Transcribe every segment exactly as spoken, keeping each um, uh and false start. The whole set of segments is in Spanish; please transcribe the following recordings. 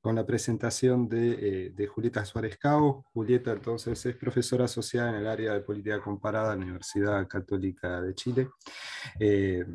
con la presentación de, eh, de Julieta Suárez Cao. Julieta entonces es profesora asociada en el área de política comparada en la Universidad Católica de Chile. Eh,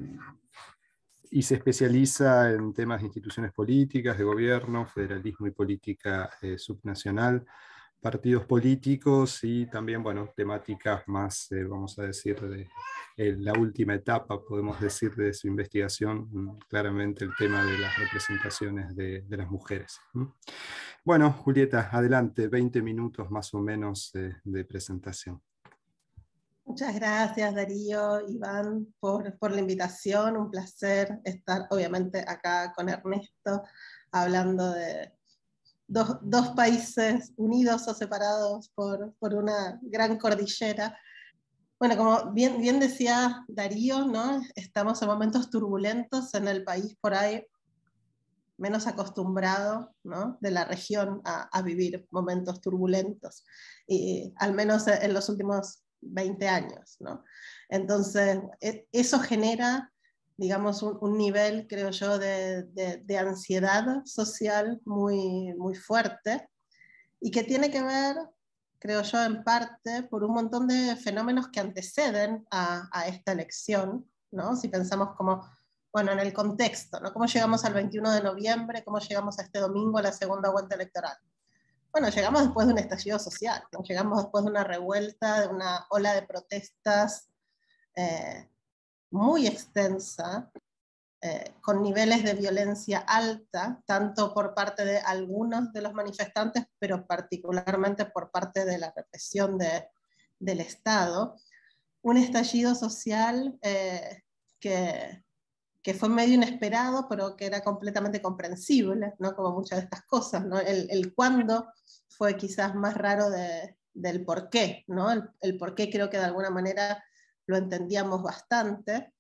y se especializa en temas de instituciones políticas, de gobierno, federalismo y política eh, subnacional, partidos políticos y también, bueno, temáticas más, eh, vamos a decir, de eh, la última etapa, podemos decir, de su investigación, claramente el tema de las representaciones de, de las mujeres. Bueno, Julieta, adelante, veinte minutos más o menos eh, de presentación. Muchas gracias, Darío, Iván, por, por la invitación. Un placer estar, obviamente, acá con Ernesto, hablando de dos, dos países unidos o separados por, por una gran cordillera. Bueno, como bien, bien decía Darío, ¿no? Estamos en momentos turbulentos en el país por ahí menos acostumbrado, ¿no?, de la región a, a vivir momentos turbulentos, y, al menos en los últimos veinte años, ¿no? Entonces, eso genera, digamos, un, un nivel, creo yo, de, de, de ansiedad social muy, muy fuerte, y que tiene que ver, creo yo, en parte por un montón de fenómenos que anteceden a, a esta elección, ¿no? Si pensamos como, bueno, en el contexto, ¿no? ¿Cómo llegamos al veintiuno de noviembre? ¿Cómo llegamos a este domingo a la segunda vuelta electoral? Bueno, llegamos después de un estallido social, ¿no? Llegamos después de una revuelta, de una ola de protestas eh, muy extensa, eh, con niveles de violencia alta, tanto por parte de algunos de los manifestantes, pero particularmente por parte de la represión de, del Estado. Un estallido social eh, que, que fue medio inesperado, pero que era completamente comprensible, ¿no? Como muchas de estas cosas, ¿no? El, el cuándo fue quizás más raro de, del por qué, ¿no? El, el por qué creo que de alguna manera lo entendíamos bastante.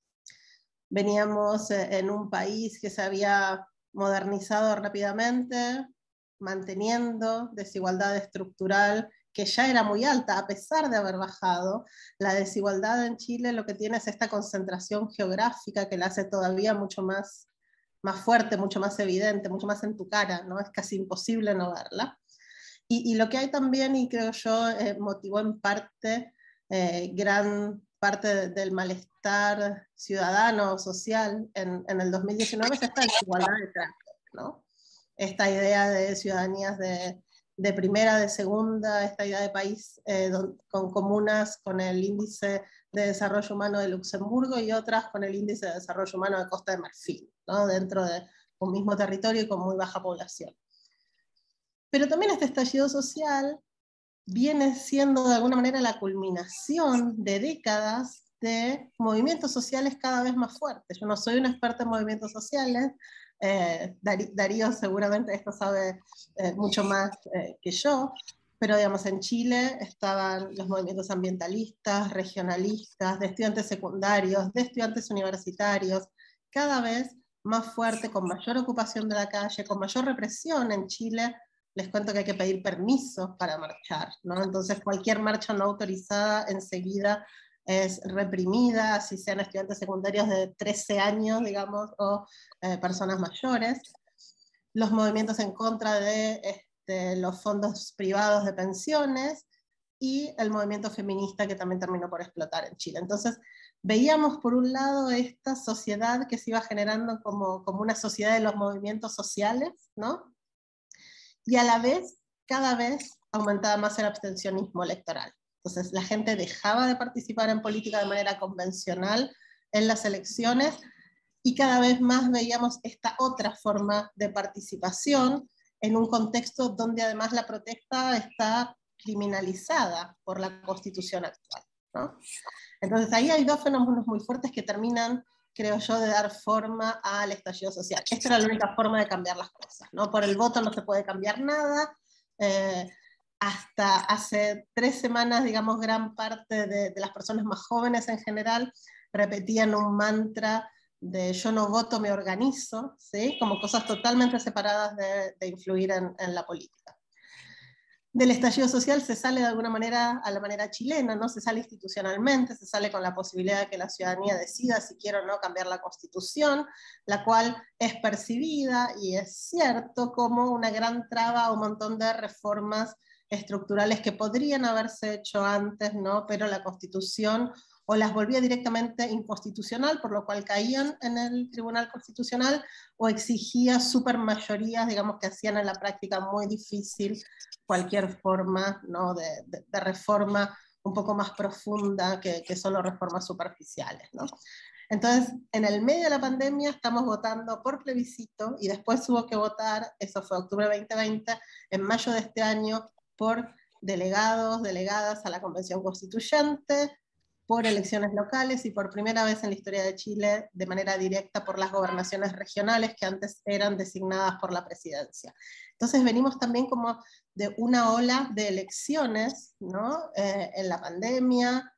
Veníamos en un país que se había modernizado rápidamente, manteniendo desigualdad estructural que ya era muy alta, a pesar de haber bajado. La desigualdad en Chile lo que tiene es esta concentración geográfica que la hace todavía mucho más, más fuerte, mucho más evidente, mucho más en tu cara, ¿no? Es casi imposible no verla. Y, y lo que hay también, y creo yo, eh, motivó en parte eh, gran parte de, del malestar ciudadano, social, en, en el dos mil diecinueve es esta desigualdad de trato, ¿no? Esta idea de ciudadanías de, de primera, de segunda, esta idea de país eh, don, con comunas con el índice de desarrollo humano de Luxemburgo y otras con el índice de desarrollo humano de Costa de Marfil, ¿no? Dentro de un mismo territorio y con muy baja población. Pero también este estallido social viene siendo de alguna manera la culminación de décadas de movimientos sociales cada vez más fuertes. Yo no soy una experta en movimientos sociales, eh, Darío seguramente esto sabe eh, mucho más eh, que yo, pero digamos en Chile estaban los movimientos ambientalistas, regionalistas, de estudiantes secundarios, de estudiantes universitarios, cada vez más fuerte, con mayor ocupación de la calle, con mayor represión en Chile. Les cuento que hay que pedir permiso para marchar, ¿no? Entonces cualquier marcha no autorizada enseguida es reprimida, así sean estudiantes secundarios de trece años, digamos, o eh, personas mayores. Los movimientos en contra de este, los fondos privados de pensiones y el movimiento feminista que también terminó por explotar en Chile. Entonces veíamos por un lado esta sociedad que se iba generando como, como una sociedad de los movimientos sociales, ¿no? Y a la vez, cada vez aumentaba más el abstencionismo electoral. Entonces la gente dejaba de participar en política de manera convencional en las elecciones y cada vez más veíamos esta otra forma de participación en un contexto donde además la protesta está criminalizada por la Constitución actual, ¿no? Entonces ahí hay dos fenómenos muy fuertes que terminan, creo yo, de dar forma al estallido social. Esta era la única forma de cambiar las cosas, ¿no? Por el voto no se puede cambiar nada. Eh, hasta hace tres semanas, digamos, gran parte de, de las personas más jóvenes en general repetían un mantra de yo no voto, me organizo, ¿sí? Como cosas totalmente separadas de, de influir en, en la política. Del estallido social se sale de alguna manera a la manera chilena, ¿no? Se sale institucionalmente, se sale con la posibilidad de que la ciudadanía decida si quiere o no cambiar la Constitución, la cual es percibida, y es cierto, como una gran traba a un montón de reformas estructurales que podrían haberse hecho antes, ¿no? Pero la Constitución o las volvía directamente inconstitucional, por lo cual caían en el Tribunal Constitucional, o exigía supermayorías, digamos, que hacían en la práctica muy difícil cualquier forma, ¿no? de, de, de reforma un poco más profunda que, que solo reformas superficiales, ¿no? Entonces, en el medio de la pandemia estamos votando por plebiscito, y después hubo que votar, eso fue octubre de veinte veinte, en mayo de este año, por delegados, delegadas a la Convención Constituyente, por elecciones locales, y por primera vez en la historia de Chile, de manera directa por las gobernaciones regionales, que antes eran designadas por la presidencia. Entonces venimos también como de una ola de elecciones, ¿no? Eh, en la pandemia,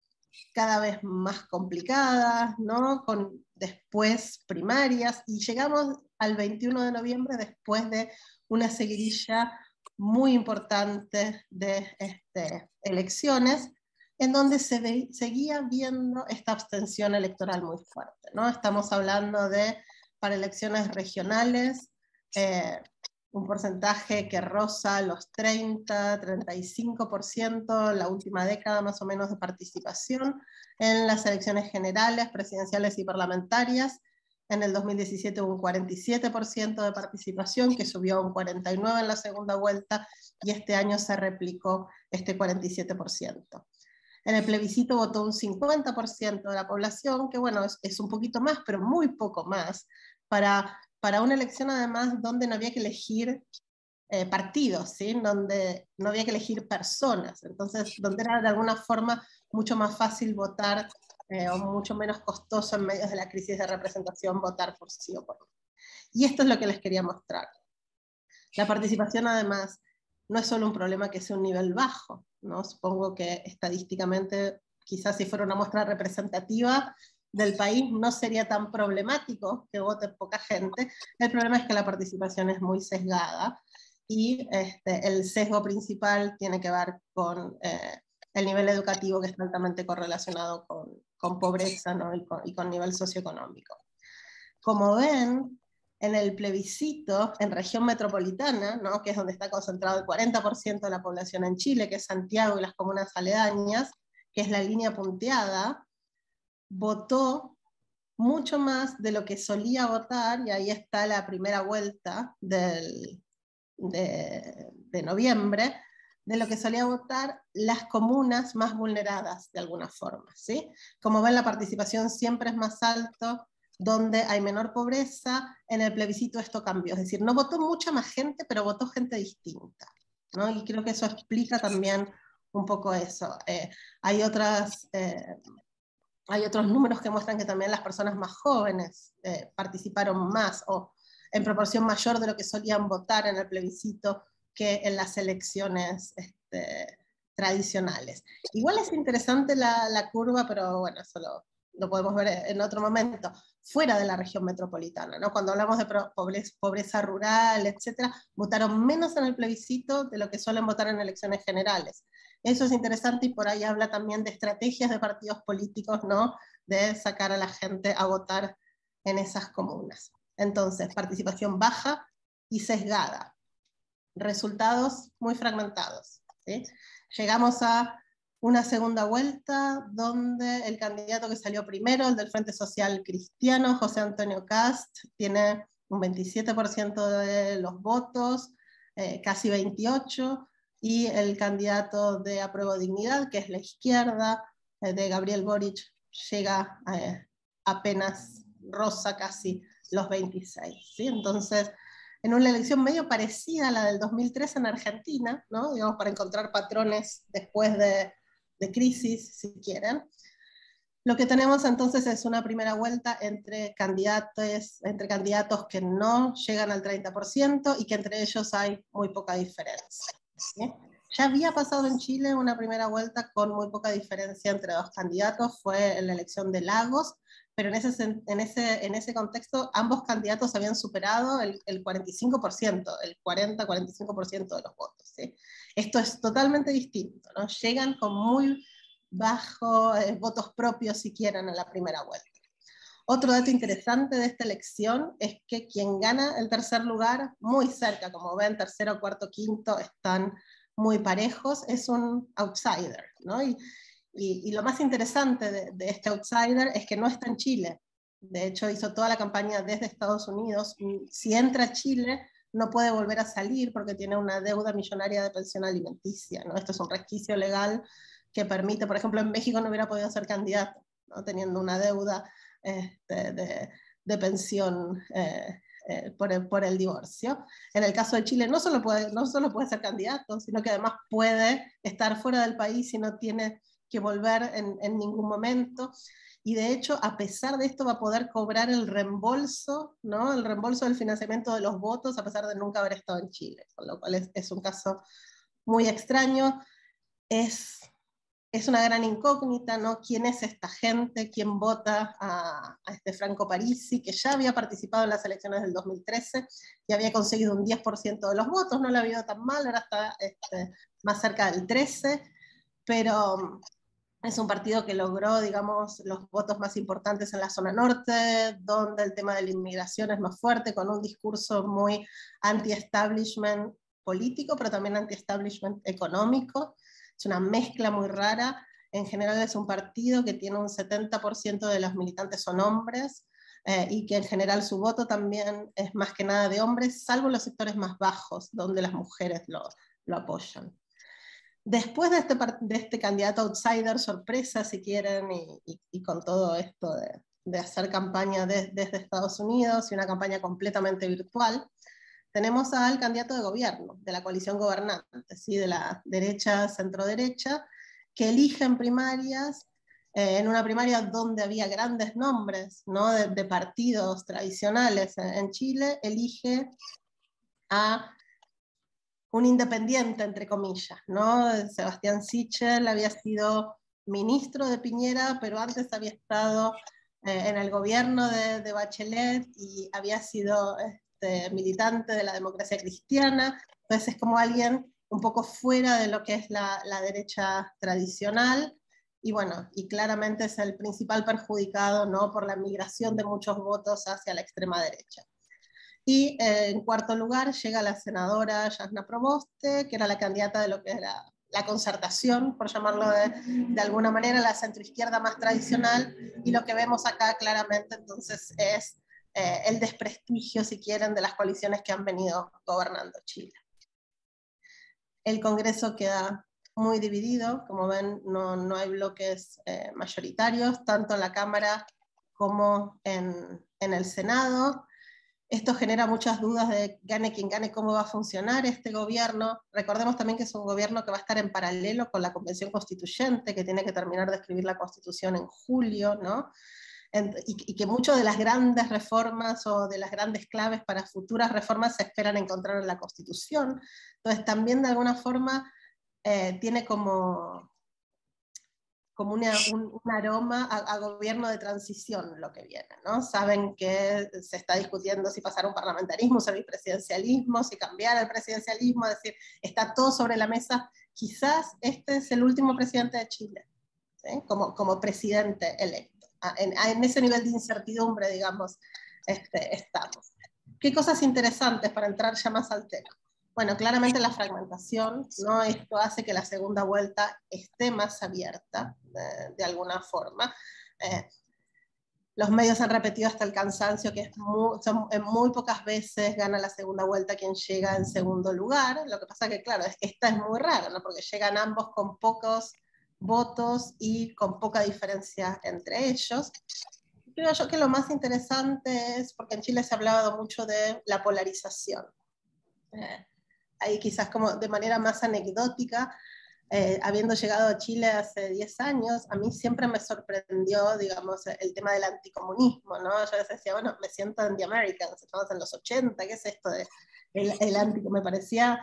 cada vez más complicadas, ¿no? Con después primarias, y llegamos al veintiuno de noviembre después de una seguidilla muy importante de este, elecciones, en donde se ve, seguía viendo esta abstención electoral muy fuerte, ¿no? Estamos hablando de, para elecciones regionales, eh, un porcentaje que roza los treinta, treinta y cinco por ciento, la última década más o menos, de participación en las elecciones generales, presidenciales y parlamentarias. En el dos mil diecisiete hubo un cuarenta y siete por ciento de participación, que subió a un cuarenta y nueve por ciento en la segunda vuelta, y este año se replicó este cuarenta y siete por ciento. En el plebiscito votó un cincuenta por ciento de la población, que bueno, es, es un poquito más, pero muy poco más, para, para una elección además donde no había que elegir eh, partidos, ¿sí? Donde no había que elegir personas, entonces donde era de alguna forma mucho más fácil votar, eh, o mucho menos costoso en medio de la crisis de representación votar por sí o por no. Y esto es lo que les quería mostrar. La participación además no es solo un problema que sea un nivel bajo, ¿no? Supongo que estadísticamente, quizás si fuera una muestra representativa del país, no sería tan problemático que vote poca gente. El problema es que la participación es muy sesgada, y este, el sesgo principal tiene que ver con eh, el nivel educativo, que está altamente correlacionado con, con pobreza, ¿no? y, con, y con nivel socioeconómico. Como ven, en el plebiscito, en región metropolitana, ¿no? que es donde está concentrado el cuarenta por ciento de la población en Chile, que es Santiago y las comunas aledañas, que es la línea punteada, votó mucho más de lo que solía votar, y ahí está la primera vuelta del, de, de noviembre, de lo que solía votar las comunas más vulneradas de alguna forma, ¿sí? Como ven, la participación siempre es más alta donde hay menor pobreza. En el plebiscito esto cambió, es decir, no votó mucha más gente, pero votó gente distinta, ¿no? Y creo que eso explica también un poco eso. Eh, hay, otras, eh, hay otros números que muestran que también las personas más jóvenes eh, participaron más, o en proporción mayor de lo que solían votar en el plebiscito que en las elecciones este, tradicionales. Igual es interesante la, la curva, pero bueno, eso lo, lo podemos ver en otro momento, fuera de la región metropolitana, ¿no? Cuando hablamos de pobreza, pobreza rural, etcétera, votaron menos en el plebiscito de lo que suelen votar en elecciones generales. Eso es interesante, y por ahí habla también de estrategias de partidos políticos, ¿no? De sacar a la gente a votar en esas comunas. Entonces, participación baja y sesgada. Resultados muy fragmentados, ¿sí? Llegamos a una segunda vuelta donde el candidato que salió primero, el del Frente Social Cristiano, José Antonio Cast, tiene un veintisiete por ciento de los votos, eh, casi veintiocho, y el candidato de Apruebo Dignidad, que es la izquierda, eh, de Gabriel Boric, llega eh, apenas, roza casi los veintiséis, ¿sí? Entonces, en una elección medio parecida a la del dos mil tres en Argentina, ¿no? Digamos, para encontrar patrones después de, de crisis, si quieren. Lo que tenemos entonces es una primera vuelta entre candidatos, entre candidatos que no llegan al treinta por ciento, y que entre ellos hay muy poca diferencia, ¿sí? Ya había pasado en Chile una primera vuelta con muy poca diferencia entre dos candidatos, fue en la elección de Lagos, pero en ese, en ese, en ese contexto ambos candidatos habían superado el, el cuarenta y cinco por ciento, el cuarenta a cuarenta y cinco por ciento de los votos. ¿Sí? Esto es totalmente distinto, ¿no? Llegan con muy bajos eh, votos propios, si quieren, en la primera vuelta. Otro dato interesante de esta elección es que quien gana el tercer lugar, muy cerca, como ven, tercero, cuarto, quinto, están muy parejos, es un outsider, ¿no? Y, y, y lo más interesante de, de este outsider es que no está en Chile. De hecho, hizo toda la campaña desde Estados Unidos. Si entra a Chile, no puede volver a salir porque tiene una deuda millonaria de pensión alimenticia, ¿no? Esto es un resquicio legal que permite, por ejemplo, en México no hubiera podido ser candidato, ¿no? Teniendo una deuda este, de, de pensión eh, eh, por, el, por el divorcio. En el caso de Chile no solo, puede, no solo puede ser candidato, sino que además puede estar fuera del país y no tiene que volver en, en ningún momento. Y de hecho, a pesar de esto, va a poder cobrar el reembolso, ¿no? El reembolso del financiamiento de los votos, a pesar de nunca haber estado en Chile, con lo cual es, es un caso muy extraño. Es Es una gran incógnita, ¿no? ¿Quién es esta gente? ¿Quién vota a, a este Franco Parisi, que ya había participado en las elecciones del dos mil trece y había conseguido un diez por ciento de los votos? No le había ido tan mal, ahora está este, más cerca del trece por ciento, pero es un partido que logró, digamos, los votos más importantes en la zona norte, donde el tema de la inmigración es más fuerte, con un discurso muy anti-establishment político, pero también anti-establishment económico. Es una mezcla muy rara. En general es un partido que tiene un setenta por ciento de los militantes son hombres, eh, y que en general su voto también es más que nada de hombres, salvo los sectores más bajos, donde las mujeres lo, lo apoyan. Después de este, de este candidato outsider, sorpresa si quieren, y, y, y con todo esto de, de hacer campaña de, desde Estados Unidos y una campaña completamente virtual, tenemos al candidato de gobierno, de la coalición gobernante, ¿sí? De la derecha, centro-derecha, que elige en primarias, eh, en una primaria donde había grandes nombres, ¿no? de, de partidos tradicionales en, en Chile, elige a un independiente, entre comillas, ¿no? Sebastián Sichel había sido ministro de Piñera, pero antes había estado eh, en el gobierno de, de Bachelet y había sido este, militante de la democracia cristiana, entonces es como alguien un poco fuera de lo que es la, la derecha tradicional, y bueno, y claramente es el principal perjudicado, ¿no? Por la migración de muchos votos hacia la extrema derecha. Y eh, en cuarto lugar llega la senadora Jasna Proboste, que era la candidata de lo que era la concertación, por llamarlo de, de alguna manera, la centroizquierda más tradicional, y lo que vemos acá claramente entonces es eh, el desprestigio, si quieren, de las coaliciones que han venido gobernando Chile. El Congreso queda muy dividido, como ven, no, no hay bloques eh, mayoritarios, tanto en la Cámara como en, en el Senado. Esto genera muchas dudas de gane quien gane, cómo va a funcionar este gobierno. Recordemos también que es un gobierno que va a estar en paralelo con la Convención Constituyente, que tiene que terminar de escribir la Constitución en julio, ¿no? Y, y que muchas de las grandes reformas o de las grandes claves para futuras reformas se esperan encontrar en la Constitución. Entonces también de alguna forma eh, tiene como... como una, un, un aroma a, a gobierno de transición lo que viene, ¿no? Saben que se está discutiendo si pasar a un parlamentarismo, si presidencialismo, si cambiar al presidencialismo, es decir, está todo sobre la mesa. Quizás este es el último presidente de Chile, ¿sí? como, como presidente electo. En, en ese nivel de incertidumbre, digamos, este, estamos. ¿Qué cosas interesantes para entrar ya más al tema? Bueno, claramente la fragmentación, ¿no? Esto hace que la segunda vuelta esté más abierta, de, de alguna forma. Eh, los medios han repetido hasta el cansancio que es muy, son, en muy pocas veces gana la segunda vuelta quien llega en segundo lugar. Lo que pasa que, claro, es que esta es muy rara, ¿no? Porque llegan ambos con pocos votos y con poca diferencia entre ellos. Creo yo que lo más interesante es, porque en Chile se ha hablado mucho de la polarización. Eh, ahí quizás como de manera más anecdótica, eh, habiendo llegado a Chile hace diez años, a mí siempre me sorprendió, digamos, el tema del anticomunismo, ¿no? Yo a veces decía, bueno, me siento anti-American, estamos en los ochenta, ¿qué es esto de el, el anticomunismo? Me parecía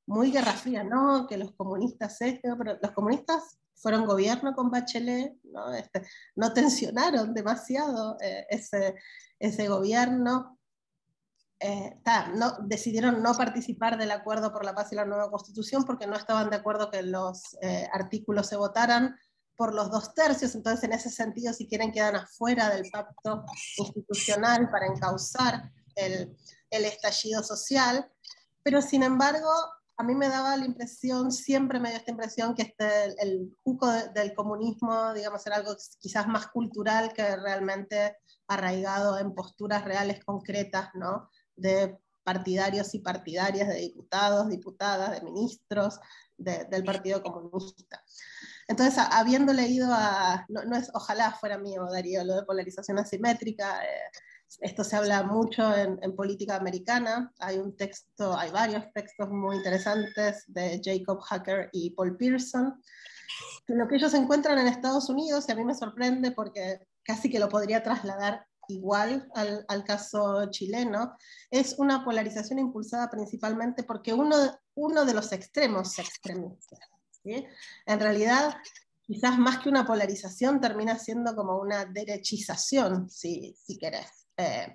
muy guerra fría, ¿no? Que los comunistas esto, pero los comunistas fueron gobierno con Bachelet, ¿no? Este, no tensionaron demasiado eh, ese, ese gobierno. Eh, ta, no, decidieron no participar del acuerdo por la paz y la nueva constitución porque no estaban de acuerdo que los eh, artículos se votaran por los dos tercios, entonces en ese sentido si quieren quedan afuera del pacto institucional para encauzar el, el estallido social, pero sin embargo a mí me daba la impresión, siempre me dio esta impresión que este, el, el cuco de, del comunismo, digamos, era algo quizás más cultural que realmente arraigado en posturas reales concretas, ¿no? De partidarios y partidarias, de diputados, diputadas, de ministros de, del Partido Comunista. Entonces, a, habiendo leído a, no, no es, ojalá fuera mío, Darío, lo de polarización asimétrica, eh, esto se habla mucho en, en política americana, hay un texto, hay varios textos muy interesantes de Jacob Hacker y Paul Pearson, lo que ellos encuentran en Estados Unidos, y a mí me sorprende porque casi que lo podría trasladar igual al, al caso chileno, es una polarización impulsada principalmente porque uno, uno de los extremos se extremiza, ¿sí? En realidad, quizás más que una polarización, termina siendo como una derechización, si, si querés. Eh,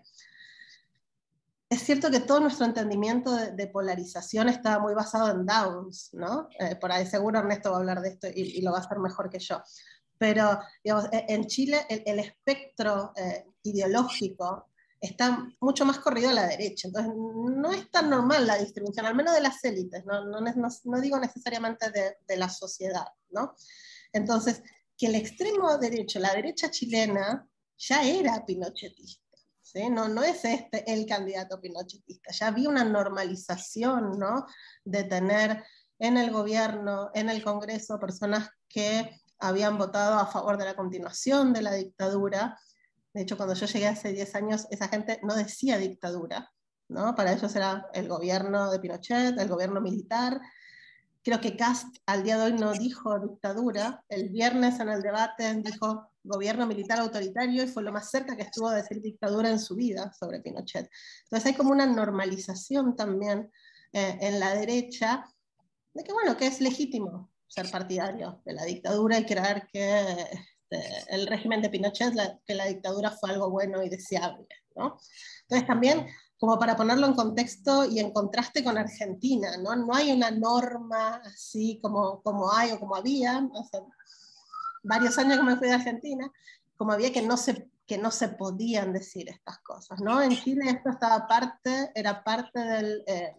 es cierto que todo nuestro entendimiento de, de polarización está muy basado en Downs, ¿no? Eh, por ahí seguro Ernesto va a hablar de esto y, y lo va a hacer mejor que yo. Pero digamos, en Chile el, el espectro eh, ideológico está mucho más corrido a la derecha, entonces no es tan normal la distribución, al menos de las élites, no, no, no, no digo necesariamente de, de la sociedad, ¿no? Entonces, que el extremo derecho, la derecha chilena, ya era pinochetista. ¿Sí? No, no es este el candidato pinochetista, ya había una normalización, ¿no? De tener en el gobierno, en el Congreso, personas que habían votado a favor de la continuación de la dictadura. De hecho, cuando yo llegué hace diez años, esa gente no decía dictadura, ¿no? Para ellos era el gobierno de Pinochet, el gobierno militar. Creo que Kast al día de hoy no dijo dictadura, el viernes en el debate dijo gobierno militar autoritario y fue lo más cerca que estuvo de decir dictadura en su vida sobre Pinochet. Entonces hay como una normalización también eh, en la derecha de que, bueno, que es legítimo ser partidario de la dictadura y creer que este, el régimen de Pinochet, la, que la dictadura fue algo bueno y deseable, ¿no? Entonces también, como para ponerlo en contexto y en contraste con Argentina, ¿no? No hay una norma así como, como hay o como había, hace varios años que me fui de Argentina, como había que no se, que no se podían decir estas cosas, ¿no? En Chile esto estaba parte, era parte del... Eh,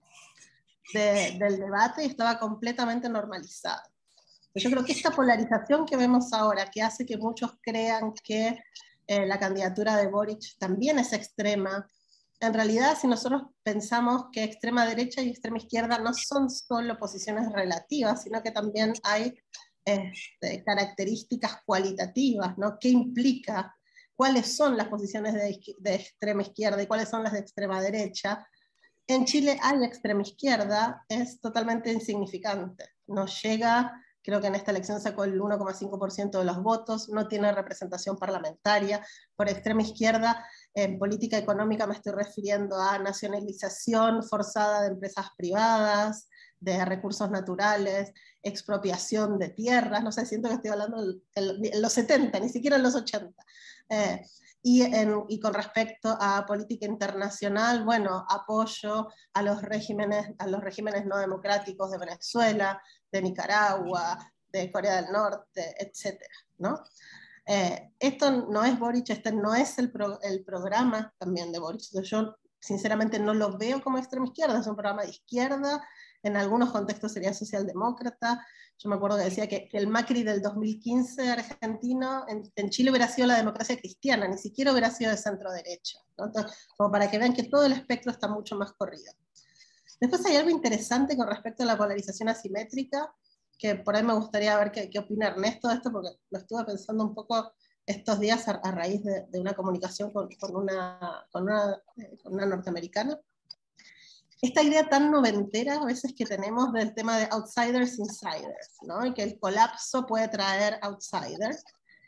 De, del debate y estaba completamente normalizado. Yo creo que esta polarización que vemos ahora, que hace que muchos crean que eh, la candidatura de Boric también es extrema, en realidad si nosotros pensamos que extrema derecha y extrema izquierda no son solo posiciones relativas, sino que también hay este, características cualitativas, ¿no? ¿Qué implica? ¿Cuáles son las posiciones de, de extrema izquierda y cuáles son las de extrema derecha? En Chile hay extrema izquierda, es totalmente insignificante. No llega, creo que en esta elección sacó el uno coma cinco por ciento de los votos, no tiene representación parlamentaria. Por extrema izquierda, en política económica me estoy refiriendo a nacionalización forzada de empresas privadas, de recursos naturales, expropiación de tierras, no sé, siento que estoy hablando en los setenta, ni siquiera en los ochenta. Eh, Y, en, y con respecto a política internacional, bueno, apoyo a los regímenes, a los regímenes no democráticos de Venezuela, de Nicaragua, de Corea del Norte, etcétera, ¿no? Eh, esto no es Boric, este no es el, pro, el programa también de Boric. Yo sinceramente no lo veo como extrema izquierda, es un programa de izquierda, en algunos contextos sería socialdemócrata. Yo me acuerdo que decía que, que el Macri del dos mil quince argentino, en, en Chile hubiera sido la democracia cristiana, ni siquiera hubiera sido de centro derecha, ¿no? Entonces, como para que vean que todo el espectro está mucho más corrido. Después hay algo interesante con respecto a la polarización asimétrica, que por ahí me gustaría ver qué, qué opina Ernesto de esto, porque lo estuve pensando un poco estos días a, a raíz de, de una comunicación con, con, una, con, una, eh, con una norteamericana. Esta idea tan noventera a veces que tenemos del tema de outsiders, insiders, ¿no? Y que el colapso puede traer outsiders.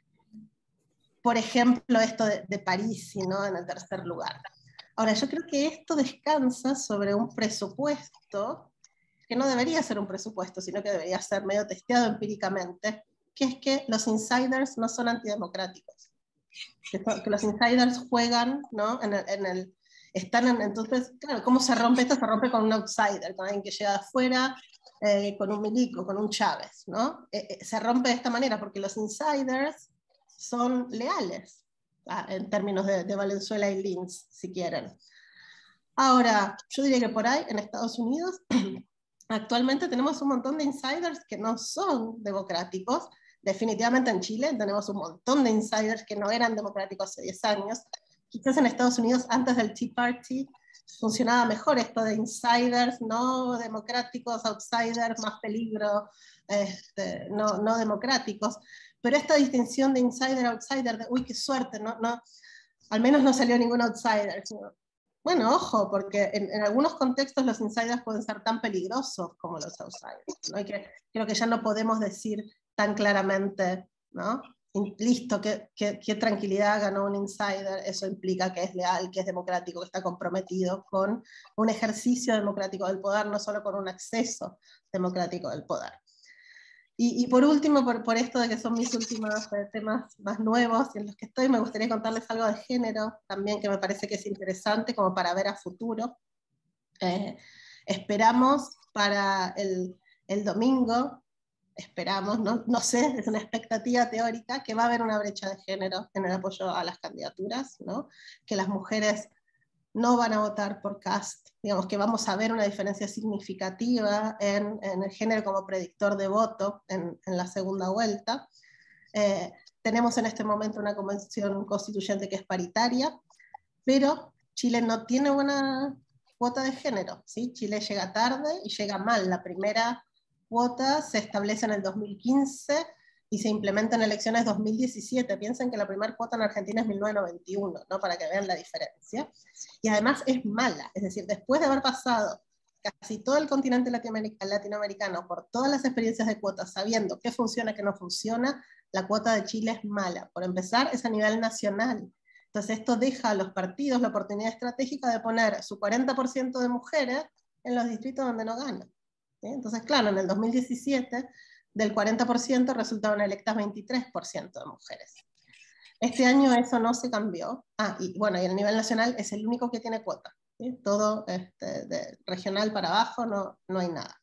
Por ejemplo, esto de, de París, ¿no? En el tercer lugar. Ahora, yo creo que esto descansa sobre un presupuesto que no debería ser un presupuesto, sino que debería ser medio testeado empíricamente, que es que los insiders no son antidemocráticos. Que, son, que los insiders juegan, ¿no? en el, en el, están en, entonces, claro, ¿cómo se rompe esto? Se rompe con un outsider, con alguien que llega de afuera, eh, con un Milico, con un Chávez, ¿no? Eh, eh, se rompe de esta manera, porque los insiders son leales, ¿ah? En términos de, de Valenzuela y Lins, si quieren. Ahora, yo diría que por ahí, en Estados Unidos, actualmente tenemos un montón de insiders que no son democráticos. Definitivamente en Chile tenemos un montón de insiders que no eran democráticos hace diez años. Quizás en Estados Unidos, antes del Tea Party, funcionaba mejor esto de insiders no democráticos, outsiders, más peligro, este, no, no democráticos. Pero esta distinción de insider-outsider, de uy, qué suerte, no, no, al menos no salió ningún outsider. Sino, bueno, ojo, porque en, en algunos contextos los insiders pueden ser tan peligrosos como los outsiders, ¿no? Y que, creo que ya no podemos decir tan claramente, ¿no? Listo, qué, qué, qué tranquilidad ganó un insider, eso implica que es leal, que es democrático, que está comprometido con un ejercicio democrático del poder, no solo con un acceso democrático del poder. Y, y por último, por, por esto de que son mis últimos eh, temas más nuevos y en los que estoy, me gustaría contarles algo de género también que me parece que es interesante como para ver a futuro. Eh, esperamos para el, el domingo, esperamos, no, no sé, es una expectativa teórica, que va a haber una brecha de género en el apoyo a las candidaturas, ¿no? Que las mujeres no van a votar por Kast, digamos que vamos a ver una diferencia significativa en, en el género como predictor de voto en, en la segunda vuelta. Eh, tenemos en este momento una convención constituyente que es paritaria, pero Chile no tiene buena cuota de género, ¿sí? Chile llega tarde y llega mal. La primera cuota se establece en el dos mil quince y se implementa en elecciones dos mil diecisiete. Piensen que la primera cuota en Argentina es mil novecientos noventa y uno, ¿no? Para que vean la diferencia. Y además es mala, es decir, después de haber pasado casi todo el continente latinoamericano por todas las experiencias de cuotas, sabiendo qué funciona, qué no funciona, la cuota de Chile es mala. Por empezar, es a nivel nacional. Entonces esto deja a los partidos la oportunidad estratégica de poner su cuarenta por ciento de mujeres en los distritos donde no ganan. ¿Sí? Entonces, claro, en el dos mil diecisiete, del cuarenta por ciento resultaron electas veintitrés por ciento de mujeres. Este año eso no se cambió. Ah, y bueno, y el nivel nacional es el único que tiene cuota. ¿Sí? Todo este, de regional para abajo no, no hay nada.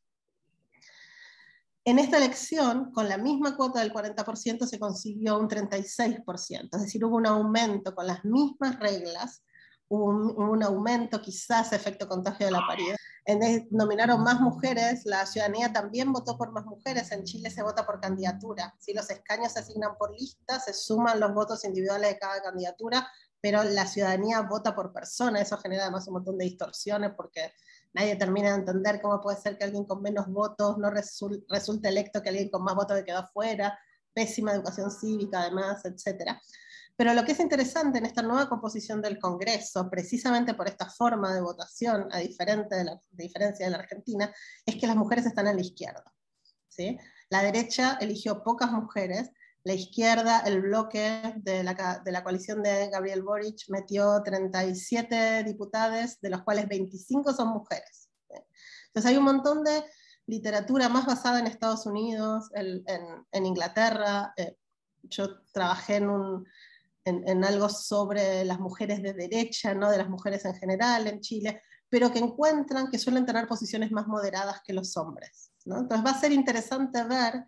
En esta elección, con la misma cuota del cuarenta por ciento, se consiguió un treinta y seis por ciento, es decir, hubo un aumento con las mismas reglas, hubo un, un aumento, quizás efecto contagio de la paridad. En, nominaron más mujeres, la ciudadanía también votó por más mujeres, en Chile se vota por candidatura, si los escaños se asignan por lista, se suman los votos individuales de cada candidatura, pero la ciudadanía vota por persona, eso genera además un montón de distorsiones, porque nadie termina de entender cómo puede ser que alguien con menos votos no resul resulte electo que alguien con más votos que quedó afuera, pésima educación cívica además, etcétera. Pero lo que es interesante en esta nueva composición del Congreso, precisamente por esta forma de votación, a diferente de la, de diferencia de la Argentina, es que las mujeres están en la izquierda, ¿sí? La derecha eligió pocas mujeres, la izquierda, el bloque de la, de la coalición de Gabriel Boric, metió treinta y siete diputados, de los cuales veinticinco son mujeres. Entonces hay un montón de literatura más basada en Estados Unidos, en, en, en Inglaterra. Eh, yo trabajé en, un, en, en algo sobre las mujeres de derecha, ¿no? De las mujeres en general en Chile, pero que encuentran que suelen tener posiciones más moderadas que los hombres, ¿no? Entonces va a ser interesante ver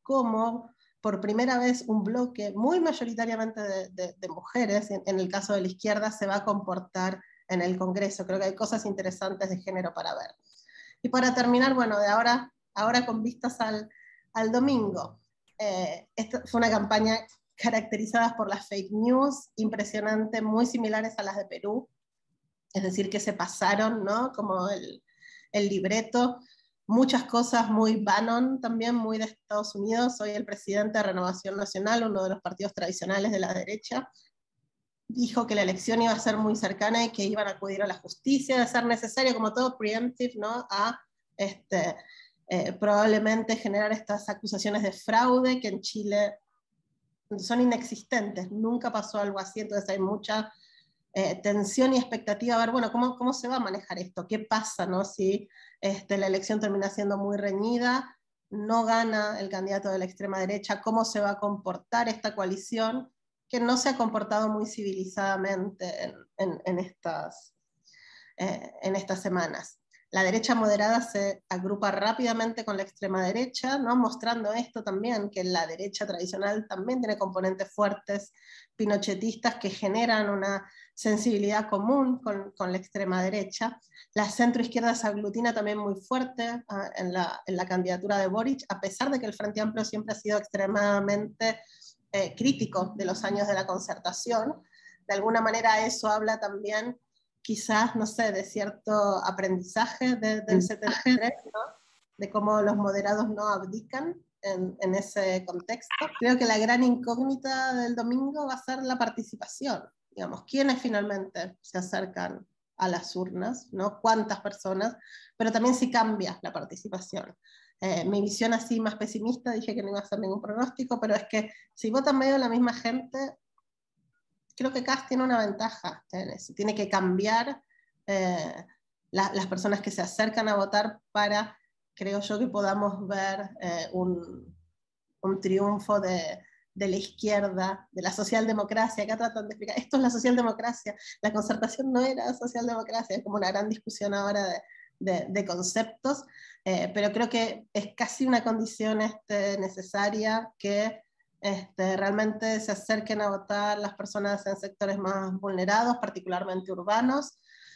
cómo por primera vez un bloque muy mayoritariamente de, de, de mujeres, en, en el caso de la izquierda, se va a comportar en el Congreso. Creo que hay cosas interesantes de género para ver. Y para terminar, bueno, de ahora, ahora con vistas al, al domingo. Eh, esta fue una campaña caracterizada por las fake news, impresionante, muy similares a las de Perú, es decir, que se pasaron, ¿no? Como el, el libreto. Muchas cosas muy Bannon también, muy de Estados Unidos. Hoy el presidente de Renovación Nacional, uno de los partidos tradicionales de la derecha, dijo que la elección iba a ser muy cercana y que iban a acudir a la justicia, de ser necesario, como todo preemptive, ¿no? A este, eh, probablemente generar estas acusaciones de fraude que en Chile son inexistentes. Nunca pasó algo así, entonces hay mucha eh, tensión y expectativa, a ver, bueno, ¿cómo, cómo se va a manejar esto? ¿Qué pasa, no? Si este, la elección termina siendo muy reñida, no gana el candidato de la extrema derecha, ¿cómo se va a comportar esta coalición que no se ha comportado muy civilizadamente en, en, en estas, eh, en estas semanas? La derecha moderada se agrupa rápidamente con la extrema derecha, ¿no? Mostrando esto también, que la derecha tradicional también tiene componentes fuertes pinochetistas que generan una sensibilidad común con, con la extrema derecha. La centroizquierda se aglutina también muy fuerte uh, en, la, en la candidatura de Boric, a pesar de que el Frente Amplio siempre ha sido extremadamente eh, crítico de los años de la concertación. De alguna manera eso habla también quizás, no sé, de cierto aprendizaje de, del setenta y tres, ¿no? De cómo los moderados no abdican en, en ese contexto. Creo que la gran incógnita del domingo va a ser la participación, digamos, quiénes finalmente se acercan a las urnas, ¿no? Cuántas personas, pero también si cambia la participación. Eh, mi visión así más pesimista, dije que no iba a hacer ningún pronóstico, pero es que si votan medio la misma gente, creo que Kast tiene una ventaja en eso. Tiene que cambiar eh, la, las personas que se acercan a votar para, creo yo, que podamos ver eh, un, un triunfo de, de la izquierda, de la socialdemocracia. Acá tratan de explicar, esto es la socialdemocracia, la concertación no era socialdemocracia, es como una gran discusión ahora de, de, de conceptos, eh, pero creo que es casi una condición este, necesaria que Este, realmente se acerquen a votar las personas en sectores más vulnerados, particularmente urbanos,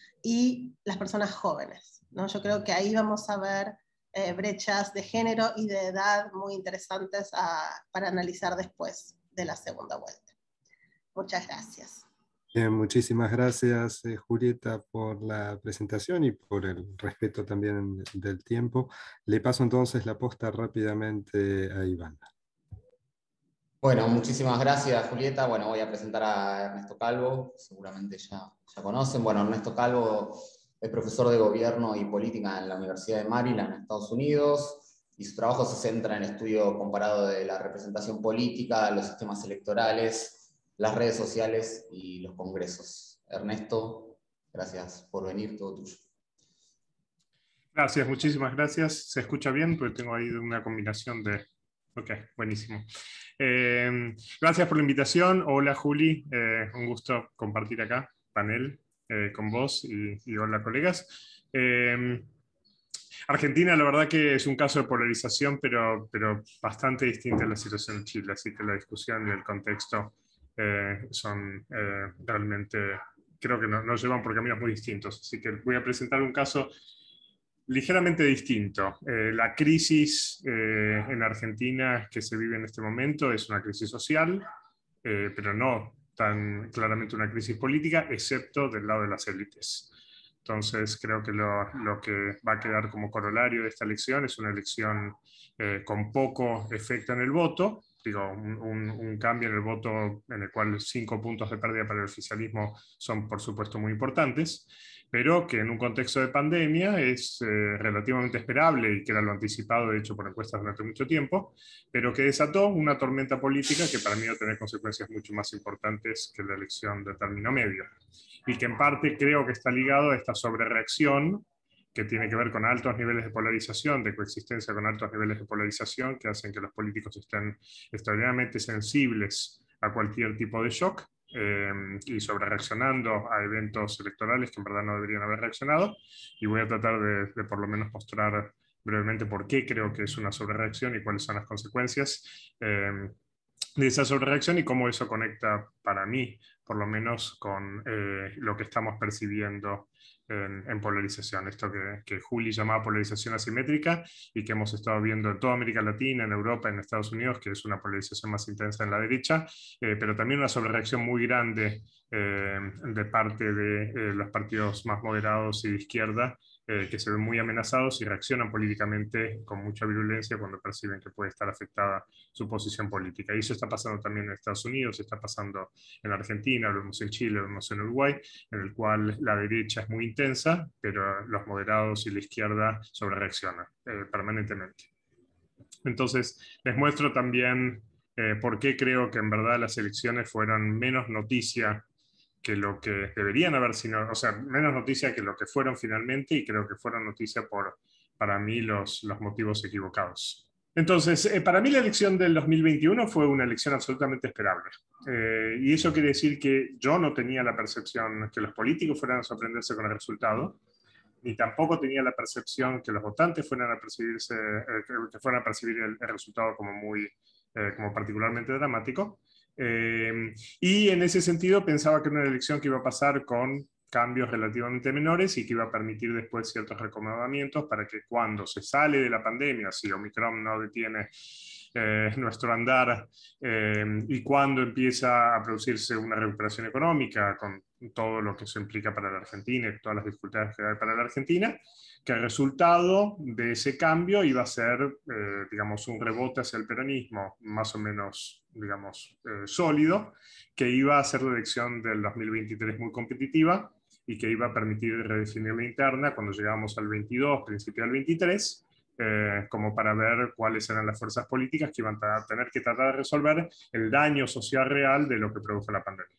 y las personas jóvenes, ¿no? Yo creo que ahí vamos a ver eh, brechas de género y de edad muy interesantes a, para analizar después de la segunda vuelta. Muchas gracias. Bien, muchísimas gracias, eh, Julieta, por la presentación y por el respeto también del tiempo. Le paso entonces la posta rápidamente a Iván. Bueno, muchísimas gracias, Julieta. Bueno, voy a presentar a Ernesto Calvo, seguramente ya, ya conocen. Bueno, Ernesto Calvo es profesor de Gobierno y Política en la Universidad de Maryland, en Estados Unidos, y su trabajo se centra en el estudio comparado de la representación política, los sistemas electorales, las redes sociales y los congresos. Ernesto, gracias por venir, todo tuyo. Gracias, muchísimas gracias. ¿Se escucha bien? Porque tengo ahí una combinación de... Ok, buenísimo. Eh, gracias por la invitación. Hola, Juli. Eh, un gusto compartir acá, panel, eh, con vos y, y hola, colegas. Eh, Argentina, la verdad que es un caso de polarización, pero, pero bastante distinta a la situación en Chile, así que la discusión y el contexto eh, son eh, realmente, creo que nos no llevan por caminos muy distintos. Así que voy a presentar un caso ligeramente distinto. Eh, la crisis eh, en Argentina que se vive en este momento es una crisis social, eh, pero no tan claramente una crisis política, excepto del lado de las élites. Entonces creo que lo, lo que va a quedar como corolario de esta elección es una elección eh, con poco efecto en el voto, digo, un, un, un cambio en el voto en el cual cinco puntos de pérdida para el oficialismo son por supuesto muy importantes, pero que en un contexto de pandemia es eh, relativamente esperable y que era lo anticipado, de hecho, por encuestas durante mucho tiempo, pero que desató una tormenta política que para mí va a tener consecuencias mucho más importantes que la elección de término medio. Y que en parte creo que está ligado a esta sobrereacción que tiene que ver con altos niveles de polarización, de coexistencia con altos niveles de polarización, que hacen que los políticos estén extraordinariamente sensibles a cualquier tipo de shock, Eh, y sobre reaccionando a eventos electorales que en verdad no deberían haber reaccionado, y voy a tratar de, de por lo menos mostrar brevemente por qué creo que es una sobrereacción y cuáles son las consecuencias eh, de esa sobrereacción y cómo eso conecta para mí, por lo menos, con eh, lo que estamos percibiendo en, en polarización, esto que, que Juli llamaba polarización asimétrica y que hemos estado viendo en toda América Latina, en Europa, en Estados Unidos, que es una polarización más intensa en la derecha, eh, pero también una sobrereacción muy grande eh, de parte de eh, los partidos más moderados y de izquierda, eh, que se ven muy amenazados y reaccionan políticamente con mucha virulencia cuando perciben que puede estar afectada su posición política. Y eso está pasando también en Estados Unidos, está pasando en Argentina, lo vemos en Chile, lo vemos en Uruguay, en el cual la derecha es muy intensa, pero los moderados y la izquierda sobrereaccionan eh, permanentemente. Entonces, les muestro también eh, por qué creo que en verdad las elecciones fueron menos noticia que lo que deberían haber sido, o sea, menos noticia que lo que fueron finalmente, y creo que fueron noticia por, para mí, los, los motivos equivocados. Entonces, eh, para mí la elección del dos mil veintiuno fue una elección absolutamente esperable. Eh, y eso quiere decir que yo no tenía la percepción que los políticos fueran a sorprenderse con el resultado, ni tampoco tenía la percepción que los votantes fueran a percibirse, eh, que fueran a percibir el, el resultado como, muy, eh, como particularmente dramático. Eh, y en ese sentido pensaba que era una elección que iba a pasar con cambios relativamente menores y que iba a permitir después ciertos recomendamientos para que cuando se sale de la pandemia, si Omicron no detiene eh, nuestro andar, eh, y cuando empieza a producirse una recuperación económica con todo lo que eso implica para la Argentina y todas las dificultades que hay para la Argentina, que el resultado de ese cambio iba a ser, eh, digamos, un rebote hacia el peronismo más o menos, digamos, eh, sólido, que iba a hacer la elección del dos mil veintitrés muy competitiva y que iba a permitir redefinir la interna cuando llegamos al veintidós, principio del veintitrés, eh, como para ver cuáles eran las fuerzas políticas que iban a tener que tratar de resolver el daño social real de lo que produjo la pandemia.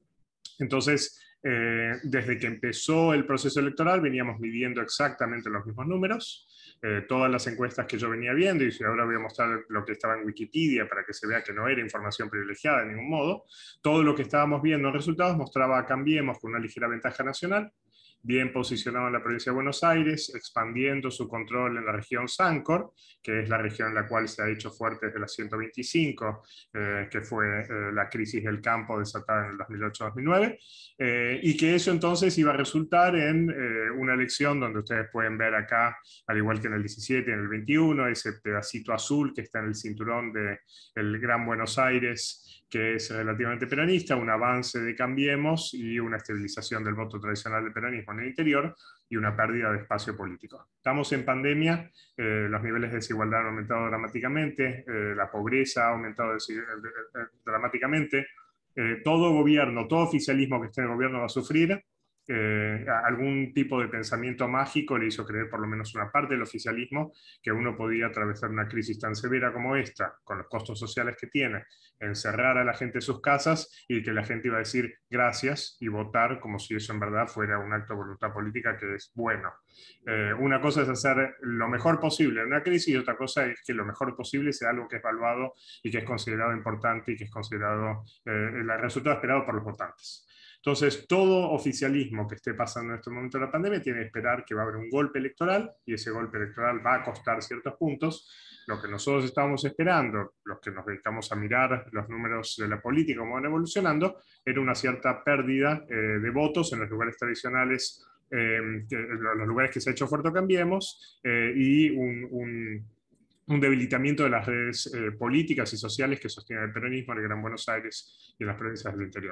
Entonces, eh, desde que empezó el proceso electoral veníamos midiendo exactamente los mismos números. Eh, todas las encuestas que yo venía viendo, y ahora voy a mostrar lo que estaba en Wikipedia para que se vea que no era información privilegiada de ningún modo, todo lo que estábamos viendo en resultados mostraba a Cambiemos con una ligera ventaja nacional, bien posicionado en la provincia de Buenos Aires, expandiendo su control en la región Sancor, que es la región en la cual se ha hecho fuerte desde la ciento veinticinco, eh, que fue eh, la crisis del campo desatada en el dos mil ocho dos mil nueve, eh, y que eso entonces iba a resultar en eh, una elección donde ustedes pueden ver acá, al igual que en el diecisiete y en el veintiuno, ese pedacito azul que está en el cinturón del Gran Buenos Aires, que es relativamente peronista, un avance de Cambiemos y una estabilización del voto tradicional del peronismo en el interior y una pérdida de espacio político. Estamos en pandemia, eh, los niveles de desigualdad han aumentado dramáticamente, eh, la pobreza ha aumentado dramáticamente, eh, todo gobierno, todo oficialismo que esté en el gobierno va a sufrir. Eh, algún tipo de pensamiento mágico le hizo creer por lo menos una parte del oficialismo que uno podía atravesar una crisis tan severa como esta, con los costos sociales que tiene, encerrar a la gente en sus casas y que la gente iba a decir gracias y votar como si eso en verdad fuera un acto de voluntad política que es bueno. Eh, una cosa es hacer lo mejor posible en una crisis y otra cosa es que lo mejor posible sea algo que es evaluado y que es considerado importante y que es considerado eh, el resultado esperado por los votantes. Entonces, todo oficialismo que esté pasando en este momento de la pandemia tiene que esperar que va a haber un golpe electoral y ese golpe electoral va a costar ciertos puntos. Lo que nosotros estábamos esperando, los que nos dedicamos a mirar los números de la política, cómo van evolucionando, era una cierta pérdida eh, de votos en los lugares tradicionales, eh, que, los lugares que se ha hecho fuerte Cambiemos, eh, y un, un un debilitamiento de las redes eh, políticas y sociales que sostienen el peronismo en el Gran Buenos Aires y en las provincias del interior.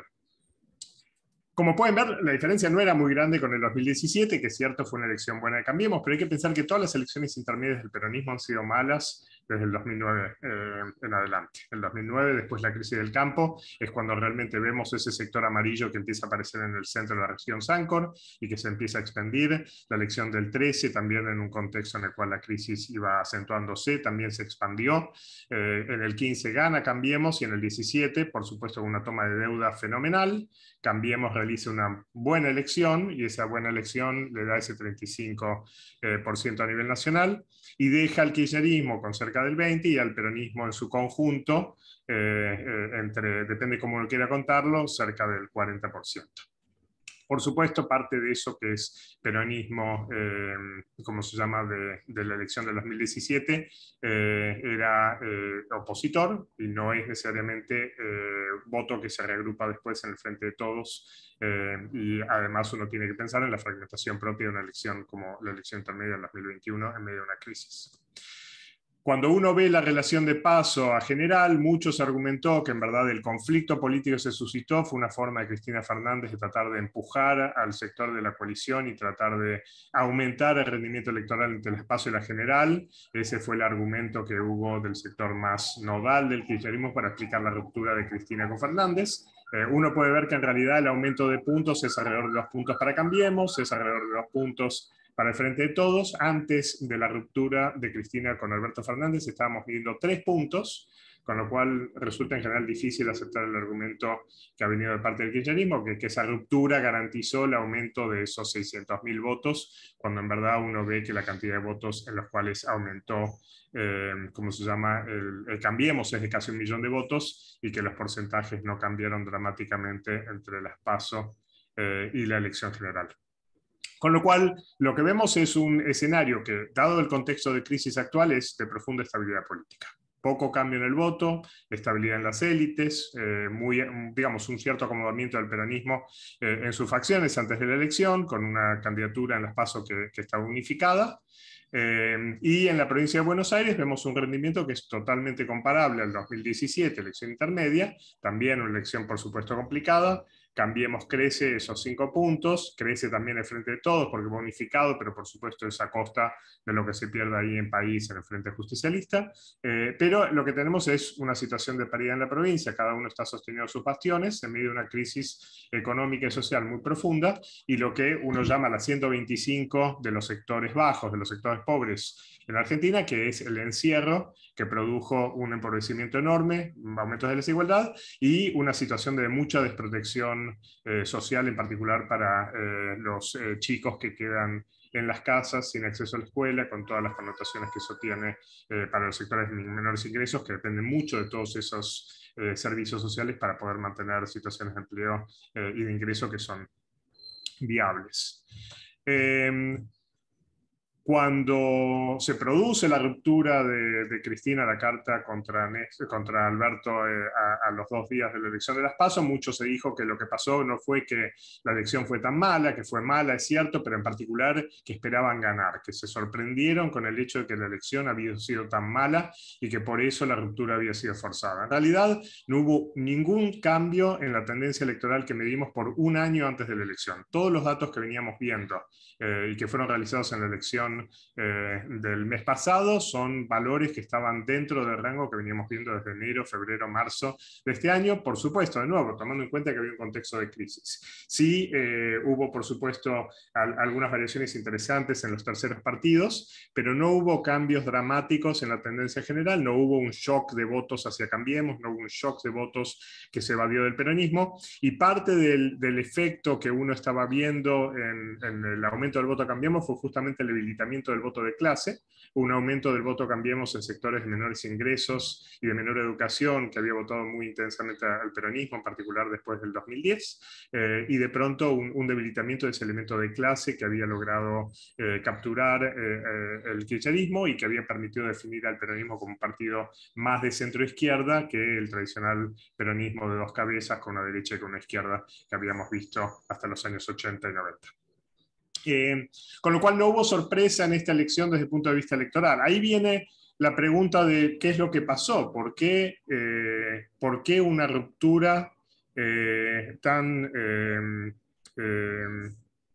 Como pueden ver, la diferencia no era muy grande con el dos mil diecisiete, que es cierto fue una elección buena de Cambiemos, pero hay que pensar que todas las elecciones intermedias del peronismo han sido malas desde el dos mil nueve eh, en adelante. El dos mil nueve, después de la crisis del campo, es cuando realmente vemos ese sector amarillo que empieza a aparecer en el centro de la región Sancor y que se empieza a expandir. La elección del trece, también en un contexto en el cual la crisis iba acentuándose, también se expandió. Eh, en el quince gana Cambiemos y en el diecisiete, por supuesto, con una toma de deuda fenomenal, Cambiemos realiza una buena elección y esa buena elección le da ese treinta y cinco por ciento a nivel nacional y deja al kirchnerismo con cerca del veinte por ciento y al peronismo en su conjunto, eh, eh, entre, depende cómo uno quiera contarlo, cerca del cuarenta por ciento. Por supuesto, parte de eso que es peronismo, eh, como se llama, de, de la elección del dos mil diecisiete, eh, era eh, opositor y no es necesariamente eh, voto que se reagrupa después en el Frente de Todos, eh, y además uno tiene que pensar en la fragmentación propia de una elección como la elección intermedia del dos mil veintiuno en medio de una crisis. Cuando uno ve la relación de Paso a General, muchos argumentó que en verdad el conflicto político que se suscitó fue una forma de Cristina Fernández de tratar de empujar al sector de la coalición y tratar de aumentar el rendimiento electoral entre el Paso y la General. Ese fue el argumento que hubo del sector más nodal del kirchnerismo para explicar la ruptura de Cristina con Fernández. Eh, uno puede ver que en realidad el aumento de puntos es alrededor de dos puntos para Cambiemos, es alrededor de dos puntos para el Frente de Todos. Antes de la ruptura de Cristina con Alberto Fernández estábamos midiendo tres puntos, con lo cual resulta en general difícil aceptar el argumento que ha venido de parte del kirchnerismo, que, que esa ruptura garantizó el aumento de esos seiscientos mil votos, cuando en verdad uno ve que la cantidad de votos en los cuales aumentó, eh, ¿cómo se llama?, el, el Cambiemos es de casi un millón de votos, y que los porcentajes no cambiaron dramáticamente entre las PASO eh, y la elección general. Con lo cual, lo que vemos es un escenario que, dado el contexto de crisis actual, es de profunda estabilidad política. Poco cambio en el voto, estabilidad en las élites, eh, muy, digamos, un cierto acomodamiento del peronismo eh, en sus facciones antes de la elección, con una candidatura en las PASO que, que estaba unificada. Eh, y en la provincia de Buenos Aires vemos un rendimiento que es totalmente comparable al dos mil diecisiete, elección intermedia, también una elección por supuesto complicada. Cambiemos crece esos cinco puntos, crece también el Frente de Todos porque va unificado, pero por supuesto es a costa de lo que se pierde ahí en país en el Frente Justicialista. Eh, pero lo que tenemos es una situación de paridad en la provincia, cada uno está sosteniendo sus bastiones en medio de una crisis económica y social muy profunda, y lo que uno llama la ciento veinticinco de los sectores bajos, de los sectores pobres en Argentina, que es el encierro que produjo un empobrecimiento enorme, aumentos de la desigualdad y una situación de mucha desprotección Eh, social, en particular para eh, los eh, chicos que quedan en las casas sin acceso a la escuela, con todas las connotaciones que eso tiene eh, para los sectores de menores ingresos, que dependen mucho de todos esos eh, servicios sociales para poder mantener situaciones de empleo eh, y de ingreso que son viables. Eh, Cuando se produce la ruptura de, de Cristina la carta contra, contra Alberto eh, a, a los dos días de la elección de las PASO, mucho se dijo que lo que pasó no fue que la elección fue tan mala, que fue mala, es cierto, pero en particular que esperaban ganar, que se sorprendieron con el hecho de que la elección había sido tan mala y que por eso la ruptura había sido forzada. En realidad no hubo ningún cambio en la tendencia electoral que medimos por un año antes de la elección. Todos los datos que veníamos viendo eh, y que fueron realizados en la elección Eh, del mes pasado son valores que estaban dentro del rango que veníamos viendo desde enero, febrero, marzo de este año, por supuesto, de nuevo, tomando en cuenta que había un contexto de crisis. Sí eh, hubo, por supuesto, al, algunas variaciones interesantes en los terceros partidos, pero no hubo cambios dramáticos en la tendencia general, no hubo un shock de votos hacia Cambiemos, no hubo un shock de votos que se evadió del peronismo, y parte del, del efecto que uno estaba viendo en, en el aumento del voto a Cambiemos fue justamente el debilitamiento del voto de clase, un aumento del voto Cambiemos en sectores de menores ingresos y de menor educación, que había votado muy intensamente al peronismo, en particular después del dos mil diez, eh, y de pronto un, un debilitamiento de ese elemento de clase que había logrado eh, capturar eh, eh, el kirchnerismo y que había permitido definir al peronismo como un partido más de centro-izquierda que el tradicional peronismo de dos cabezas, con una derecha y con una izquierda que habíamos visto hasta los años ochenta y noventa. Eh, con lo cual no hubo sorpresa en esta elección desde el punto de vista electoral. Ahí viene la pregunta de qué es lo que pasó, por qué, eh, por qué una ruptura eh, tan, eh, eh,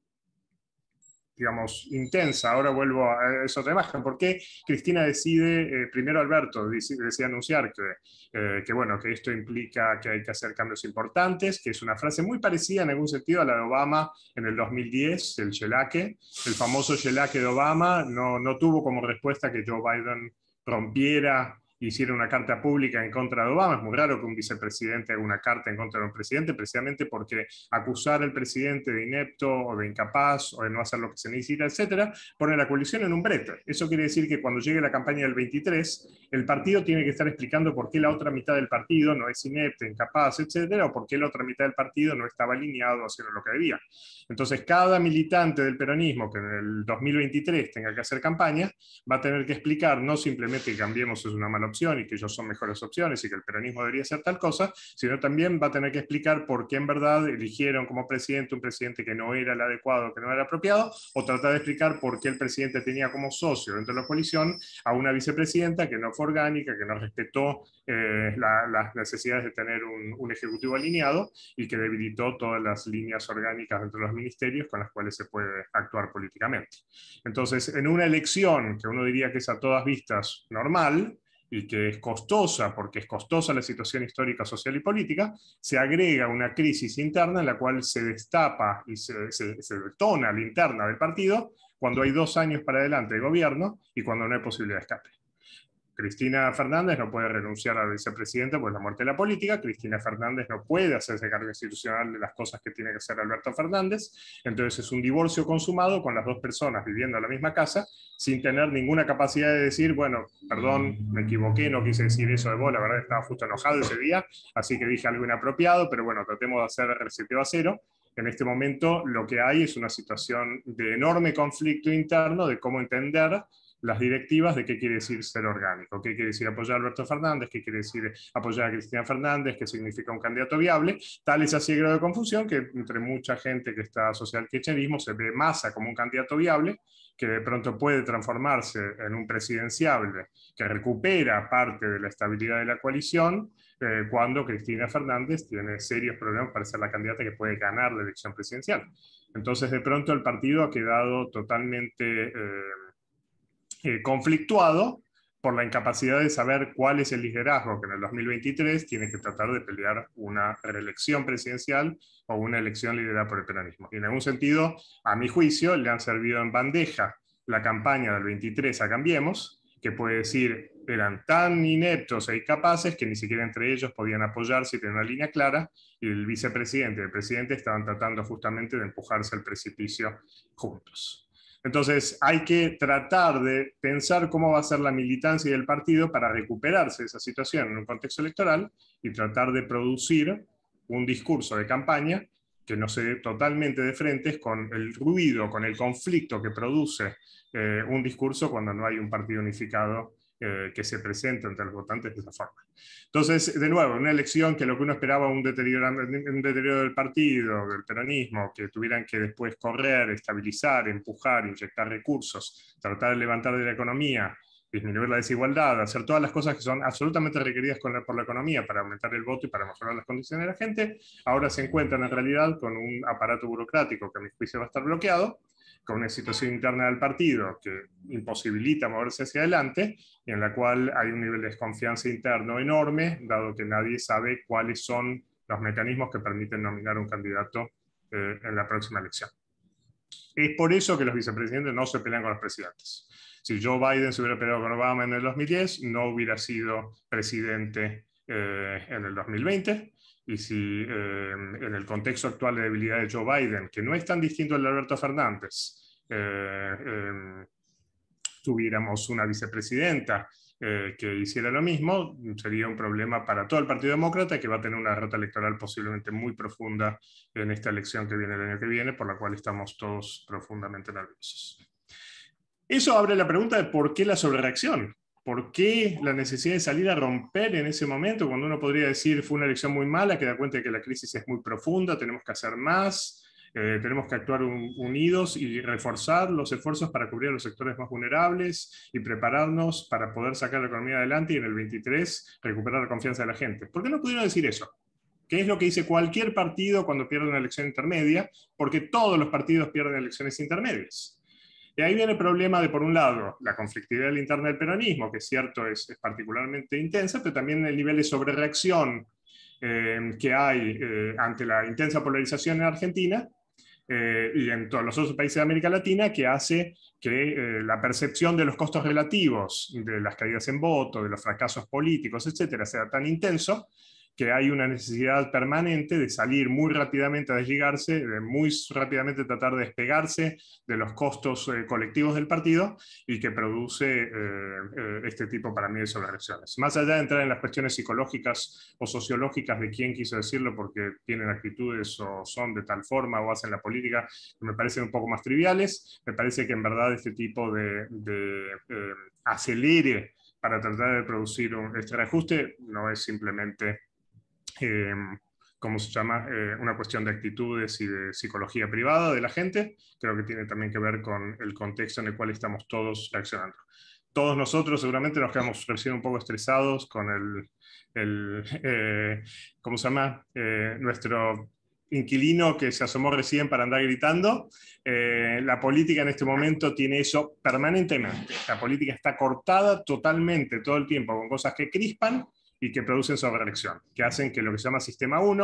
digamos, intensa. Ahora vuelvo a esa otra imagen. ¿Por qué Cristina decide, eh, primero Alberto decide, decide anunciar que, eh, que, bueno, que esto implica que hay que hacer cambios importantes, que es una frase muy parecida en algún sentido a la de Obama en el dos mil diez, el shellaque, el famoso shellaque de Obama, no, no tuvo como respuesta que Joe Biden rompiera, hiciera una carta pública en contra de Obama. Es muy raro que un vicepresidente haga una carta en contra de un presidente, precisamente porque acusar al presidente de inepto o de incapaz o de no hacer lo que se necesita, etcétera, pone la coalición en un brete. Eso quiere decir que cuando llegue la campaña del veintitrés, el partido tiene que estar explicando por qué la otra mitad del partido no es inepto, incapaz, etcétera, o por qué la otra mitad del partido no estaba alineado haciendo lo que debía. Entonces, cada militante del peronismo que en el dos mil veintitrés tenga que hacer campaña va a tener que explicar no simplemente que Cambiemos es una mala opción y que ellos son mejores opciones y que el peronismo debería hacer tal cosa, sino también va a tener que explicar por qué en verdad eligieron como presidente un presidente que no era el adecuado, que no era el apropiado, o tratar de explicar por qué el presidente tenía como socio dentro de la coalición a una vicepresidenta que no fue orgánica, que no respetó eh, la, las necesidades de tener un, un ejecutivo alineado y que debilitó todas las líneas orgánicas dentro de los ministerios con las cuales se puede actuar políticamente. Entonces, en una elección que uno diría que es a todas vistas normal, y que es costosa, porque es costosa la situación histórica, social y política, se agrega una crisis interna en la cual se destapa y se, se, se detona la interna del partido cuando hay dos años para adelante de gobierno y cuando no hay posibilidad de escape. Cristina Fernández no puede renunciar a la vicepresidenta por la muerte de la política, Cristina Fernández no puede hacerse cargo institucional de las cosas que tiene que hacer Alberto Fernández, entonces es un divorcio consumado con las dos personas viviendo en la misma casa, sin tener ninguna capacidad de decir, bueno, perdón, me equivoqué, no quise decir eso de vos, la verdad estaba justo enojado ese día, así que dije algo inapropiado, pero bueno, tratemos de hacer reseteo a cero. En este momento lo que hay es una situación de enorme conflicto interno de cómo entender las directivas de qué quiere decir ser orgánico, qué quiere decir apoyar a Alberto Fernández, qué quiere decir apoyar a Cristina Fernández, qué significa un candidato viable. Tal es así el grado de confusión que entre mucha gente que está asociada al kirchnerismo se ve Massa como un candidato viable, que de pronto puede transformarse en un presidenciable, que recupera parte de la estabilidad de la coalición, eh, cuando Cristina Fernández tiene serios problemas para ser la candidata que puede ganar la elección presidencial. Entonces de pronto el partido ha quedado totalmente Eh, Eh, conflictuado por la incapacidad de saber cuál es el liderazgo que en el dos mil veintitrés tiene que tratar de pelear una reelección presidencial o una elección liderada por el peronismo. Y en algún sentido, a mi juicio, le han servido en bandeja la campaña del veintitrés a Cambiemos, que puede decir, eran tan ineptos e incapaces que ni siquiera entre ellos podían apoyarse y tener una línea clara, y el vicepresidente y el presidente estaban tratando justamente de empujarse al precipicio juntos. Entonces hay que tratar de pensar cómo va a ser la militancia del partido para recuperarse de esa situación en un contexto electoral y tratar de producir un discurso de campaña que no se dé totalmente de frente con el ruido, con el conflicto que produce eh, un discurso cuando no hay un partido unificado eh, que se presente ante los votantes de esa forma. Entonces, de nuevo, una elección que lo que uno esperaba, un deterioro, un deterioro del partido, del peronismo, que tuvieran que después correr, estabilizar, empujar, inyectar recursos, tratar de levantar de la economía, disminuir la desigualdad, hacer todas las cosas que son absolutamente requeridas con la, por la economía para aumentar el voto y para mejorar las condiciones de la gente, ahora se encuentran en realidad con un aparato burocrático que a mi juicio va a estar bloqueado, con una situación interna del partido que imposibilita moverse hacia adelante, y en la cual hay un nivel de desconfianza interno enorme, dado que nadie sabe cuáles son los mecanismos que permiten nominar un candidato eh, en la próxima elección. Es por eso que los vicepresidentes no se pelean con los presidentes. Si Joe Biden se hubiera peleado con Obama en el dos mil diez, no hubiera sido presidente eh, en el dos mil veinte, y si eh, en el contexto actual de debilidad de Joe Biden, que no es tan distinto al de Alberto Fernández, eh, eh, tuviéramos una vicepresidenta eh, que hiciera lo mismo, sería un problema para todo el Partido Demócrata, que va a tener una derrota electoral posiblemente muy profunda en esta elección que viene el año que viene, por la cual estamos todos profundamente nerviosos. Eso abre la pregunta de por qué la sobrereacción. ¿Por qué la necesidad de salir a romper en ese momento, cuando uno podría decir fue una elección muy mala, que da cuenta de que la crisis es muy profunda, tenemos que hacer más, eh, tenemos que actuar un, unidos y reforzar los esfuerzos para cubrir a los sectores más vulnerables y prepararnos para poder sacar la economía adelante y en el veintitrés recuperar la confianza de la gente? ¿Por qué no pudieron decir eso? ¿Qué es lo que dice cualquier partido cuando pierde una elección intermedia? Porque todos los partidos pierden elecciones intermedias. Y ahí viene el problema de, por un lado, la conflictividad interna del peronismo, que es cierto, es, es particularmente intensa, pero también el nivel de sobrereacción eh, que hay eh, ante la intensa polarización en Argentina eh, y en todos los otros países de América Latina, que hace que eh, la percepción de los costos relativos, de las caídas en voto, de los fracasos políticos, etcétera, sea tan intenso que hay una necesidad permanente de salir muy rápidamente a desligarse, de muy rápidamente tratar de despegarse de los costos eh, colectivos del partido, y que produce eh, eh, este tipo para mí de sobrereacciones. Más allá de entrar en las cuestiones psicológicas o sociológicas de quién quiso decirlo porque tienen actitudes o son de tal forma o hacen la política, que me parecen un poco más triviales, me parece que en verdad este tipo de, de eh, acelere para tratar de producir un, este reajuste no es simplemente Eh, ¿cómo se llama? Eh, una cuestión de actitudes y de psicología privada de la gente. Creo que tiene también que ver con el contexto en el cual estamos todos reaccionando. Todos nosotros seguramente nos quedamos recién un poco estresados con el, el eh, ¿cómo se llama? Eh, nuestro inquilino que se asomó recién para andar gritando. Eh, la política en este momento tiene eso permanentemente. La política está cortada totalmente todo el tiempo con cosas que crispan y que producen sobrereacción, que hacen que lo que se llama sistema uno,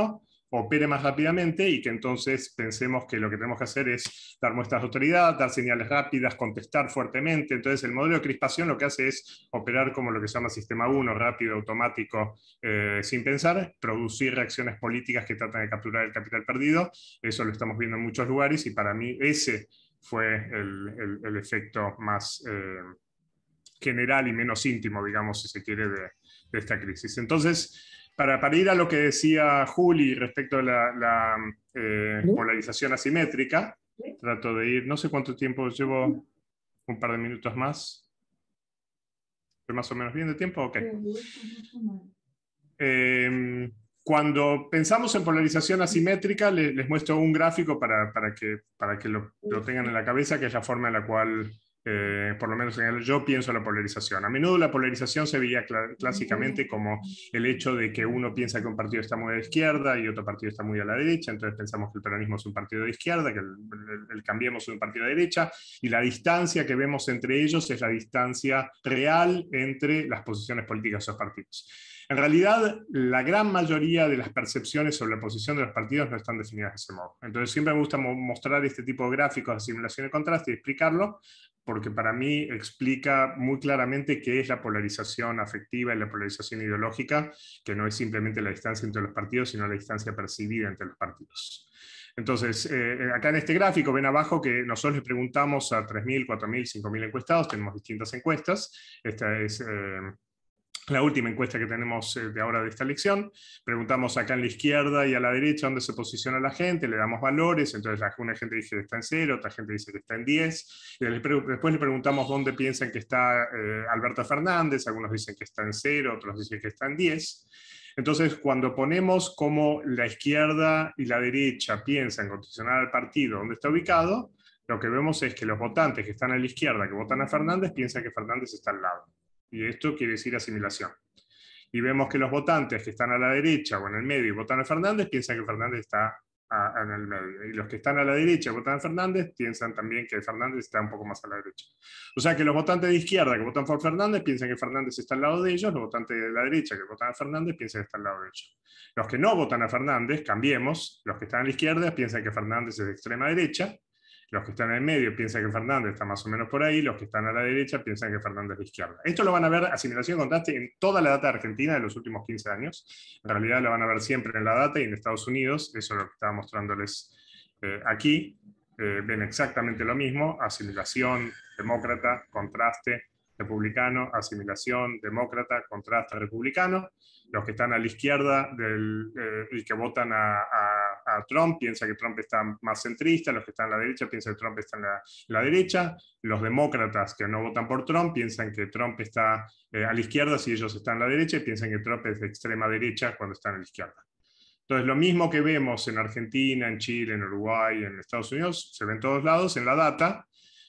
opere más rápidamente y que entonces pensemos que lo que tenemos que hacer es dar muestras de autoridad, dar señales rápidas, contestar fuertemente. Entonces el modelo de crispación lo que hace es operar como lo que se llama sistema uno, rápido, automático, eh, sin pensar, producir reacciones políticas que tratan de capturar el capital perdido. Eso lo estamos viendo en muchos lugares y para mí ese fue el, el, el efecto más eh, general y menos íntimo, digamos, si se quiere, de, de esta crisis. Entonces, Para, para ir a lo que decía Juli respecto a la, la eh, polarización asimétrica, trato de ir, no sé cuánto tiempo llevo, un par de minutos más. ¿Estoy más o menos bien de tiempo? Ok. Eh, cuando pensamos en polarización asimétrica, les, les muestro un gráfico para, para que, para que lo, lo tengan en la cabeza, que es la forma en la cual... Eh, por lo menos en el, yo pienso la polarización. A menudo la polarización se veía cl clásicamente como el hecho de que uno piensa que un partido está muy a la izquierda y otro partido está muy a la derecha, entonces pensamos que el peronismo es un partido de izquierda, que el, el, el Cambiemos es un partido de derecha, y la distancia que vemos entre ellos es la distancia real entre las posiciones políticas de esos partidos. En realidad, la gran mayoría de las percepciones sobre la posición de los partidos no están definidas de ese modo. Entonces siempre me gusta mostrar este tipo de gráficos de simulación de contraste y explicarlo, porque para mí explica muy claramente qué es la polarización afectiva y la polarización ideológica, que no es simplemente la distancia entre los partidos, sino la distancia percibida entre los partidos. Entonces, eh, acá en este gráfico ven abajo que nosotros les preguntamos a tres mil, cuatro mil, cinco mil encuestados, tenemos distintas encuestas, esta es... Eh, la última encuesta que tenemos de ahora de esta lección. Preguntamos acá en la izquierda y a la derecha dónde se posiciona la gente, le damos valores, entonces una gente dice que está en cero, otra gente dice que está en diez, y después le preguntamos dónde piensan que está eh, Alberto Fernández, algunos dicen que está en cero, otros dicen que está en diez. Entonces, cuando ponemos cómo la izquierda y la derecha piensan condicionar al partido donde está ubicado, lo que vemos es que los votantes que están a la izquierda, que votan a Fernández, piensan que Fernández está al lado. Y esto quiere decir asimilación. Y vemos que los votantes que están a la derecha o en el medio y votan a Fernández piensan que Fernández está a, en el medio. Y los que están a la derecha y votan a Fernández piensan también que Fernández está un poco más a la derecha. O sea que los votantes de izquierda que votan por Fernández piensan que Fernández está al lado de ellos, los votantes de la derecha que votan a Fernández piensan que está al lado de ellos. Los que no votan a Fernández, cambiemos, los que están a la izquierda piensan que Fernández es de extrema derecha, los que están en el medio piensan que Fernández está más o menos por ahí, los que están a la derecha piensan que Fernández es de izquierda. Esto lo van a ver, asimilación y contraste, en toda la data de Argentina de los últimos quince años. En realidad lo van a ver siempre en la data y en Estados Unidos, eso es lo que estaba mostrándoles eh, aquí. Eh, ven exactamente lo mismo, asimilación, demócrata, contraste, republicano, asimilación, demócrata, contraste, republicano. Los que están a la izquierda del, eh, y que votan a, a, a Trump piensan que Trump está más centrista, los que están a la derecha piensan que Trump está en la, la derecha, los demócratas que no votan por Trump piensan que Trump está eh, a la izquierda si ellos están a la derecha, y piensan que Trump es de extrema derecha cuando están a la izquierda. Entonces lo mismo que vemos en Argentina, en Chile, en Uruguay, en Estados Unidos, se ve en todos lados en la data,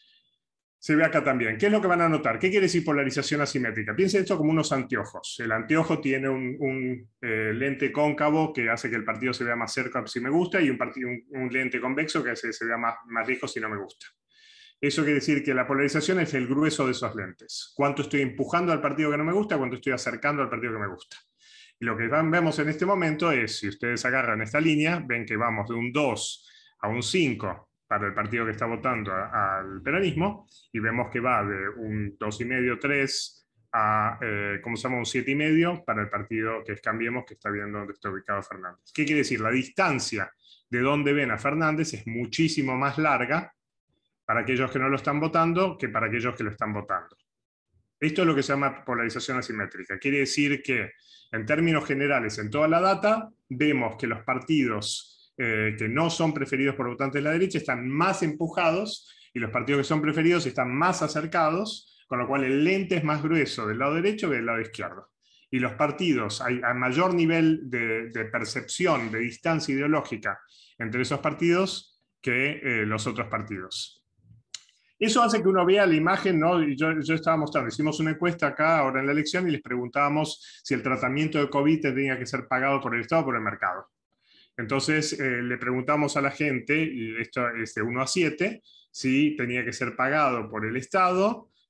se ve acá también. ¿Qué es lo que van a notar? ¿Qué quiere decir polarización asimétrica? Piensen esto como unos anteojos. El anteojo tiene un, un eh, lente cóncavo que hace que el partido se vea más cerca si me gusta, y un, partido, un, un lente convexo que hace que se vea más, más lejos si no me gusta. Eso quiere decir que la polarización es el grueso de esos lentes. ¿Cuánto estoy empujando al partido que no me gusta? ¿Cuánto estoy acercando al partido que me gusta? Y lo que vemos en este momento es, si ustedes agarran esta línea, ven que vamos de un dos a un cinco para el partido que está votando a, al peronismo, y vemos que va de un dos coma cinco, tres a, eh, ¿cómo se llama?, un siete coma cinco para el partido que es Cambiemos, que está viendo dónde está ubicado Fernández. ¿Qué quiere decir? La distancia de dónde ven a Fernández es muchísimo más larga para aquellos que no lo están votando que para aquellos que lo están votando. Esto es lo que se llama polarización asimétrica. Quiere decir que, en términos generales, en toda la data, vemos que los partidos Eh, que no son preferidos por votantes de la derecha están más empujados, y los partidos que son preferidos están más acercados, con lo cual el lente es más grueso del lado derecho que del lado izquierdo. Y los partidos, hay a mayor nivel de, de percepción, de distancia ideológica entre esos partidos que eh, los otros partidos. Eso hace que uno vea la imagen, ¿no? Yo, yo estaba mostrando, hicimos una encuesta acá ahora en la elección y les preguntábamos si el tratamiento de COVID tenía que ser pagado por el Estado o por el mercado. Entonces eh, le preguntamos a la gente, y esto es de uno a siete, si tenía que ser pagado por el Estado,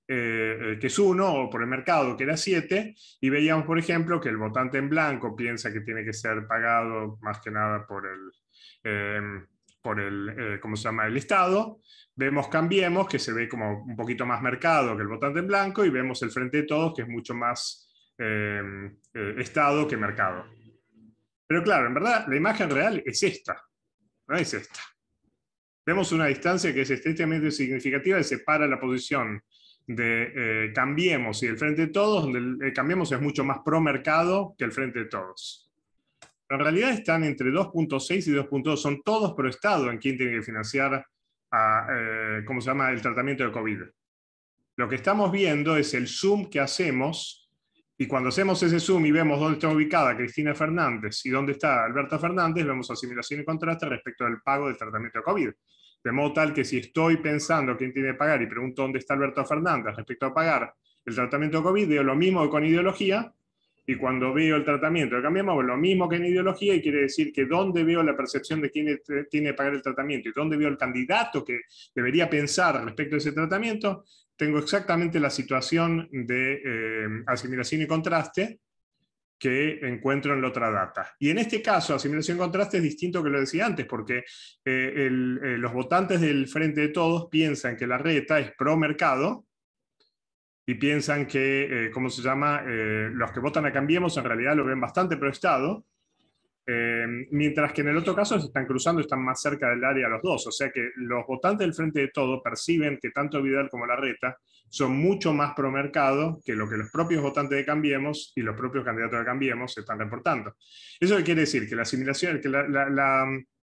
eh, que es uno, o por el mercado, que era siete, y veíamos, por ejemplo, que el votante en blanco piensa que tiene que ser pagado más que nada por el, eh, por el eh, ¿cómo se llama?, el Estado. Vemos Cambiemos, que se ve como un poquito más mercado que el votante en blanco, y vemos el Frente de Todos, que es mucho más eh, eh, Estado que mercado. Pero claro, en verdad, la imagen real es esta, no es esta. Vemos una distancia que es estrictamente significativa y separa la posición de eh, Cambiemos y el Frente de Todos, donde el, el Cambiemos es mucho más pro mercado que el Frente de Todos. Pero en realidad están entre dos punto seis y dos punto dos, son todos pro Estado en quién tiene que financiar a, eh, ¿cómo se llama?, el tratamiento de COVID. Lo que estamos viendo es el zoom que hacemos, y cuando hacemos ese zoom y vemos dónde está ubicada Cristina Fernández y dónde está Alberto Fernández, vemos asimilación y contraste respecto del pago del tratamiento de COVID. De modo tal que si estoy pensando quién tiene que pagar y pregunto dónde está Alberto Fernández respecto a pagar el tratamiento de COVID, veo lo mismo que con ideología, y cuando veo el tratamiento de Cambiemos, veo lo mismo que en ideología, y quiere decir que dónde veo la percepción de quién tiene que pagar el tratamiento y dónde veo el candidato que debería pensar respecto a ese tratamiento, tengo exactamente la situación de eh, asimilación y contraste que encuentro en la otra data. Y en este caso, asimilación y contraste es distinto que lo decía antes, porque eh, el, eh, los votantes del Frente de Todos piensan que Larreta es pro mercado, y piensan que, eh, ¿cómo se llama?, eh, los que votan a Cambiemos en realidad lo ven bastante pro Estado, eh, mientras que en el otro caso se están cruzando, están más cerca del área los dos. O sea que los votantes del Frente de Todos perciben que tanto Vidal como Larreta son mucho más pro mercado que lo que los propios votantes de Cambiemos y los propios candidatos de Cambiemos están reportando. ¿Eso qué quiere decir? Que la asimilación, que la, la, la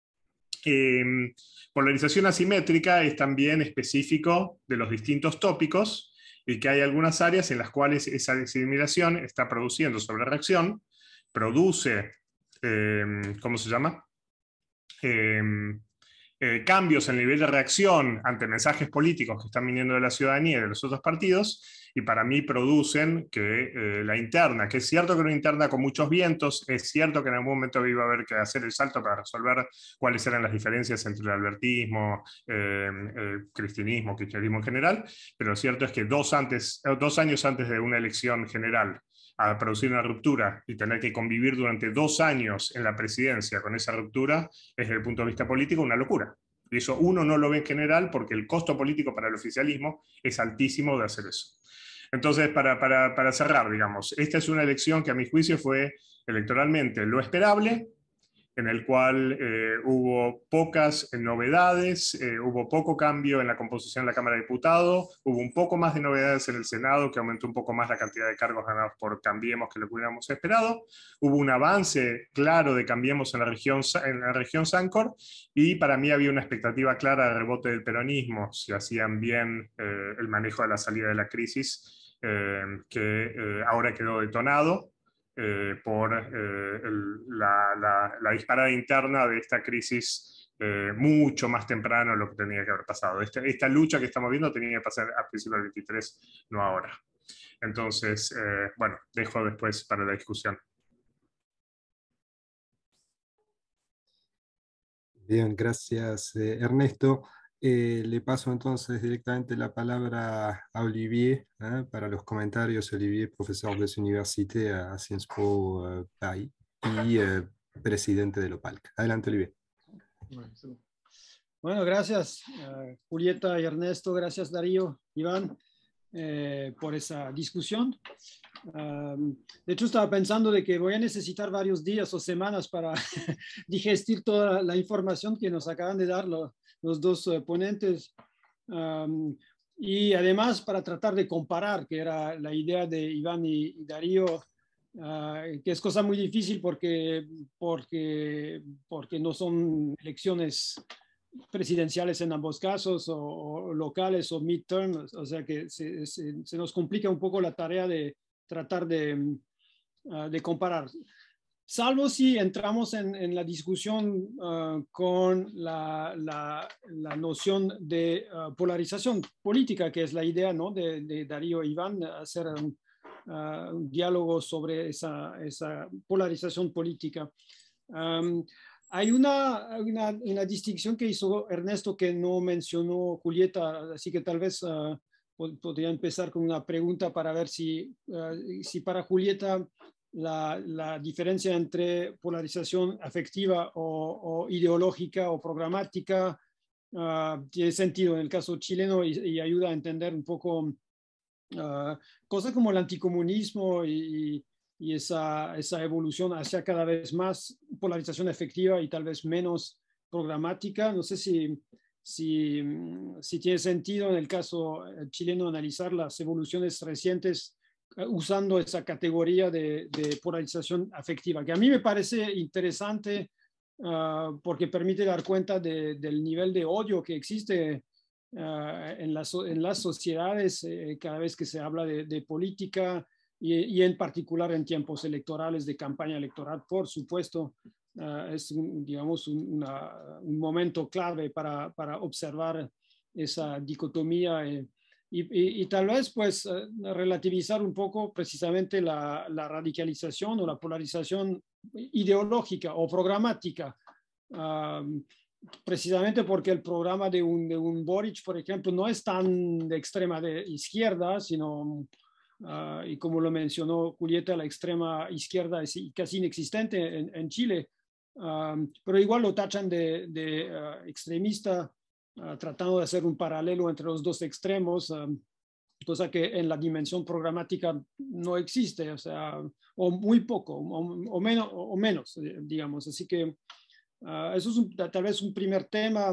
eh, polarización asimétrica es también específico de los distintos tópicos, y que hay algunas áreas en las cuales esa asimilación está produciendo sobrereacción, produce, eh, ¿cómo se llama?, Eh, eh, cambios en el nivel de reacción ante mensajes políticos que están viniendo de la ciudadanía y de los otros partidos, y para mí producen que eh, la interna, que es cierto que una interna con muchos vientos, es cierto que en algún momento iba a haber que hacer el salto para resolver cuáles eran las diferencias entre el albertismo, eh, eh, cristinismo, kirchnerismo en general, pero lo cierto es que dos, antes, dos años antes de una elección general, a producir una ruptura y tener que convivir durante dos años en la presidencia con esa ruptura, es desde el punto de vista político una locura. Y eso uno no lo ve en general porque el costo político para el oficialismo es altísimo de hacer eso. Entonces, para, para, para cerrar, digamos, esta es una elección que a mi juicio fue electoralmente lo esperable, en el cual eh, hubo pocas novedades, eh, hubo poco cambio en la composición de la Cámara de Diputados, hubo un poco más de novedades en el Senado, que aumentó un poco más la cantidad de cargos ganados por Cambiemos que lo que hubiéramos esperado, hubo un avance claro de Cambiemos en la región, en la región Sancor, y para mí había una expectativa clara de rebote del peronismo, si hacían bien eh, el manejo de la salida de la crisis, eh, que eh, ahora quedó detonado, Eh, por eh, el, la, la, la disparada interna de esta crisis eh, mucho más temprano de lo que tenía que haber pasado. Esta, esta lucha que estamos viendo tenía que pasar a principios del veintitrés, no ahora. Entonces, eh, bueno, dejo después para la discusión. Bien, gracias, eh, Ernesto. Eh, le paso entonces directamente la palabra a Olivier, ¿eh? Para los comentarios. Olivier, profesor de su universidad a Sciences Po uh, Paris y eh, presidente de l'Opalc. Adelante, Olivier. Bueno, gracias uh, Julieta y Ernesto, gracias Darío, Iván, eh, por esa discusión. Um, de hecho, estaba pensando de que voy a necesitar varios días o semanas para digestir toda la información que nos acaban de dar lo, los dos uh, ponentes, um, y además para tratar de comparar, que era la idea de Iván y, y Darío, uh, que es cosa muy difícil porque, porque, porque no son elecciones presidenciales en ambos casos, o, o locales o midterms, o sea que se, se, se nos complica un poco la tarea de tratar de, uh, de comparar. Salvo si entramos en, en la discusión uh, con la, la, la noción de uh, polarización política, que es la idea, ¿no?, de, de Darío e Iván, hacer un, uh, un diálogo sobre esa, esa polarización política. Um, hay una, una, una distinción que hizo Ernesto que no mencionó Julieta, así que tal vez uh, podría empezar con una pregunta para ver si, uh, si para Julieta la, la diferencia entre polarización afectiva o, o ideológica o programática uh, tiene sentido en el caso chileno y, y ayuda a entender un poco uh, cosas como el anticomunismo y, y esa, esa evolución hacia cada vez más polarización afectiva y tal vez menos programática. No sé si... Si, si tiene sentido en el caso chileno analizar las evoluciones recientes uh, usando esa categoría de, de polarización afectiva, que a mí me parece interesante uh, porque permite dar cuenta de, del nivel de odio que existe uh, en, las, en las sociedades eh, cada vez que se habla de, de política y, y en particular en tiempos electorales, de campaña electoral, por supuesto. Uh, es, un, digamos, un, una, un momento clave para, para observar esa dicotomía eh, y, y, y tal vez pues uh, relativizar un poco precisamente la, la radicalización o la polarización ideológica o programática, uh, precisamente porque el programa de un, de un Boric, por ejemplo, no es tan de extrema de izquierda, sino... Uh, y como lo mencionó Julieta, la extrema izquierda es casi inexistente en, en Chile. Um, pero igual lo tachan de, de uh, extremista, uh, tratando de hacer un paralelo entre los dos extremos, um, cosa que en la dimensión programática no existe, o sea, o muy poco, o, o, menos, o menos, digamos. Así que uh, eso es un, tal vez un primer tema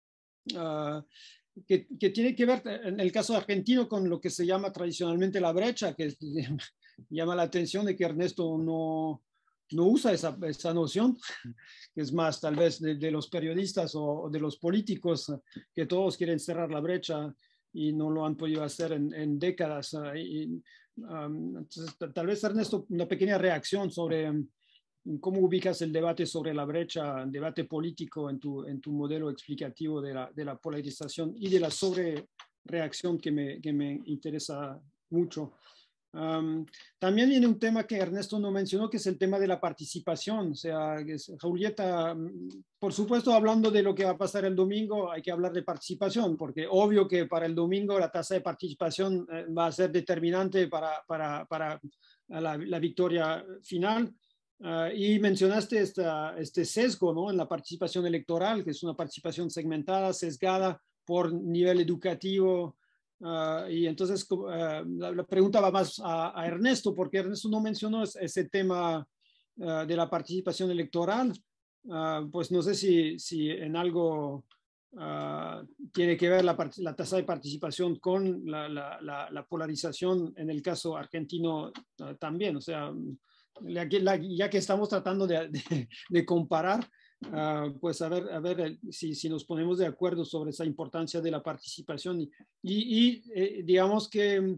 uh, que, que tiene que ver, en el caso argentino, con lo que se llama tradicionalmente la brecha, que es, llama la atención de que Ernesto no... no usa esa, esa noción, que es más tal vez de, de los periodistas o, o de los políticos, que todos quieren cerrar la brecha y no lo han podido hacer en, en décadas. Uh, y, um, entonces, tal vez, Ernesto, una pequeña reacción sobre um, cómo ubicas el debate sobre la brecha, el debate político en tu, en tu modelo explicativo de la, de la polarización y de la sobrereacción que me, que me interesa mucho. Um, también viene un tema que Ernesto no mencionó, que es el tema de la participación. O sea, es, Julieta, por supuesto, hablando de lo que va a pasar el domingo, hay que hablar de participación, porque obvio que para el domingo la tasa de participación eh, va a ser determinante para, para, para la, la victoria final. Uh, y mencionaste esta, este sesgo, ¿no?, en la participación electoral, que es una participación segmentada, sesgada por nivel educativo. Uh, y entonces uh, la, la pregunta va más a, a Ernesto, porque Ernesto no mencionó ese tema uh, de la participación electoral. Uh, pues no sé si, si en algo uh, tiene que ver la, la tasa de participación con la, la, la, la polarización en el caso argentino uh, también. O sea, la, la, ya que estamos tratando de, de, de comparar, Uh, pues a ver, a ver si, si nos ponemos de acuerdo sobre esa importancia de la participación y, y, y eh, digamos que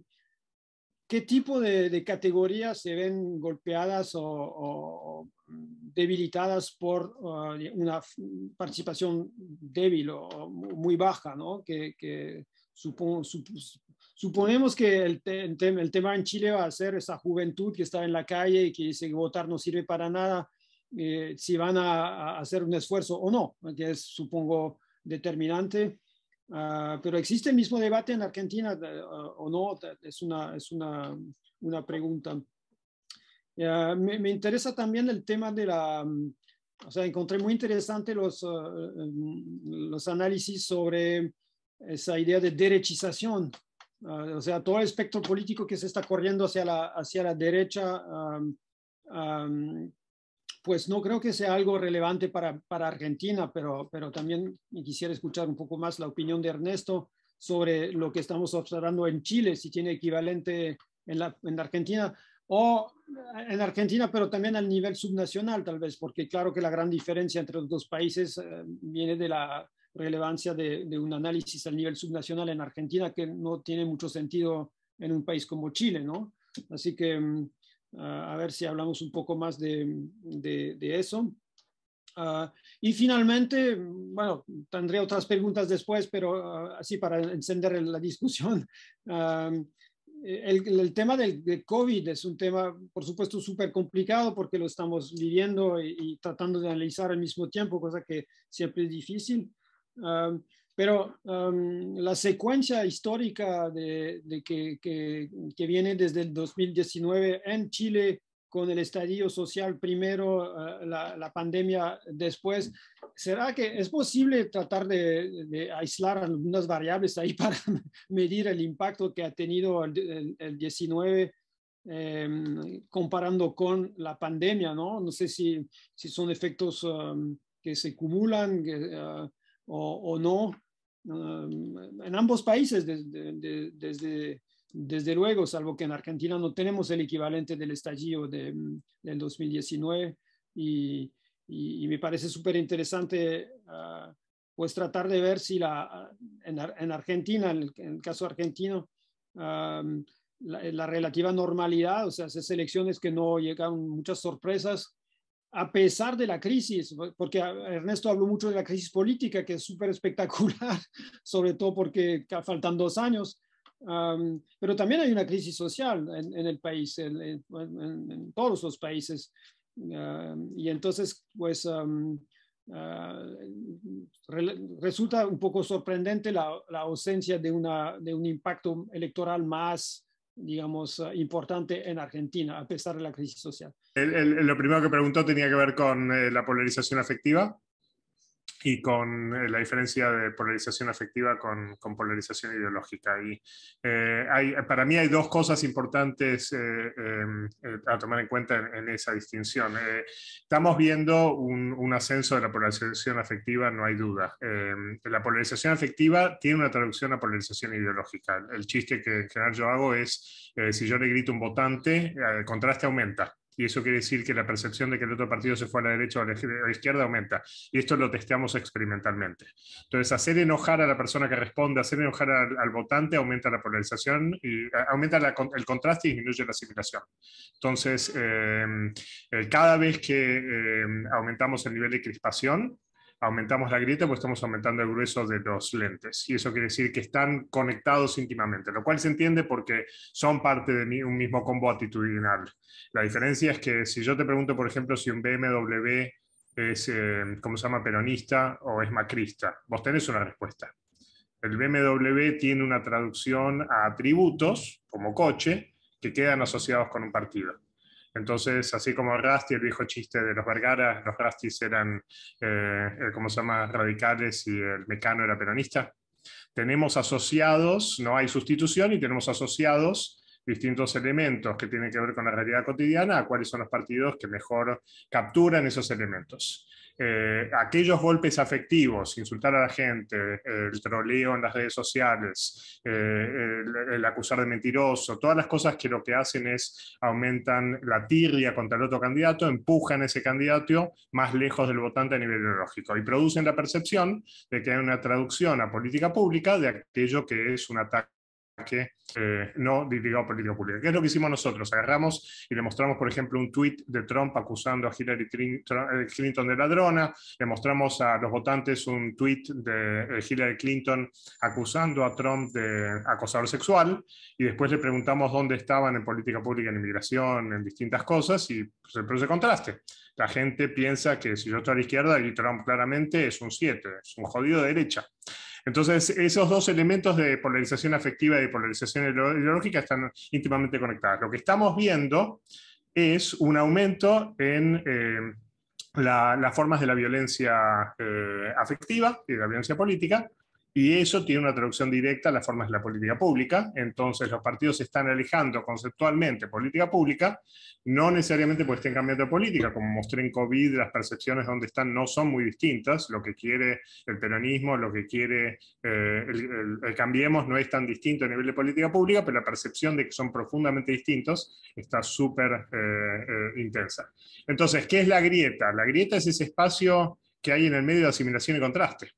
qué tipo de, de categorías se ven golpeadas o, o debilitadas por uh, una participación débil o muy baja, ¿no? Que, que supon, sup, suponemos que el, te, el, tema, el tema en Chile va a ser esa juventud que está en la calle y que dice que votar no sirve para nada. Eh, si van a, a hacer un esfuerzo o no, que es, supongo, determinante. Uh, pero ¿existe el mismo debate en Argentina uh, o no? Es una, es una, una pregunta. Uh, me, me interesa también el tema de la... Um, o sea, encontré muy interesante los, uh, los análisis sobre esa idea de derechización. Uh, o sea, todo el espectro político que se está corriendo hacia la, hacia la derecha, um, um, pues no creo que sea algo relevante para, para Argentina, pero, pero también quisiera escuchar un poco más la opinión de Ernesto sobre lo que estamos observando en Chile, si tiene equivalente en, la, en Argentina, o en Argentina, pero también al nivel subnacional, tal vez, porque claro que la gran diferencia entre los dos países eh, viene de la relevancia de, de un análisis al nivel subnacional en Argentina, que no tiene mucho sentido en un país como Chile, ¿no? Así que... Uh, a ver si hablamos un poco más de, de, de eso. Uh, y finalmente, bueno, tendré otras preguntas después, pero uh, así para encender la discusión. Uh, el, el tema del, del COVID es un tema, por supuesto, súper complicado porque lo estamos viviendo y, y tratando de analizar al mismo tiempo, cosa que siempre es difícil. Uh, pero um, la secuencia histórica de, de que, que, que viene desde el dos mil diecinueve en Chile, con el estallido social primero, uh, la, la pandemia después, ¿será que es posible tratar de, de aislar algunas variables ahí para medir el impacto que ha tenido el, el, el diecinueve eh, comparando con la pandemia, ¿no? No sé si, si son efectos um, que se acumulan que, uh, o, o no. Um, en ambos países, desde, de, desde, desde luego, salvo que en Argentina no tenemos el equivalente del estallido de, del dos mil diecinueve y, y, y me parece súper interesante uh, pues tratar de ver si la, en, en Argentina, en el, en el caso argentino, um, la, la relativa normalidad, o sea, esas elecciones que no llegan muchas sorpresas, a pesar de la crisis, porque Ernesto habló mucho de la crisis política, que es súper espectacular, sobre todo porque faltan dos años, um, pero también hay una crisis social en, en el país, en, en, en todos los países, uh, y entonces, pues, um, uh, re, resulta un poco sorprendente la, la ausencia de, una, de un impacto electoral más, digamos, uh, importante en Argentina, a pesar de la crisis social. El, el, lo primero que preguntó tenía que ver con eh, la polarización afectiva y con eh, la diferencia de polarización afectiva con, con polarización ideológica. Y, eh, hay, para mí hay dos cosas importantes eh, eh, a tomar en cuenta en, en esa distinción. Eh, estamos viendo un, un ascenso de la polarización afectiva, no hay duda. Eh, la polarización afectiva tiene una traducción a polarización ideológica. El, el chiste que en general yo hago es, eh, si yo le grito a un votante, eh, el contraste aumenta. Y eso quiere decir que la percepción de que el otro partido se fue a la derecha o a la izquierda aumenta. Y esto lo testeamos experimentalmente. Entonces, hacer enojar a la persona que responde, hacer enojar al, al votante, aumenta la polarización, y eh, aumenta la, el contraste y disminuye la asimilación. Entonces, eh, eh, cada vez que eh, aumentamos el nivel de crispación, aumentamos la grieta, pues estamos aumentando el grueso de los lentes. Y eso quiere decir que están conectados íntimamente, lo cual se entiende porque son parte de un mismo combo actitudinal. La diferencia es que si yo te pregunto, por ejemplo, si un B M W es, eh, ¿cómo se llama?, peronista o es macrista, vos tenés una respuesta. El B M W tiene una traducción a atributos, como coche, que quedan asociados con un partido. Entonces, así como Rusty, el viejo chiste de los Vergara, los Rustys eran, eh, ¿cómo se llama?, radicales y el Mecano era peronista. Tenemos asociados, no hay sustitución, y tenemos asociados distintos elementos que tienen que ver con la realidad cotidiana, a cuáles son los partidos que mejor capturan esos elementos. Eh, aquellos golpes afectivos, insultar a la gente, el troleo en las redes sociales, eh, el, el acusar de mentiroso, todas las cosas que lo que hacen es aumentan la tirria contra el otro candidato, empujan a ese candidato más lejos del votante a nivel ideológico y producen la percepción de que hay una traducción a política pública de aquello que es un ataque que eh, no dirigado a política pública. ¿Qué es lo que hicimos nosotros? Agarramos y le mostramos, por ejemplo, un tuit de Trump acusando a Hillary Clinton de ladrona, le mostramos a los votantes un tuit de Hillary Clinton acusando a Trump de acosador sexual, y después le preguntamos dónde estaban en política pública, en inmigración, en distintas cosas, y pues, se produce contraste. La gente piensa que si yo estoy a la izquierda y Trump claramente es un siete, es un jodido de derecha. Entonces, esos dos elementos de polarización afectiva y de polarización ideológica están íntimamente conectados. Lo que estamos viendo es un aumento en eh, la, las formas de la violencia eh, afectiva y de la violencia política, y eso tiene una traducción directa a las formas de la política pública. Entonces los partidos se están alejando conceptualmente política pública, no necesariamente porque estén cambiando de política, como mostré en COVID, las percepciones donde están no son muy distintas, lo que quiere el peronismo, lo que quiere eh, el, el, el Cambiemos no es tan distinto a nivel de política pública, pero la percepción de que son profundamente distintos está súper eh, eh, intensa. Entonces, ¿qué es la grieta? La grieta es ese espacio que hay en el medio de asimilación y contraste.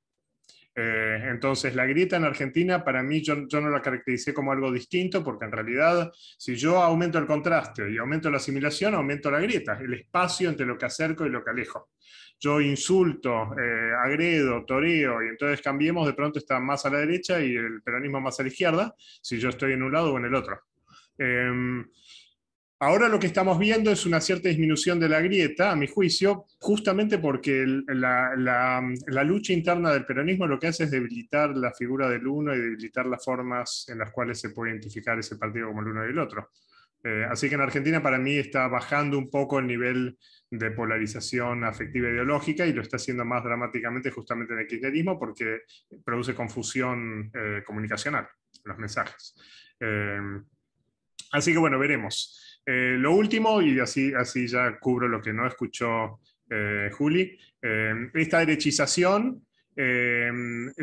Eh, entonces, la grieta en Argentina, para mí, yo, yo no la caractericé como algo distinto, porque en realidad, si yo aumento el contraste y aumento la asimilación, aumento la grieta, el espacio entre lo que acerco y lo que alejo. Yo insulto, eh, agredo, toreo, y entonces Cambiemos de pronto está más a la derecha y el peronismo más a la izquierda, si yo estoy en un lado o en el otro. Eh, Ahora lo que estamos viendo es una cierta disminución de la grieta, a mi juicio, justamente porque el, la, la, la lucha interna del peronismo lo que hace es debilitar la figura del uno y debilitar las formas en las cuales se puede identificar ese partido como el uno y el otro. Eh, así que en Argentina para mí está bajando un poco el nivel de polarización afectiva e ideológica y lo está haciendo más dramáticamente justamente en el kirchnerismo porque produce confusión eh, comunicacional en los mensajes. Eh, así que bueno, veremos. Eh, lo último, y así, así ya cubro lo que no escuchó eh, Juli, eh, esta derechización eh,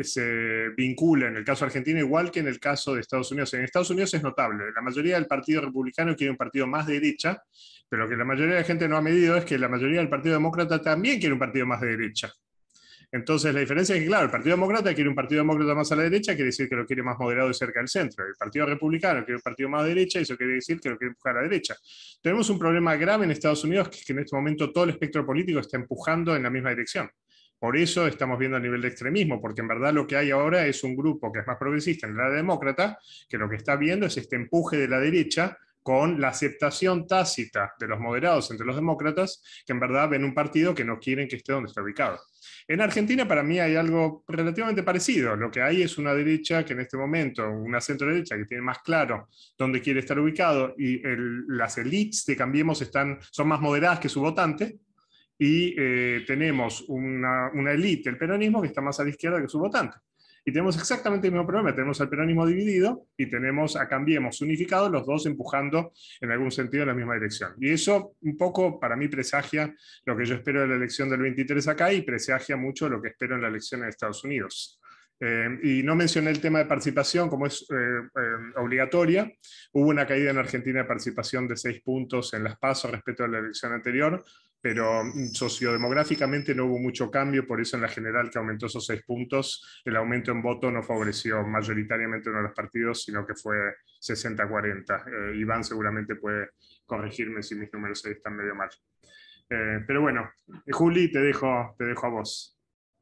se vincula en el caso argentino igual que en el caso de Estados Unidos. En Estados Unidos es notable, la mayoría del Partido Republicano quiere un partido más de derecha, pero lo que la mayoría de la gente no ha medido es que la mayoría del Partido Demócrata también quiere un partido más de derecha. Entonces la diferencia es que, claro, el Partido Demócrata quiere un Partido Demócrata más a la derecha, quiere decir que lo quiere más moderado y cerca del centro. El Partido Republicano quiere un partido más de derecha, y eso quiere decir que lo quiere empujar a la derecha. Tenemos un problema grave en Estados Unidos, que es que en este momento todo el espectro político está empujando en la misma dirección. Por eso estamos viendo el nivel de extremismo, porque en verdad lo que hay ahora es un grupo que es más progresista en el área demócrata, que lo que está viendo es este empuje de la derecha con la aceptación tácita de los moderados entre los demócratas, que en verdad ven un partido que no quieren que esté donde está ubicado. En Argentina para mí hay algo relativamente parecido. Lo que hay es una derecha que en este momento, una centro derecha que tiene más claro dónde quiere estar ubicado, y el, las élites de Cambiemos están, son más moderadas que su votante, y eh, tenemos una, una élite del peronismo que está más a la izquierda que su votante. Y tenemos exactamente el mismo problema, tenemos al peronismo dividido y tenemos a Cambiemos unificado, los dos empujando en algún sentido en la misma dirección. Y eso un poco para mí presagia lo que yo espero de la elección del veintitrés acá y presagia mucho lo que espero en la elección en Estados Unidos. Eh, y no mencioné el tema de participación, como es eh, eh, obligatoria. Hubo una caída en Argentina de participación de seis puntos en las PASO respecto a la elección anterior, pero sociodemográficamente no hubo mucho cambio, por eso en la general que aumentó esos seis puntos, el aumento en voto no favoreció mayoritariamente a uno de los partidos, sino que fue sesenta a cuarenta. Eh, Iván seguramente puede corregirme si mis números ahí están medio mal. Eh, pero bueno, Juli, te dejo, te dejo a vos.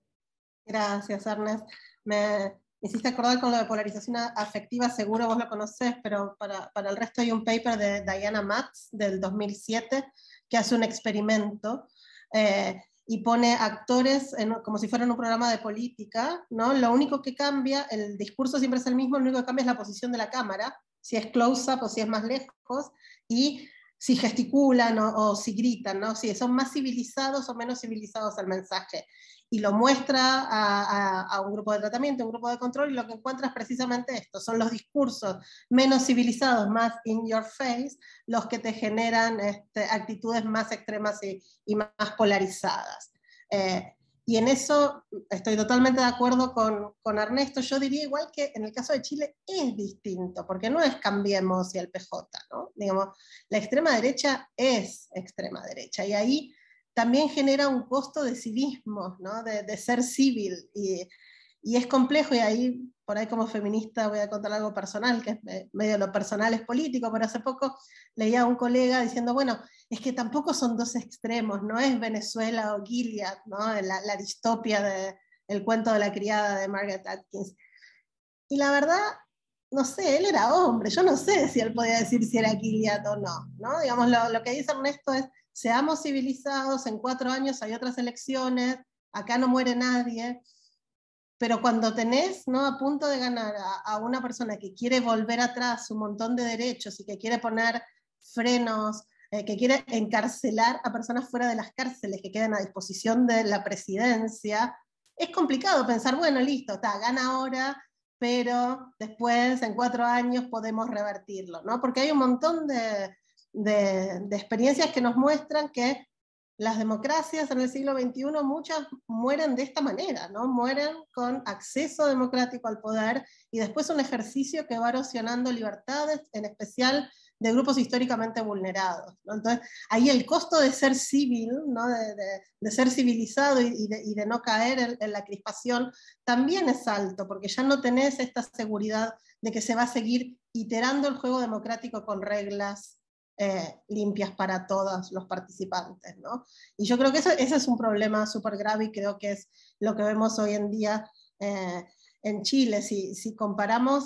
Gracias, Ernest. Me hiciste acordar con lo de polarización afectiva, seguro vos lo conocés, pero para, para el resto hay un paper de Diana Matz del dos mil siete que hace un experimento eh, y pone actores en, como si fueran un programa de política, ¿no? Lo único que cambia, el discurso siempre es el mismo, lo único que cambia es la posición de la cámara, si es close-up o si es más lejos, y si gesticulan o, o si gritan, ¿no? Si son más civilizados o menos civilizados el mensaje. Y lo muestra a, a, a un grupo de tratamiento, un grupo de control, y lo que encuentra es precisamente esto, son los discursos menos civilizados, más in your face, los que te generan este, actitudes más extremas y, y más polarizadas. Eh, y en eso estoy totalmente de acuerdo con, con Ernesto. Yo diría igual que en el caso de Chile es distinto, porque no es Cambiemos y el P J, ¿no? Digamos, la extrema derecha es extrema derecha, y ahí también genera un costo de civismo, ¿no? de, de ser civil, y, y es complejo, y ahí, por ahí como feminista voy a contar algo personal, que es medio lo personal es político, pero hace poco leía a un colega diciendo, bueno, es que tampoco son dos extremos, no es Venezuela o Gilead, ¿no? la, la distopia de El cuento de la criada de Margaret Atkins. Y la verdad, no sé, él era hombre, yo no sé si él podía decir si era Gilead o no, ¿no? Digamos, lo, lo que dice Ernesto es, seamos civilizados, en cuatro años hay otras elecciones, acá no muere nadie, pero cuando tenés, ¿no? a punto de ganar a, a una persona que quiere volver atrás un montón de derechos y que quiere poner frenos, eh, que quiere encarcelar a personas fuera de las cárceles que queden a disposición de la presidencia, es complicado pensar, bueno, listo, está, gana ahora, pero después, en cuatro años, podemos revertirlo, ¿no? Porque hay un montón de... De, de experiencias que nos muestran que las democracias en el siglo veintiuno, muchas mueren de esta manera, ¿no? Mueren con acceso democrático al poder y después un ejercicio que va erosionando libertades, en especial de grupos históricamente vulnerados, ¿no? Entonces, ahí el costo de ser civil, ¿no? de, de, de ser civilizado y, y, de, y de no caer en, en la crispación, también es alto, porque ya no tenés esta seguridad de que se va a seguir iterando el juego democrático con reglas Eh, limpias para todos los participantes, ¿no? Y yo creo que eso, ese es un problema súper grave, y creo que es lo que vemos hoy en día eh, en Chile. Si, si comparamos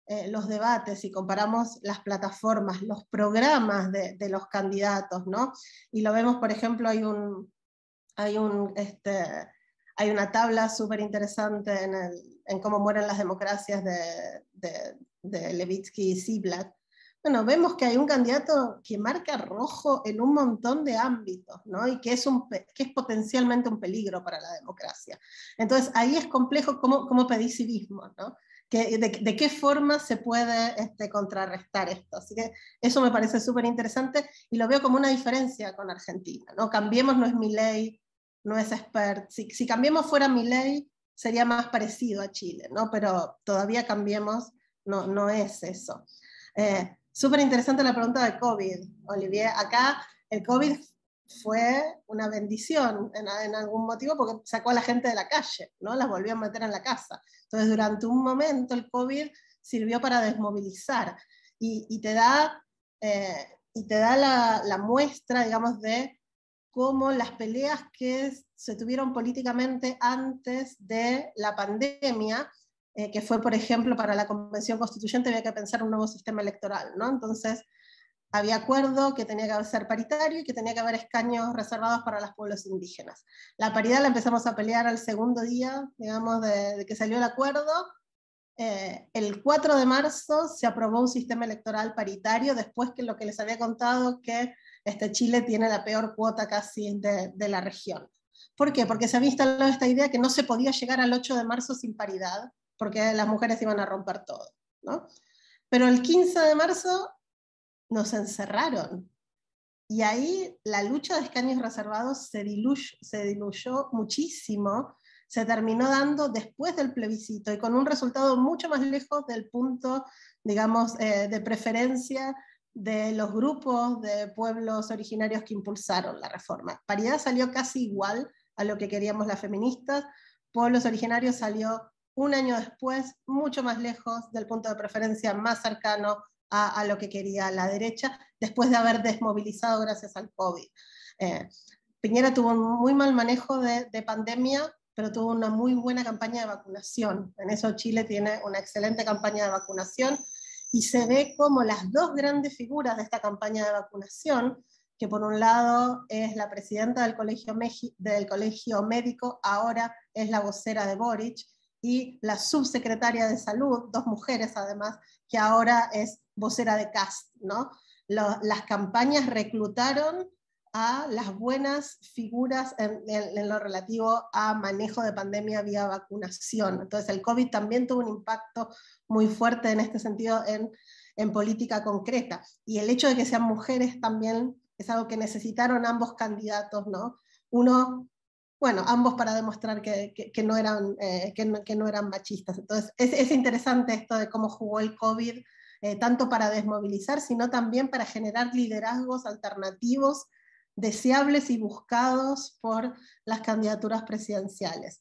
eh, los debates, si comparamos las plataformas, los programas de, de los candidatos, ¿no? Y lo vemos, por ejemplo, hay un... Hay, un, este, hay una tabla súper interesante en, en cómo mueren las democracias de, de, de Levitsky y Ziblatt. Bueno, vemos que hay un candidato que marca rojo en un montón de ámbitos, ¿no? Y que es, un, que es potencialmente un peligro para la democracia. Entonces, ahí es complejo cómo, cómo pedir civismo, ¿no? Que, de, de qué forma se puede este, contrarrestar esto. Así que eso me parece súper interesante y lo veo como una diferencia con Argentina, ¿no? Cambiemos no es Milei, no es expert. Si, si Cambiemos fuera Milei, sería más parecido a Chile, ¿no? Pero todavía Cambiemos no, no es eso. Eh, Súper interesante la pregunta de COVID, Olivier. Acá el COVID fue una bendición en, en algún motivo porque sacó a la gente de la calle, ¿no? Las volvió a meter en la casa. Entonces durante un momento el COVID sirvió para desmovilizar y, y te da, eh, y te da la, la muestra, digamos, de cómo las peleas que se tuvieron políticamente antes de la pandemia, eh, que fue, por ejemplo, para la Convención Constituyente había que pensar un nuevo sistema electoral, ¿no? Entonces, había acuerdo que tenía que ser paritario y que tenía que haber escaños reservados para los pueblos indígenas. La paridad la empezamos a pelear al segundo día, digamos, de, de que salió el acuerdo. Eh, el cuatro de marzo se aprobó un sistema electoral paritario, después que lo que les había contado que este, Chile tiene la peor cuota casi de, de la región. ¿Por qué? Porque se había instalado esta idea que no se podía llegar al ocho de marzo sin paridad, porque las mujeres iban a romper todo, ¿no? Pero el quince de marzo nos encerraron, y ahí la lucha de escaños reservados se diluyó, se diluyó muchísimo, se terminó dando después del plebiscito, y con un resultado mucho más lejos del punto, digamos, eh, de preferencia de los grupos de pueblos originarios que impulsaron la reforma. Paridad salió casi igual a lo que queríamos las feministas, pueblos originarios salió un año después, mucho más lejos del punto de preferencia más cercano a, a lo que quería la derecha, después de haber desmovilizado gracias al COVID. Eh, Piñera tuvo un muy mal manejo de, de pandemia, pero tuvo una muy buena campaña de vacunación. En eso Chile tiene una excelente campaña de vacunación, y se ve como las dos grandes figuras de esta campaña de vacunación, que por un lado es la presidenta del Colegio, del Colegio Médico, ahora es la vocera de Boric, y la subsecretaria de Salud, dos mujeres además, que ahora es vocera de Kast, ¿no? Lo, las campañas reclutaron a las buenas figuras en, en, en lo relativo a manejo de pandemia vía vacunación. Entonces el COVID también tuvo un impacto muy fuerte en este sentido en, en política concreta. Y el hecho de que sean mujeres también es algo que necesitaron ambos candidatos, ¿no? Uno, bueno, ambos para demostrar que, que, que, no, eran, eh, que, no, que no eran machistas. Entonces es, es interesante esto de cómo jugó el COVID, eh, tanto para desmovilizar, sino también para generar liderazgos alternativos, deseables y buscados por las candidaturas presidenciales.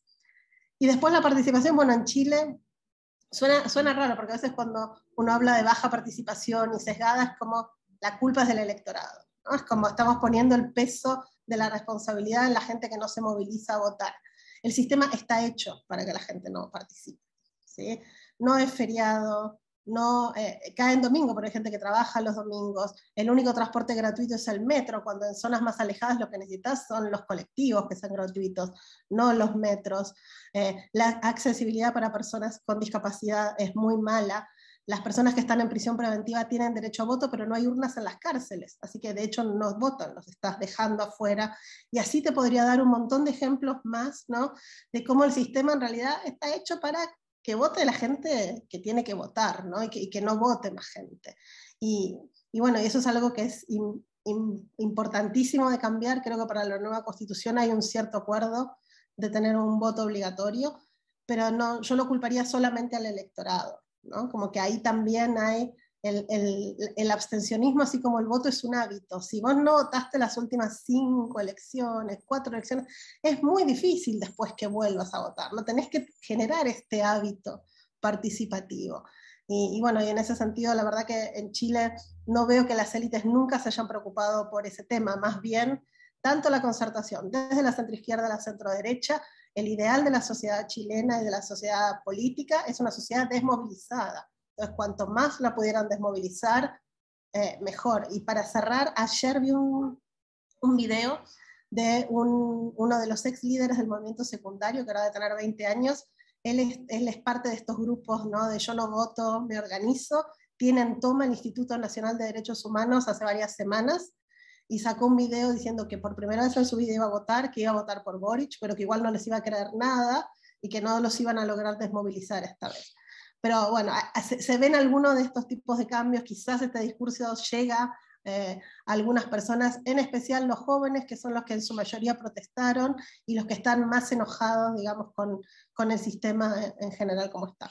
Y después la participación, bueno, en Chile suena, suena raro, porque a veces cuando uno habla de baja participación y sesgada es como la culpa es del electorado, ¿no? Es como estamos poniendo el peso de la responsabilidad en la gente que no se moviliza a votar. El sistema está hecho para que la gente no participe, ¿sí? No es feriado, no, eh, cae en domingo, pero hay gente que trabaja los domingos, el único transporte gratuito es el metro, cuando en zonas más alejadas lo que necesitas son los colectivos que sean gratuitos, no los metros. Eh, la accesibilidad para personas con discapacidad es muy mala. Las personas que están en prisión preventiva tienen derecho a voto, pero no hay urnas en las cárceles, así que de hecho no votan, los estás dejando afuera, y así te podría dar un montón de ejemplos más, ¿no? De cómo el sistema en realidad está hecho para que vote la gente que tiene que votar, ¿no? Y que, y que no vote más gente. Y, y bueno, y eso es algo que es in, in, importantísimo de cambiar. Creo que para la nueva Constitución hay un cierto acuerdo de tener un voto obligatorio, pero no, yo no culparía solamente al electorado, ¿no? Como que ahí también hay el, el, el abstencionismo, así como el voto es un hábito. Si vos no votaste las últimas cinco elecciones, cuatro elecciones, es muy difícil después que vuelvas a votar, ¿no? Tenés que generar este hábito participativo. Y, y bueno, y en ese sentido, la verdad que en Chile no veo que las élites nunca se hayan preocupado por ese tema, más bien, tanto la concertación, desde la centroizquierda a la centroderecha, el ideal de la sociedad chilena y de la sociedad política es una sociedad desmovilizada, Entonces, cuanto más la pudieran desmovilizar, eh, mejor. Y para cerrar, ayer vi un, un video de un, uno de los ex líderes del movimiento secundario, que ahora de tener veinte años. Él es, él es parte de estos grupos, ¿no? De yo no voto, me organizo. Tienen toma el Instituto Nacional de Derechos Humanos hace varias semanas, y sacó un video diciendo que por primera vez en su vida iba a votar, que iba a votar por Boric, pero que igual no les iba a creer nada, y que no los iban a lograr desmovilizar esta vez. Pero bueno, se, se ven algunos de estos tipos de cambios, quizás este discurso llega eh, a algunas personas, en especial los jóvenes, que son los que en su mayoría protestaron, y los que están más enojados, digamos, con, con el sistema en, en general como está.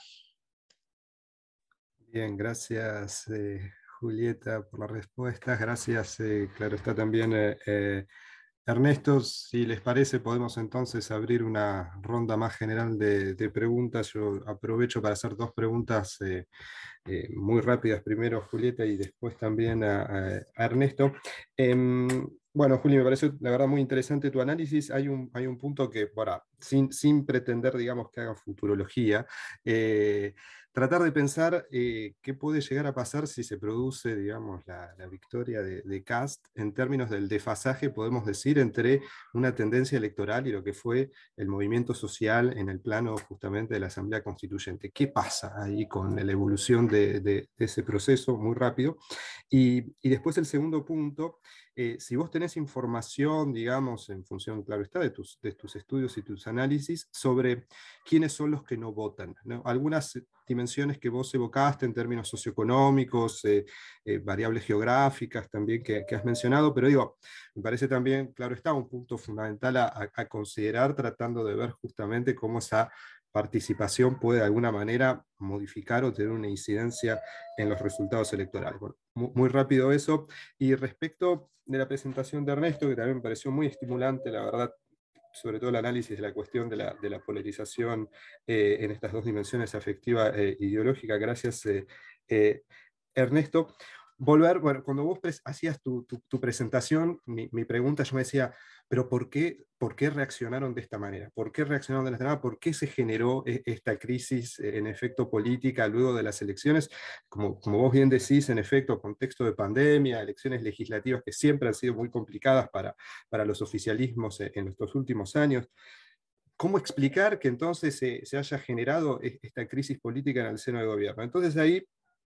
Bien, gracias eh, Julieta por las respuestas, gracias, eh, claro está también eh, eh, Ernesto, si les parece podemos entonces abrir una ronda más general de, de preguntas. Yo aprovecho para hacer dos preguntas eh, eh, muy rápidas, primero a Julieta y después también a, a, a Ernesto. Eh, bueno, Juli, me pareció la verdad muy interesante tu análisis. Hay un, hay un punto que, bueno, sin, sin pretender, digamos, que haga futurología, eh, tratar de pensar eh, qué puede llegar a pasar si se produce, digamos, la, la victoria de, de Kast en términos del desfasaje, podemos decir, entre una tendencia electoral y lo que fue el movimiento social en el plano justamente de la Asamblea Constituyente. ¿Qué pasa ahí con la evolución de, de, de ese proceso muy rápido? Y, y después el segundo punto, eh, si vos tenés información, digamos, en función, claro está, de tus, de tus estudios y tus análisis, sobre quiénes son los que no votan, ¿no? Algunas dimensiones que vos evocaste en términos socioeconómicos, eh, eh, variables geográficas también que, que has mencionado, pero digo, me parece también, claro está, un punto fundamental a, a, a considerar tratando de ver justamente cómo esa participación puede de alguna manera modificar o tener una incidencia en los resultados electorales. Bueno, muy, muy rápido eso. Y respecto de la presentación de Ernesto, que también me pareció muy estimulante, la verdad, sobre todo el análisis de la cuestión de la, de la polarización eh, en estas dos dimensiones, afectiva e ideológica. Gracias, eh, eh, Ernesto. Volver, bueno, cuando vos hacías tu, tu, tu presentación, mi, mi pregunta, yo me decía, pero ¿por qué, ¿por qué reaccionaron de esta manera? ¿Por qué reaccionaron de esta manera? ¿Por qué se generó esta crisis, en efecto, política luego de las elecciones? Como, como vos bien decís, en efecto, contexto de pandemia, elecciones legislativas que siempre han sido muy complicadas para, para los oficialismos en estos últimos años. ¿Cómo explicar que entonces se, se haya generado esta crisis política en el seno del gobierno? Entonces ahí,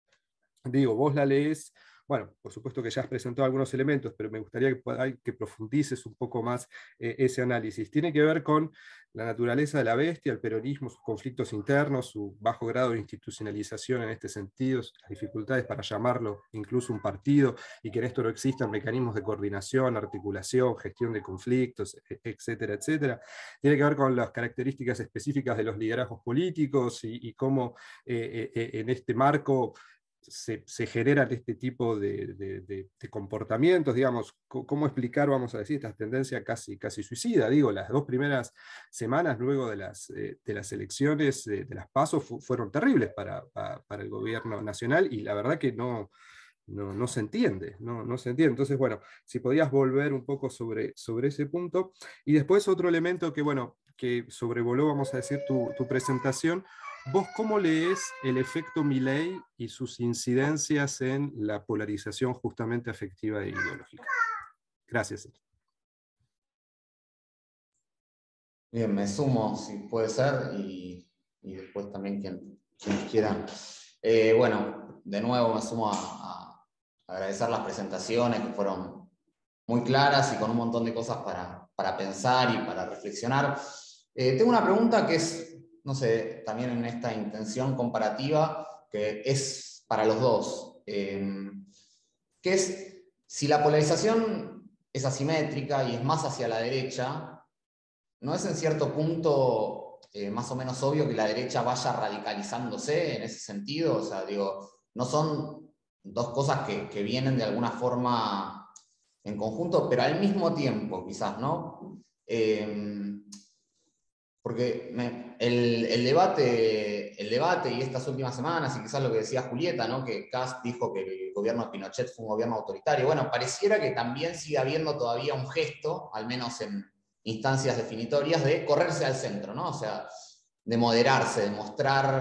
digo, vos la lees, bueno, por supuesto que ya has presentado algunos elementos, pero me gustaría que, que profundices un poco más eh, ese análisis. Tiene que ver con la naturaleza de la bestia, el peronismo, sus conflictos internos, su bajo grado de institucionalización en este sentido, las dificultades para llamarlo incluso un partido, y que en esto no existan mecanismos de coordinación, articulación, gestión de conflictos, etcétera, etcétera. Tiene que ver con las características específicas de los liderazgos políticos y, y cómo eh, eh, en este marco Se, se generan este tipo de, de, de, de comportamientos, digamos, cómo explicar, vamos a decir, esta tendencia casi, casi suicida. Digo, las dos primeras semanas luego de las, eh, de las elecciones, eh, de las PASO, fu fueron terribles para, para, para el gobierno nacional, y la verdad que no, no, no se entiende, no, no se entiende. Entonces, bueno, si podías volver un poco sobre, sobre ese punto. Y después otro elemento que, bueno, que sobrevoló, vamos a decir, tu, tu presentación. ¿Vos cómo lees el efecto Milei y sus incidencias en la polarización justamente afectiva e ideológica? Gracias. Bien, me sumo, si puede ser, y, y después también quien, quien quiera. Eh, bueno, de nuevo me sumo a, a agradecer las presentaciones que fueron muy claras y con un montón de cosas para, para pensar y para reflexionar. Eh, tengo una pregunta que es, no sé, también en esta intención comparativa, que es para los dos, eh, que es, si la polarización es asimétrica y es más hacia la derecha, ¿no es en cierto punto eh, más o menos obvio que la derecha vaya radicalizándose en ese sentido? O sea, digo, no son dos cosas que, que vienen de alguna forma en conjunto, pero al mismo tiempo, quizás, ¿no? Eh, Porque me, el, el, debate, el debate y estas últimas semanas, y quizás lo que decía Julieta, ¿no? Que Kast dijo que el gobierno de Pinochet fue un gobierno autoritario. Bueno, pareciera que también sigue habiendo todavía un gesto, al menos en instancias definitorias, de correrse al centro, ¿no? O sea, de moderarse, de mostrar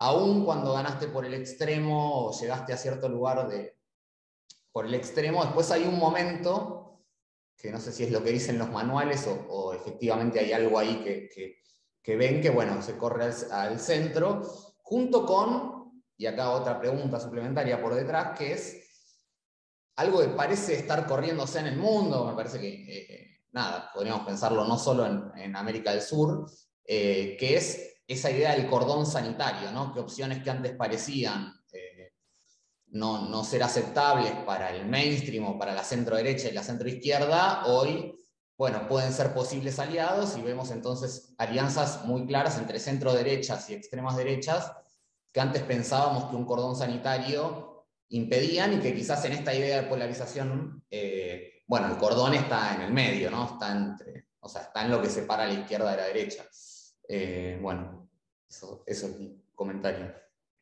aún cuando ganaste por el extremo o llegaste a cierto lugar de, por el extremo, después hay un momento, que no sé si es lo que dicen los manuales o, o efectivamente hay algo ahí que, que, que ven que, bueno, se corre al, al centro, junto con, y acá otra pregunta suplementaria por detrás, que es algo que parece estar corriéndose en el mundo, me parece que, eh, nada, podríamos pensarlo no solo en, en América del Sur, eh, que es esa idea del cordón sanitario, ¿no? Que opciones que antes parecían eh, no, no ser aceptables para el mainstream o para la centro derecha y la centro izquierda, hoy, bueno, pueden ser posibles aliados y vemos entonces alianzas muy claras entre centro derechas y extremas derechas, que antes pensábamos que un cordón sanitario impedían y que quizás en esta idea de polarización, eh, bueno, el cordón está en el medio, ¿no? Está entre, o sea, está en lo que separa a la izquierda de la derecha. Eh, bueno, eso, eso es mi comentario.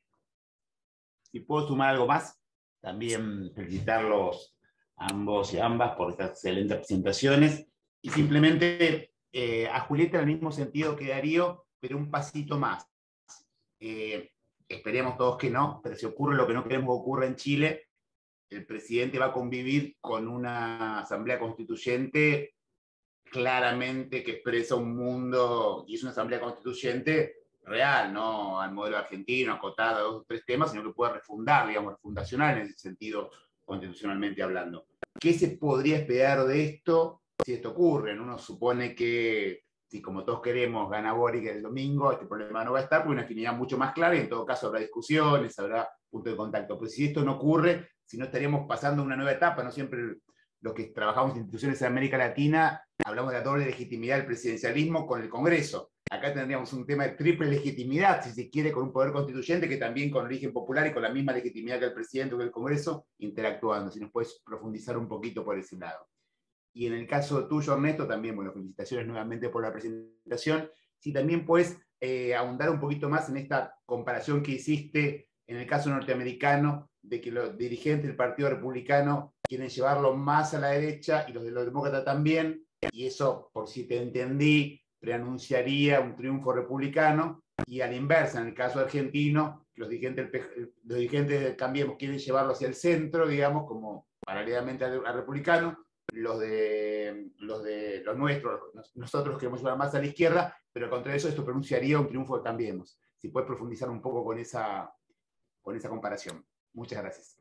Si puedo sumar algo más, también felicitarlos a ambos y ambas por estas excelentes presentaciones y simplemente eh, a Julieta en el mismo sentido que Darío, pero un pasito más. Eh, Esperemos todos que no, pero si ocurre lo que no queremos que ocurra en Chile, el presidente va a convivir con una asamblea constituyente claramente que expresa un mundo, y es una asamblea constituyente real, no al modelo argentino, acotada a dos o tres temas, sino que puede refundar, digamos, refundacional en ese sentido, constitucionalmente hablando. ¿Qué se podría esperar de esto si esto ocurre? Uno supone que si como todos queremos gana Boric el domingo, este problema no va a estar, porque una afinidad mucho más clara y en todo caso habrá discusiones, habrá punto de contacto. Pero si esto no ocurre, si no estaríamos pasando una nueva etapa, no siempre los que trabajamos en instituciones de América Latina hablamos de la doble legitimidad del presidencialismo con el Congreso. Acá tendríamos un tema de triple legitimidad, si se quiere, con un poder constituyente que también con origen popular y con la misma legitimidad que el presidente o que el Congreso, interactuando. Si nos puedes profundizar un poquito por ese lado. Y en el caso tuyo, Ernesto, también, bueno, felicitaciones nuevamente por la presentación. Si también puedes eh, ahondar un poquito más en esta comparación que hiciste en el caso norteamericano, de que los dirigentes del Partido Republicano quieren llevarlo más a la derecha y los de los demócratas también, y eso, por si te entendí, preanunciaría un triunfo republicano, y a la inversa, en el caso argentino, los dirigentes, los dirigentes de Cambiemos quieren llevarlo hacia el centro, digamos, como paralelamente al, al republicano, los de los de los nuestros, nosotros queremos llevar más a la izquierda, pero contra eso esto pronunciaría un triunfo de Cambiemos. Si puedes profundizar un poco con esa, con esa comparación. Muchas gracias.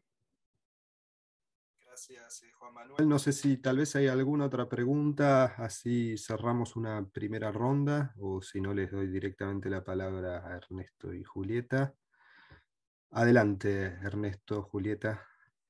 Gracias, Juan Manuel. No sé si tal vez hay alguna otra pregunta, así cerramos una primera ronda, o si no les doy directamente la palabra a Ernesto y Julieta. Adelante, Ernesto, Julieta.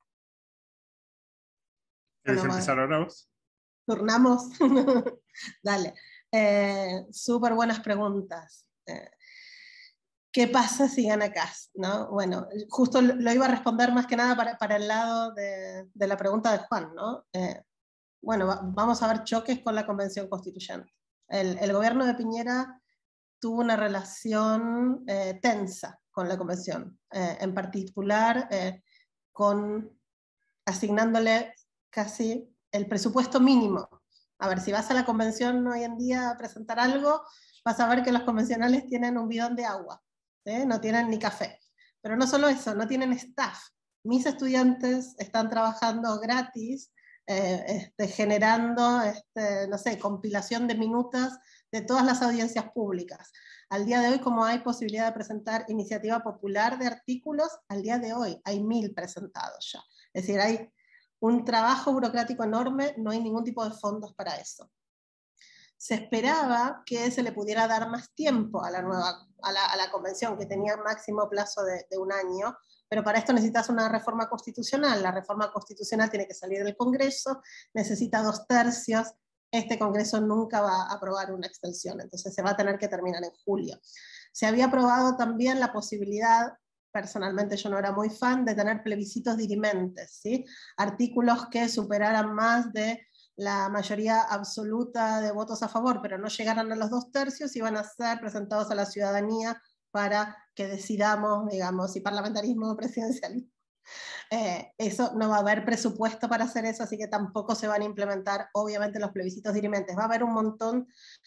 ¿Quieres empezar ahora vos? Turnamos. Dale. Eh, Súper buenas preguntas. Eh, ¿Qué pasa si gana Kast? ¿No? Bueno, justo lo iba a responder más que nada para, para el lado de, de la pregunta de Juan, ¿no? Eh, bueno, va, vamos a ver choques con la Convención Constituyente. El, el gobierno de Piñera tuvo una relación eh, tensa con la Convención, eh, en particular eh, con asignándole casi el presupuesto mínimo. A ver, si vas a la convención hoy en día a presentar algo, vas a ver que los convencionales tienen un bidón de agua, ¿eh? No tienen ni café. Pero no solo eso, no tienen staff. Mis estudiantes están trabajando gratis, eh, este, generando, este, no sé, compilación de minutas de todas las audiencias públicas. Al día de hoy, como hay posibilidad de presentar iniciativa popular de artículos, al día de hoy hay mil presentados ya. Es decir, hay un trabajo burocrático enorme, no hay ningún tipo de fondos para eso. Se esperaba que se le pudiera dar más tiempo a la, nueva, a la, a la convención, que tenía máximo plazo de, de un año, pero para esto necesitas una reforma constitucional. La reforma constitucional tiene que salir del Congreso, necesita dos tercios, este Congreso nunca va a aprobar una extensión, entonces se va a tener que terminar en julio. Se había aprobado también la posibilidad, personalmente yo no era muy fan, de tener plebiscitos dirimentes, ¿sí? Artículos que superaran más de la mayoría absoluta de votos a favor, pero no llegaran a los dos tercios, iban a ser presentados a la ciudadanía para que decidamos, digamos, si parlamentarismo o presidencialismo. Eh, eso no va a haber presupuesto para hacer eso, así que tampoco se van a implementar, obviamente, los plebiscitos dirimentes. Va a haber un montón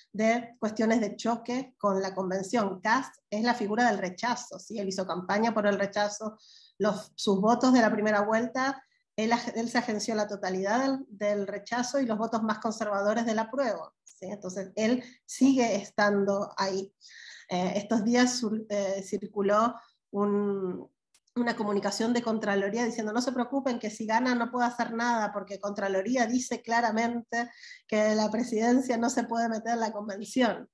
de cuestiones de choque con la convención. Kast es la figura del rechazo, ¿sí? Él hizo campaña por el rechazo, los, sus votos de la primera vuelta, él, él se agenció la totalidad del, del rechazo y los votos más conservadores del apruebo, ¿sí? Entonces él sigue estando ahí. Eh, estos días eh, circuló un, una comunicación de Contraloría diciendo no se preocupen que si gana no puede hacer nada porque Contraloría dice claramente que la presidencia no se puede meter en la convención.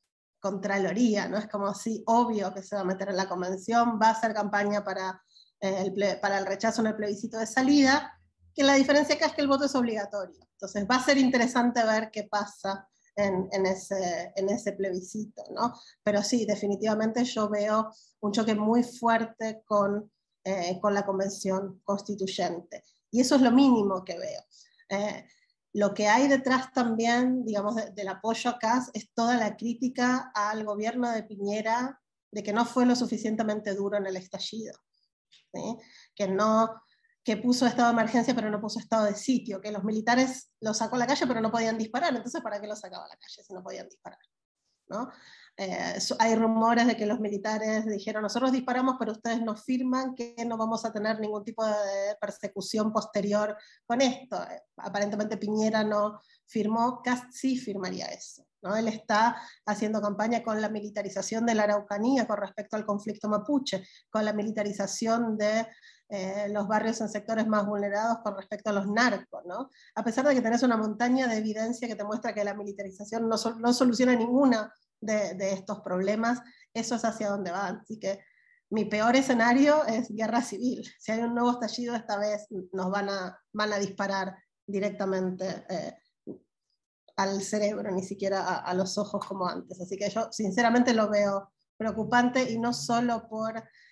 Contraloría, ¿no? Es como así, obvio que se va a meter en la convención, va a hacer campaña para, eh, el, ple, para el rechazo en el plebiscito de salida, que la diferencia acá es que el voto es obligatorio. Entonces va a ser interesante ver qué pasa En, en, ese, en ese plebiscito, ¿no? Pero sí, definitivamente yo veo un choque muy fuerte con, eh, con la convención constituyente. Y eso es lo mínimo que veo. Eh, lo que hay detrás también, digamos, de, del apoyo a Kast es toda la crítica al gobierno de Piñera de que no fue lo suficientemente duro en el estallido, ¿sí? Que no... que puso estado de emergencia pero no puso estado de sitio, que los militares los sacó a la calle pero no podían disparar, entonces ¿para qué los sacaba a la calle si no podían disparar? ¿No? Eh, hay rumores de que los militares dijeron, nosotros disparamos pero ustedes nos firman que no vamos a tener ningún tipo de persecución posterior con esto. Eh, aparentemente Piñera no firmó, Kast sí firmaría eso, ¿no? Él está haciendo campaña con la militarización de la Araucanía con respecto al conflicto mapuche, con la militarización de Eh, los barrios en sectores más vulnerados con respecto a los narcos, ¿no? A pesar de que tenés una montaña de evidencia que te muestra que la militarización no, sol, no soluciona ninguno de, de estos problemas, eso es hacia donde van. Así que mi peor escenario es guerra civil. Si hay un nuevo estallido, esta vez nos van a, van a disparar directamente eh, al cerebro, ni siquiera a, a los ojos como antes. Así que yo sinceramente lo veo preocupante, y no solo por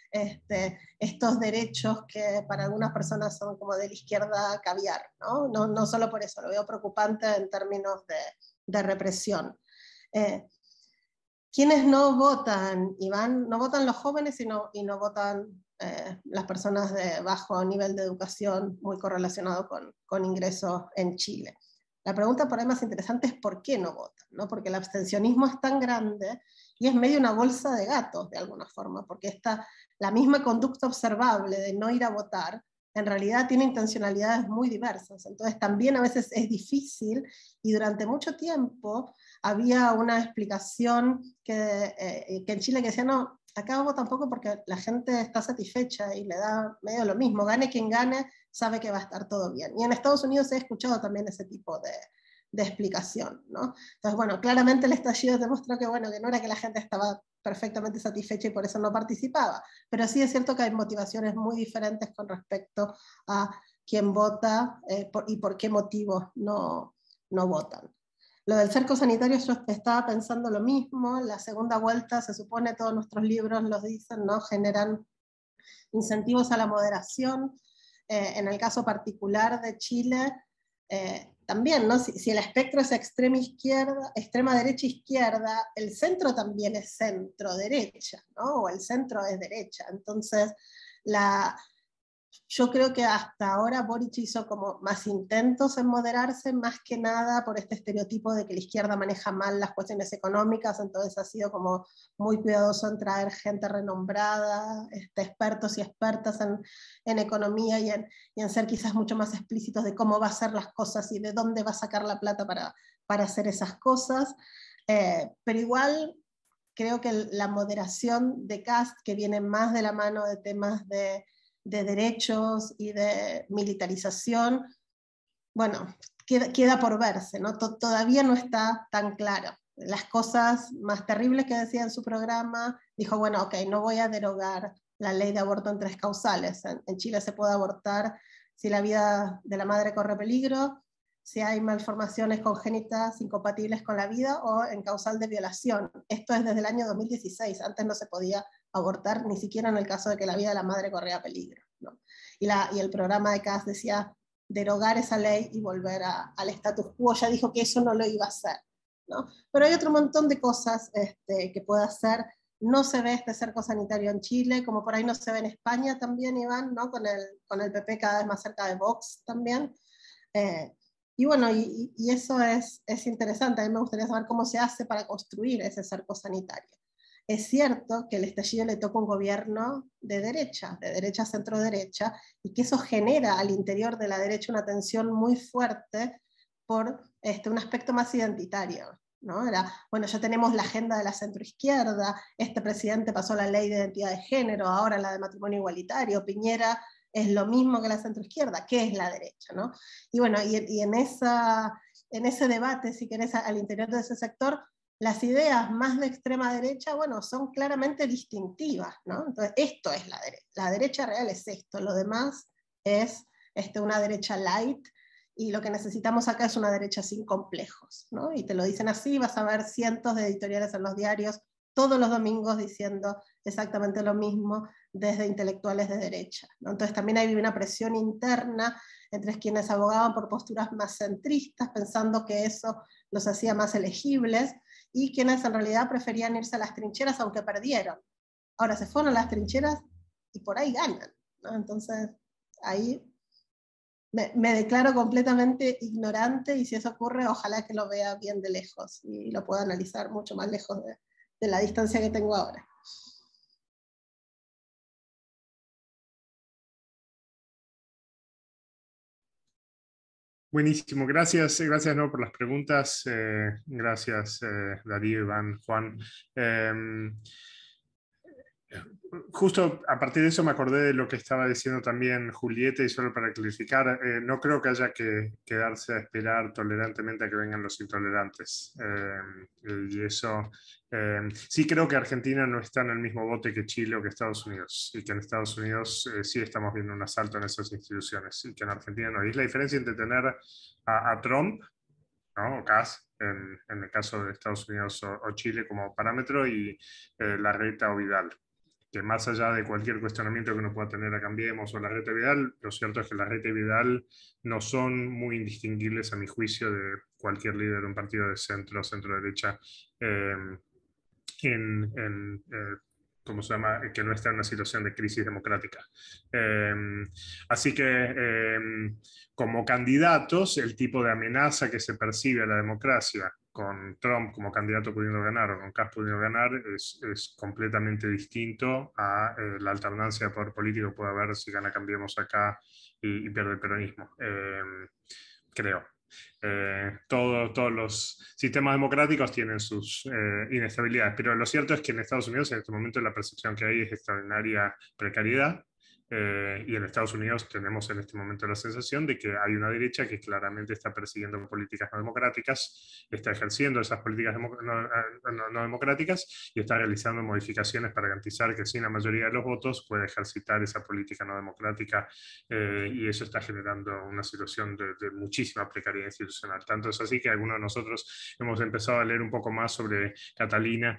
Este, estos derechos que para algunas personas son como de la izquierda caviar, ¿no? No, no solo por eso, lo veo preocupante en términos de, de represión. Eh, ¿Quiénes no votan, Iván? No votan los jóvenes y no, y no votan eh, las personas de bajo nivel de educación, muy correlacionado con, con ingresos en Chile. La pregunta por ahí más interesante es ¿por qué no votan? ¿No? Porque el abstencionismo es tan grande y es medio una bolsa de gatos de alguna forma, porque esta, la misma conducta observable de no ir a votar en realidad tiene intencionalidades muy diversas. Entonces también a veces es difícil, y durante mucho tiempo había una explicación que, eh, que en Chile que decía, no, acá vamos tampoco porque la gente está satisfecha y le da medio lo mismo, gane quien gane, sabe que va a estar todo bien. Y en Estados Unidos he escuchado también ese tipo de, de explicación, ¿no? Entonces, bueno, claramente el estallido demostró que, bueno, que no era que la gente estaba perfectamente satisfecha y por eso no participaba, pero sí es cierto que hay motivaciones muy diferentes con respecto a quién vota eh, por, y por qué motivos no, no votan. Lo del cerco sanitario, yo estaba pensando lo mismo. La segunda vuelta, se supone, todos nuestros libros los dicen, ¿no? Generan incentivos a la moderación. Eh, en el caso particular de Chile, eh, también, ¿no? Si, si el espectro es extrema izquierda, extrema derecha izquierda, el centro también es centro derecha, ¿no? O el centro es derecha. Entonces, la, yo creo que hasta ahora Boric hizo como más intentos en moderarse, más que nada por este estereotipo de que la izquierda maneja mal las cuestiones económicas, entonces ha sido como muy cuidadoso en traer gente renombrada, este, expertos y expertas en, en economía y en, y en ser quizás mucho más explícitos de cómo va a hacer las cosas y de dónde va a sacar la plata para, para hacer esas cosas. Eh, pero igual creo que la moderación de Kast, que viene más de la mano de temas de de derechos y de militarización, bueno, queda, queda por verse, ¿no? Todavía no está tan claro. Las cosas más terribles que decía en su programa, dijo, bueno, ok, no voy a derogar la ley de aborto en tres causales. En, en Chile se puede abortar si la vida de la madre corre peligro, si hay malformaciones congénitas incompatibles con la vida o en causal de violación. Esto es desde el año dos mil dieciséis, antes no se podía abortar ni siquiera en el caso de que la vida de la madre corría peligro, ¿no? Y, la, y el programa de Kast decía derogar esa ley y volver a, al status quo. Ya dijo que eso no lo iba a hacer, ¿no? Pero hay otro montón de cosas este, que puede hacer, No se ve este cerco sanitario en Chile, como por ahí no se ve en España también, Iván, ¿no? Con el, con el P P cada vez más cerca de Vox también. Eh, y bueno, y, y eso es, es interesante. A mí me gustaría saber cómo se hace para construir ese cerco sanitario. Es cierto que el estallido le toca un gobierno de derecha, de derecha centro-derecha, y que eso genera al interior de la derecha una tensión muy fuerte por este, un aspecto más identitario, ¿no? Era, bueno, ya tenemos la agenda de la centroizquierda, este presidente pasó la ley de identidad de género, ahora la de matrimonio igualitario, Piñera es lo mismo que la centroizquierda, ¿qué es la derecha, ¿no? Y bueno, y, y en, esa, en ese debate, si querés, al interior de ese sector, las ideas más de extrema derecha, bueno, son claramente distintivas, ¿no? Entonces, esto es la derecha. La derecha real es esto, lo demás es este, una derecha light, y lo que necesitamos acá es una derecha sin complejos, ¿no? Y te lo dicen así, vas a ver cientos de editoriales en los diarios todos los domingos diciendo exactamente lo mismo desde intelectuales de derecha, ¿no? Entonces también hay una presión interna entre quienes abogaban por posturas más centristas, pensando que eso los hacía más elegibles, y quienes en realidad preferían irse a las trincheras aunque perdieron. Ahora se fueron a las trincheras y por ahí ganan, ¿no? Entonces ahí me, me declaro completamente ignorante, y si eso ocurre, ojalá que lo vea bien de lejos y lo pueda analizar mucho más lejos de, de la distancia que tengo ahora. Buenísimo, gracias, gracias no, por las preguntas, eh, gracias eh, Darío, Iván, Juan. Eh, Justo a partir de eso me acordé de lo que estaba diciendo también Julieta, y solo para clarificar, eh, no creo que haya que quedarse a esperar tolerantemente a que vengan los intolerantes. Eh, y eso, eh, sí creo que Argentina no está en el mismo bote que Chile o que Estados Unidos, y que en Estados Unidos eh, sí estamos viendo un asalto en esas instituciones, y que en Argentina no. Y es la diferencia entre tener a, a Trump, ¿no? O Kass, en, en el caso de Estados Unidos o, o Chile como parámetro, y eh, Larreta o Vidal, que más allá de cualquier cuestionamiento que uno pueda tener a Cambiemos o Larreta y Vidal, lo cierto es que Larreta y Vidal no son muy indistinguibles, a mi juicio, de cualquier líder de un partido de centro o centro-derecha eh, en, en eh, ¿cómo se llama?, que no está en una situación de crisis democrática. Eh, así que, eh, como candidatos, el tipo de amenaza que se percibe a la democracia con Trump como candidato pudiendo ganar o con Kass pudiendo ganar es, es completamente distinto a eh, la alternancia de poder político que puede haber si gana Cambiemos acá y, y pierde el peronismo. Eh, creo. Eh, todo, todos los sistemas democráticos tienen sus eh, inestabilidades, pero lo cierto es que en Estados Unidos en este momento la percepción que hay es extraordinaria precariedad, eh, y en Estados Unidos tenemos en este momento la sensación de que hay una derecha que claramente está persiguiendo políticas no democráticas, está ejerciendo esas políticas no, no, no democráticas, y está realizando modificaciones para garantizar que sin la mayoría de los votos puede ejercitar esa política no democrática, eh, y eso está generando una situación de, de muchísima precariedad institucional. Tanto es así que algunos de nosotros hemos empezado a leer un poco más sobre Catalina,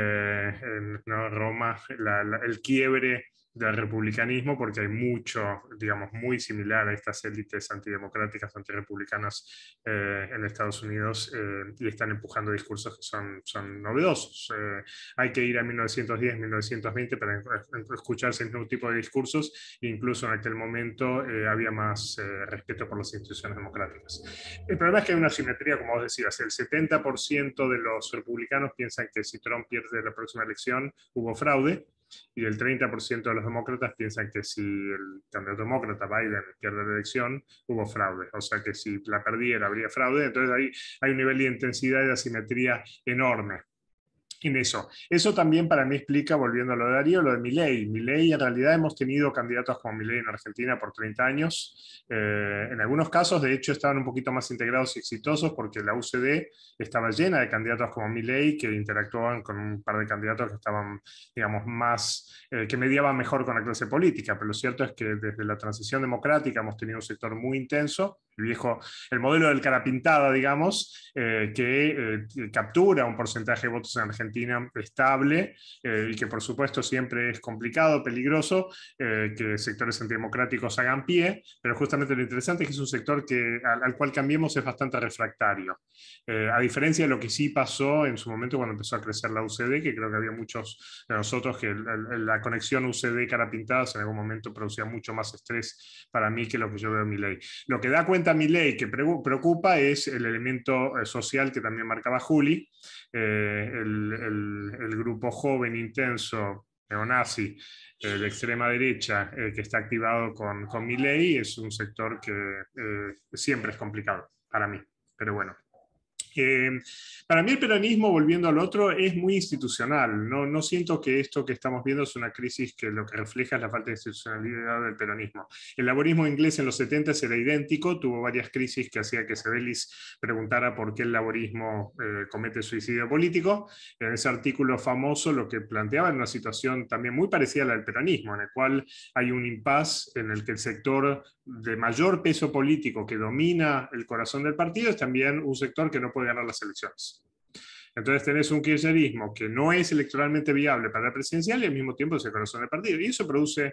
eh, en ¿no? Roma, la, la, el quiebre del republicanismo, porque hay mucho, digamos, muy similar a estas élites antidemocráticas, antirepublicanas eh, en Estados Unidos, eh, y están empujando discursos que son, son novedosos. Eh, hay que ir a mil novecientos diez, mil novecientos veinte para escuchar ese mismo tipo de discursos, e incluso en aquel momento eh, había más eh, respeto por las instituciones democráticas. El problema es que hay una simetría, como vos decías, el setenta por ciento de los republicanos piensan que si Trump pierde la próxima elección hubo fraude, y el treinta por ciento de los demócratas piensan que si el candidato demócrata Biden pierde la elección, hubo fraude. O sea que si la perdiera habría fraude. Entonces ahí hay un nivel de intensidad y de asimetría enorme en eso. Eso también para mí explica, volviendo a lo de Darío, lo de Milei. Milei, en realidad hemos tenido candidatos como Milei en Argentina por treinta años. Eh, en algunos casos, de hecho, estaban un poquito más integrados y exitosos porque la U C D estaba llena de candidatos como Milei que interactuaban con un par de candidatos que estaban, digamos, más, eh, que mediaban mejor con la clase política. Pero lo cierto es que desde la transición democrática hemos tenido un sector muy intenso, el viejo, el modelo del cara pintada, digamos, eh, que eh, captura un porcentaje de votos en Argentina Argentina estable, eh, y que por supuesto siempre es complicado, peligroso, eh, que sectores antidemocráticos hagan pie, pero justamente lo interesante es que es un sector que, al, al cual Cambiemos es bastante refractario. Eh, a diferencia de lo que sí pasó en su momento cuando empezó a crecer la U C D, que creo que había muchos de nosotros que el, el, la conexión U C D-cara pintadas en algún momento producía mucho más estrés para mí que lo que yo veo en Milei. Lo que da cuenta Milei que preocupa es el elemento social que también marcaba Juli, eh, el, el, el grupo joven, intenso, neonazi, eh, de extrema derecha, eh, que está activado con, con Milei, es un sector que eh, siempre es complicado para mí, pero bueno. Eh, para mí el peronismo, volviendo al otro, es muy institucional. No, no siento que esto que estamos viendo es una crisis que lo que refleja es la falta de institucionalidad del peronismo. El laborismo inglés en los setenta era idéntico, tuvo varias crisis que hacía que Sebelis preguntara por qué el laborismo eh, comete suicidio político. En ese artículo famoso lo que planteaba era una situación también muy parecida a la del peronismo, en el cual hay un impasse en el que el sector de mayor peso político que domina el corazón del partido es también un sector que no puede ganar las elecciones. Entonces tenés un kirchnerismo que no es electoralmente viable para la presidencial y al mismo tiempo es el corazón del partido. Y eso produce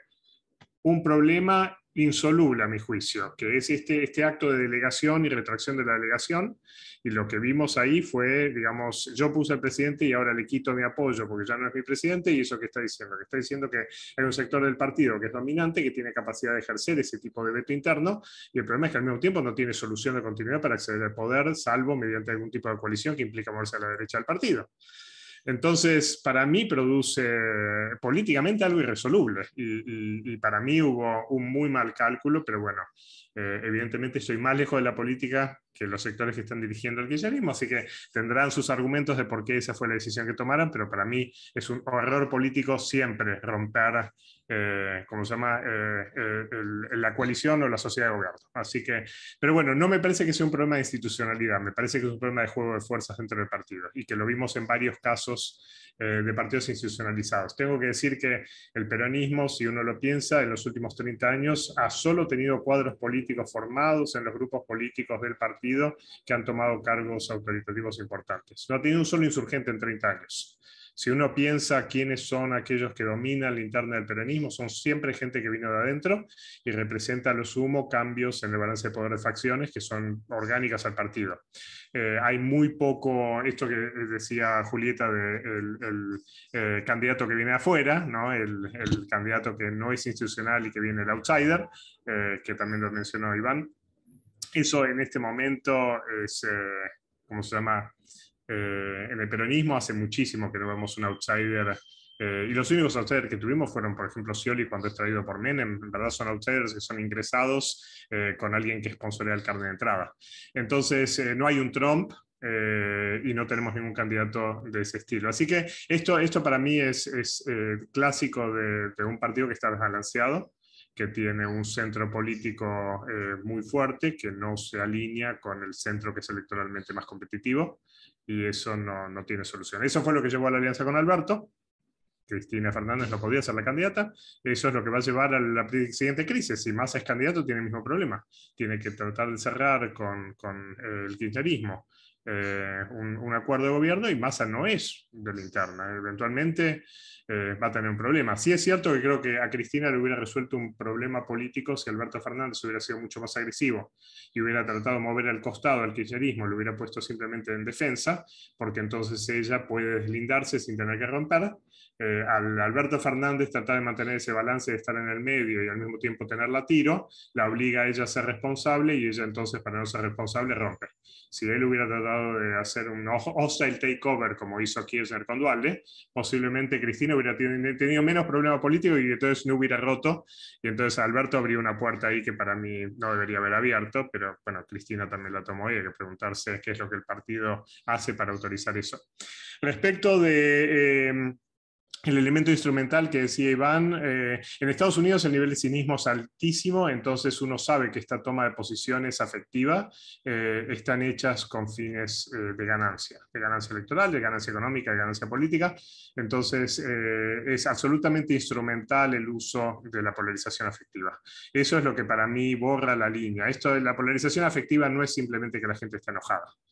un problema insoluble, a mi juicio, que es este, este acto de delegación y retracción de la delegación. Y lo que vimos ahí fue, digamos, yo puse al presidente y ahora le quito mi apoyo porque ya no es mi presidente. ¿Y eso qué está diciendo? Que está diciendo que hay un sector del partido que es dominante, que tiene capacidad de ejercer ese tipo de veto interno, y el problema es que al mismo tiempo no tiene solución de continuidad para acceder al poder, salvo mediante algún tipo de coalición que implica moverse a la derecha del partido. Entonces, para mí produce políticamente algo irresoluble y, y, y para mí hubo un muy mal cálculo, pero bueno, eh, evidentemente estoy más lejos de la política que los sectores que están dirigiendo el kirchnerismo, así que tendrán sus argumentos de por qué esa fue la decisión que tomaron, pero para mí es un error político siempre romper, eh, ¿cómo se llama?, eh, eh, el, la coalición o la sociedad de gobierno. Así que, pero bueno, no me parece que sea un problema de institucionalidad, me parece que es un problema de juego de fuerzas dentro del partido, y que lo vimos en varios casos eh, de partidos institucionalizados. Tengo que decir que el peronismo, si uno lo piensa, en los últimos treinta años ha solo tenido cuadros políticos formados en los grupos políticos del partido que han tomado cargos autoritativos importantes. No ha tenido un solo insurgente en treinta años. Si uno piensa quiénes son aquellos que dominan la interna del peronismo, son siempre gente que vino de adentro y representa a lo sumo cambios en el balance de poder de facciones que son orgánicas al partido. Eh, hay muy poco, esto que decía Julieta, de el, el eh, candidato que viene de afuera, ¿no? el, el candidato que no es institucional y que viene el outsider, eh, que también lo mencionó Iván. Eso en este momento es, eh, ¿cómo se llama? Eh, en el peronismo hace muchísimo que no vemos un outsider, eh, y los únicos outsiders que tuvimos fueron, por ejemplo, Scioli cuando es traído por Menem. En verdad son outsiders que son ingresados eh, con alguien que sponsorea el carnet de entrada. Entonces eh, no hay un Trump, eh, y no tenemos ningún candidato de ese estilo. Así que esto, esto para mí es, es eh, clásico de, de un partido que está desbalanceado, que tiene un centro político eh, muy fuerte, que no se alinea con el centro que es electoralmente más competitivo, y eso no, no tiene solución. Eso fue lo que llevó a la alianza con Alberto. Cristina Fernández no podía ser la candidata. Eso es lo que va a llevar a la siguiente crisis. Si Massa es candidato, tiene el mismo problema. Tiene que tratar de cerrar con, con eh, el kirchnerismo eh, un, un acuerdo de gobierno, y Massa no es de la interna. Eventualmente eh, va a tener un problema. Sí es cierto que creo que a Cristina le hubiera resuelto un problema político si Alberto Fernández hubiera sido mucho más agresivo y hubiera tratado de mover al costado al kirchnerismo, lo hubiera puesto simplemente en defensa, porque entonces ella puede deslindarse sin tener que romper. Eh, al Alberto Fernández tratar de mantener ese balance de estar en el medio y al mismo tiempo tenerla a tiro, la obliga a ella a ser responsable, y ella entonces, para no ser responsable, rompe. Si él hubiera tratado de hacer un hostile takeover como hizo Kirchner con Dualde, posiblemente Cristina hubiera tenido menos problema político y entonces no hubiera roto, y entonces Alberto abrió una puerta ahí que para mí no debería haber abierto, pero bueno, Cristina también la tomó y hay que preguntarse qué es lo que el partido hace para autorizar eso. Respecto de... Eh, el elemento instrumental que decía Iván, eh, en Estados Unidos el nivel de cinismo es altísimo, entonces uno sabe que esta toma de posiciones afectiva eh, están hechas con fines eh, de ganancia, de ganancia electoral, de ganancia económica, de ganancia política. Entonces eh, es absolutamente instrumental el uso de la polarización afectiva. Eso es lo que para mí borra la línea. Esto de la polarización afectiva no es simplemente que la gente está enojada.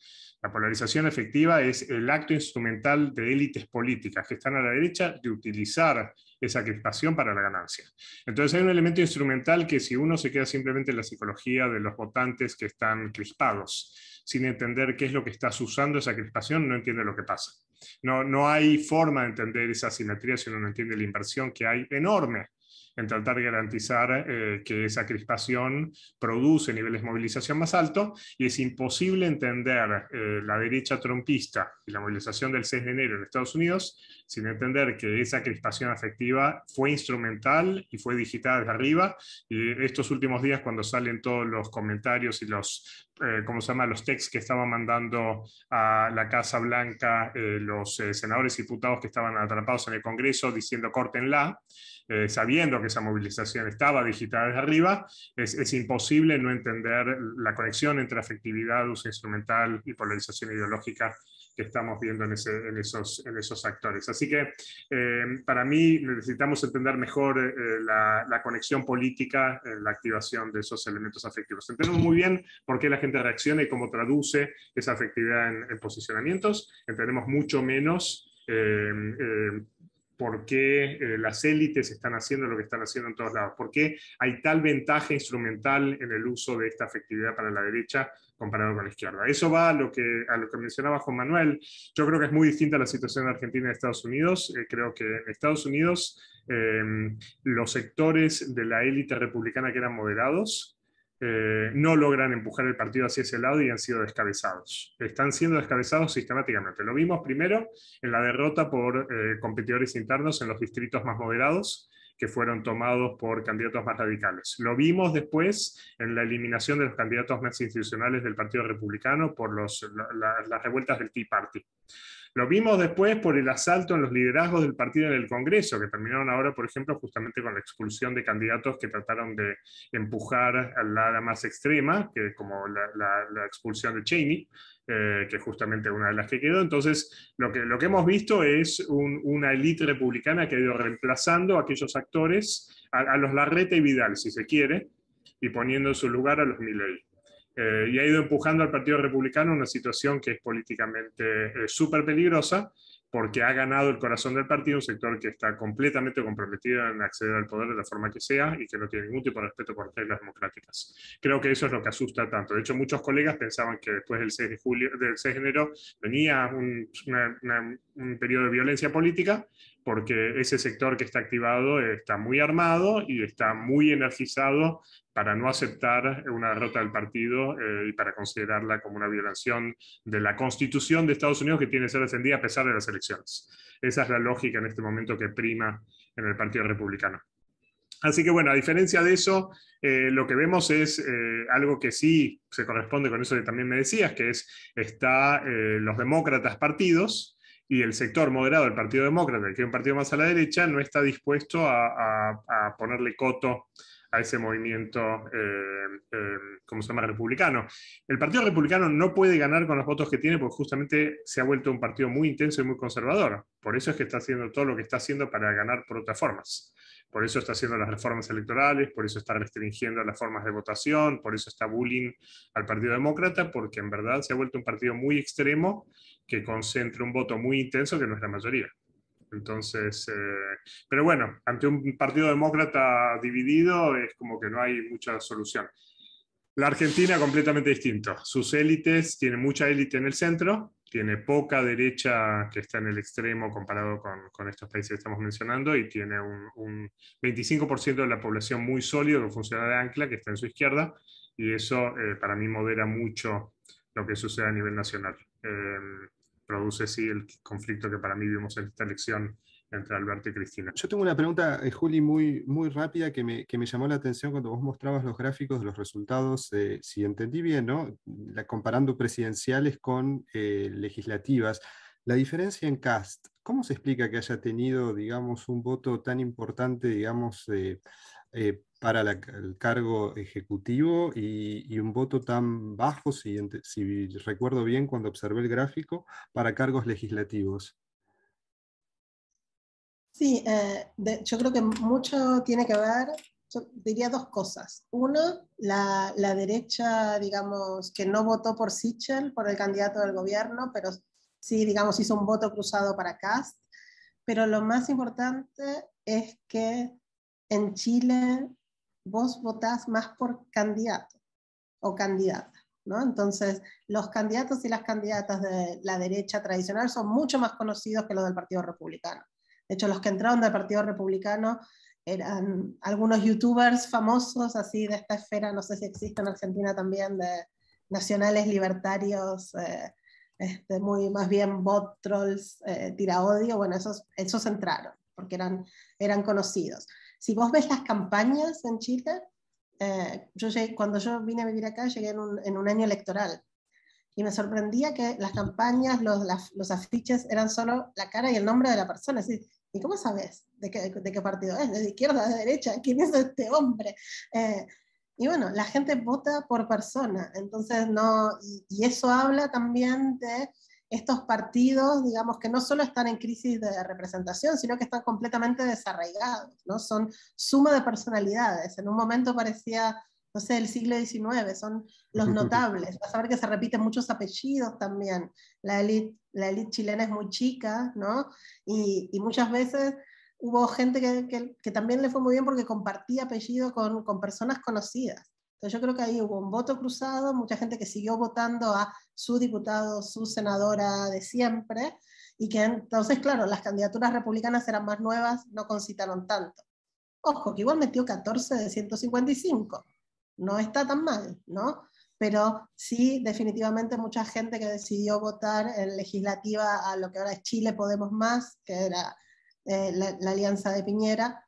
La polarización efectiva es el acto instrumental de élites políticas que están a la derecha de utilizar esa crispación para la ganancia. Entonces hay un elemento instrumental que si uno se queda simplemente en la psicología de los votantes que están crispados, sin entender qué es lo que estás usando esa crispación, no entiende lo que pasa. No, no hay forma de entender esa asimetría si uno no entiende la inversión que hay enorme en tratar de garantizar eh, que esa crispación produce niveles de movilización más altos, y es imposible entender eh, la derecha trumpista y la movilización del seis de enero en Estados Unidos sin entender que esa crispación afectiva fue instrumental y fue digitada desde arriba, y estos últimos días cuando salen todos los comentarios y los, eh, ¿cómo se llama?, los textos que estaban mandando a la Casa Blanca eh, los eh, senadores y diputados que estaban atrapados en el Congreso diciendo córtenla, Eh, sabiendo que esa movilización estaba digitada desde arriba, es, es imposible no entender la conexión entre afectividad, uso instrumental y polarización ideológica que estamos viendo en, ese, en, esos, en esos actores. Así que eh, para mí necesitamos entender mejor eh, la, la conexión política en la activación de esos elementos afectivos. Entendemos muy bien por qué la gente reacciona y cómo traduce esa afectividad en, en posicionamientos. Entendemos mucho menos eh, eh, por qué eh, las élites están haciendo lo que están haciendo en todos lados, por qué hay tal ventaja instrumental en el uso de esta afectividad para la derecha comparado con la izquierda. Eso va a lo que, a lo que mencionaba Juan Manuel. Yo creo que es muy distinta la situación en Argentina y en Estados Unidos. Eh, creo que en Estados Unidos eh, los sectores de la élite republicana que eran moderados Eh, no logran empujar el partido hacia ese lado y han sido descabezados. Están siendo descabezados sistemáticamente. Lo vimos primero en la derrota por eh, competidores internos en los distritos más moderados, que fueron tomados por candidatos más radicales. Lo vimos después en la eliminación de los candidatos más institucionales del Partido Republicano por los, la, la, las revueltas del Tea Party. Lo vimos después por el asalto en los liderazgos del partido en el Congreso, que terminaron ahora, por ejemplo, justamente con la expulsión de candidatos que trataron de empujar a la ala más extrema, que como la, la, la expulsión de Cheney, eh, que es justamente una de las que quedó. Entonces, lo que, lo que hemos visto es un, una élite republicana que ha ido reemplazando a aquellos actores, a, a los Larreta y Vidal, si se quiere, y poniendo en su lugar a los Milei. Eh, y ha ido empujando al Partido Republicano a una situación que es políticamente eh, súper peligrosa, porque ha ganado el corazón del partido, un sector que está completamente comprometido en acceder al poder de la forma que sea y que no tiene ningún tipo de respeto por las reglas democráticas. Creo que eso es lo que asusta tanto. De hecho, muchos colegas pensaban que después del seis de julio, del seis de enero venía un, una, una, un periodo de violencia política, porque ese sector que está activado está muy armado y está muy energizado para no aceptar una derrota del partido eh, y para considerarla como una violación de la Constitución de Estados Unidos que tiene que ser defendida a pesar de las elecciones. Esa es la lógica en este momento que prima en el Partido Republicano. Así que bueno, a diferencia de eso, eh, lo que vemos es eh, algo que sí se corresponde con eso que también me decías, que es, está eh, los demócratas partidos, y el sector moderado del Partido Demócrata, que es un partido más a la derecha, no está dispuesto a, a, a ponerle coto a ese movimiento, eh, eh, ¿cómo se llama?, republicano. El Partido Republicano no puede ganar con los votos que tiene porque justamente se ha vuelto un partido muy intenso y muy conservador. Por eso es que está haciendo todo lo que está haciendo para ganar por otras formas. Por eso está haciendo las reformas electorales, por eso está restringiendo las formas de votación, por eso está bullying al Partido Demócrata, porque en verdad se ha vuelto un partido muy extremo que concentra un voto muy intenso que no es la mayoría. Entonces, eh, pero bueno, ante un partido demócrata dividido es como que no hay mucha solución. La Argentina completamente distinto. Sus élites, tiene mucha élite en el centro, tiene poca derecha que está en el extremo comparado con, con estos países que estamos mencionando, y tiene un, un veinticinco por ciento de la población muy sólido que funciona de ancla, que está en su izquierda, y eso eh, para mí modera mucho lo que sucede a nivel nacional. Eh, produce sí el conflicto que para mí vimos en esta elección entre Alberto y Cristina. Yo tengo una pregunta, eh, Juli, muy, muy rápida que me, que me llamó la atención cuando vos mostrabas los gráficos de los resultados, eh, si entendí bien, ¿no?, la, comparando presidenciales con eh, legislativas. La diferencia en Kast, ¿cómo se explica que haya tenido, digamos, un voto tan importante, digamos, eh, eh, para la, el cargo ejecutivo y, y un voto tan bajo, si, si recuerdo bien cuando observé el gráfico, para cargos legislativos? Sí, eh, de, yo creo que mucho tiene que ver yo diría dos cosas. Uno, la, la derecha, digamos, que no votó por Sichel, por el candidato del gobierno, pero sí, digamos, hizo un voto cruzado para Kast. Pero lo más importante es que en Chile vos votás más por candidato o candidata, ¿no? Entonces, los candidatos y las candidatas de la derecha tradicional son mucho más conocidos que los del Partido Republicano. De hecho, los que entraron del Partido Republicano eran algunos youtubers famosos, así de esta esfera, no sé si existe en Argentina también, de nacionales libertarios, eh, este, muy más bien bot trolls, eh, tira odio. Bueno, esos, esos entraron, porque eran, eran conocidos. Si vos ves las campañas en Chile, eh, yo llegué, cuando yo vine a vivir acá, llegué en un, en un año electoral, y me sorprendía que las campañas, los, las, los afiches eran solo la cara y el nombre de la persona. Es decir, ¿y cómo sabes de qué, de qué partido es? ¿De izquierda, de derecha? ¿Quién es este hombre? Eh, y bueno, la gente vota por persona, entonces no, y, y eso habla también de estos partidos, digamos, que no solo están en crisis de representación, sino que están completamente desarraigados, ¿no? Son suma de personalidades. En un momento parecía, no sé, el siglo diecinueve, son los notables. Vas a ver que se repiten muchos apellidos también. La élite la élite chilena es muy chica, ¿no? Y, y muchas veces hubo gente que, que, que también le fue muy bien porque compartía apellido con, con personas conocidas. Entonces yo creo que ahí hubo un voto cruzado, mucha gente que siguió votando a su diputado, su senadora de siempre, y que entonces, claro, las candidaturas republicanas eran más nuevas, no concitaron tanto. Ojo, que igual metió catorce de ciento cincuenta y cinco. No está tan mal, ¿no? Pero sí, definitivamente mucha gente que decidió votar en legislativa a lo que ahora es Chile Podemos Más, que era eh, la, la alianza de Piñera,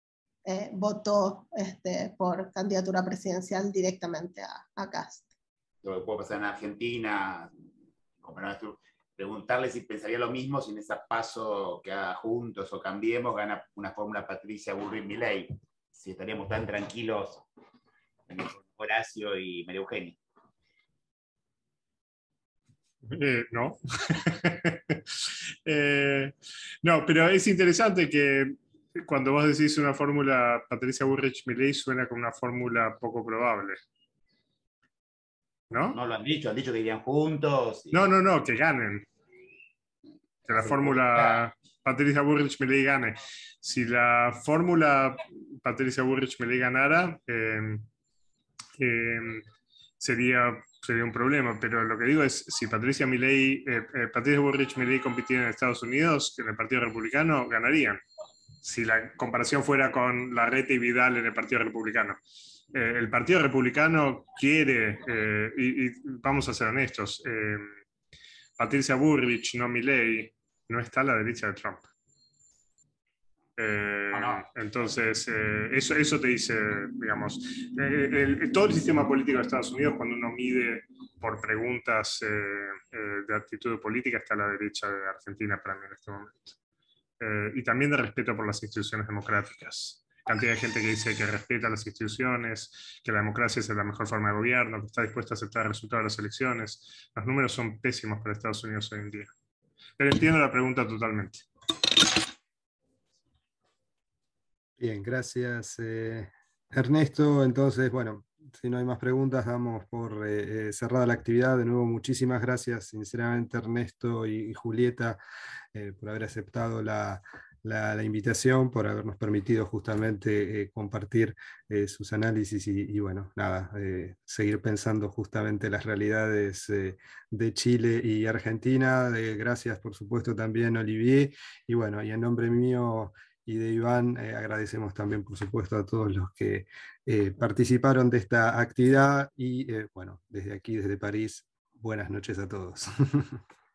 eh, votó este, por candidatura presidencial directamente a, a Kast. Lo que puede pasar en Argentina, preguntarle si pensaría lo mismo si en ese paso que haga Juntos o Cambiemos gana una fórmula Patricia Bullrich-Milei, si estaríamos tan tranquilos Horacio y María Eugenia. Eh, no. eh, no, pero es interesante que cuando vos decís una fórmula Patricia Bullrich-Milei suena como una fórmula poco probable. ¿No? No lo han dicho, han dicho que irían juntos. Y... No, no, no, que ganen. Que la fórmula Patricia Bullrich-Milei gane. Si la fórmula Patricia Bullrich-Milei ganara, eh, eh, sería, sería un problema, pero lo que digo es, si Patricia, Milei, eh, eh, Patricia Bullrich-Milei compitieran en Estados Unidos, en el Partido Republicano, ganarían. Si la comparación fuera con Larreta y Vidal en el Partido Republicano. Eh, el Partido Republicano quiere, eh, y, y vamos a ser honestos, eh, Patricia Bullrich, no Milei, no está a la derecha de Trump. Eh, no, no. Entonces, eh, eso, eso te dice, digamos, eh, el, todo el sistema político de Estados Unidos, cuando uno mide por preguntas eh, eh, de actitud política, está a la derecha de Argentina para mí en este momento. Eh, y también de respeto por las instituciones democráticas. Cantidad de gente que dice que respeta las instituciones, que la democracia es la mejor forma de gobierno, que está dispuesta a aceptar el resultado de las elecciones. Los números son pésimos para Estados Unidos hoy en día. Pero entiendo la pregunta totalmente. Bien, gracias eh, Ernesto. Entonces, bueno, si no hay más preguntas, damos por eh, cerrada la actividad. De nuevo, muchísimas gracias, sinceramente, Ernesto y, y Julieta, eh, por haber aceptado la, la, la invitación, por habernos permitido justamente eh, compartir eh, sus análisis y, y bueno, nada, eh, seguir pensando justamente las realidades eh, de Chile y Argentina. Eh, gracias, por supuesto, también, Olivier. Y bueno, y en nombre mío y de Iván, eh, agradecemos también, por supuesto, a todos los que eh, participaron de esta actividad y, eh, bueno, desde aquí, desde París, buenas noches a todos.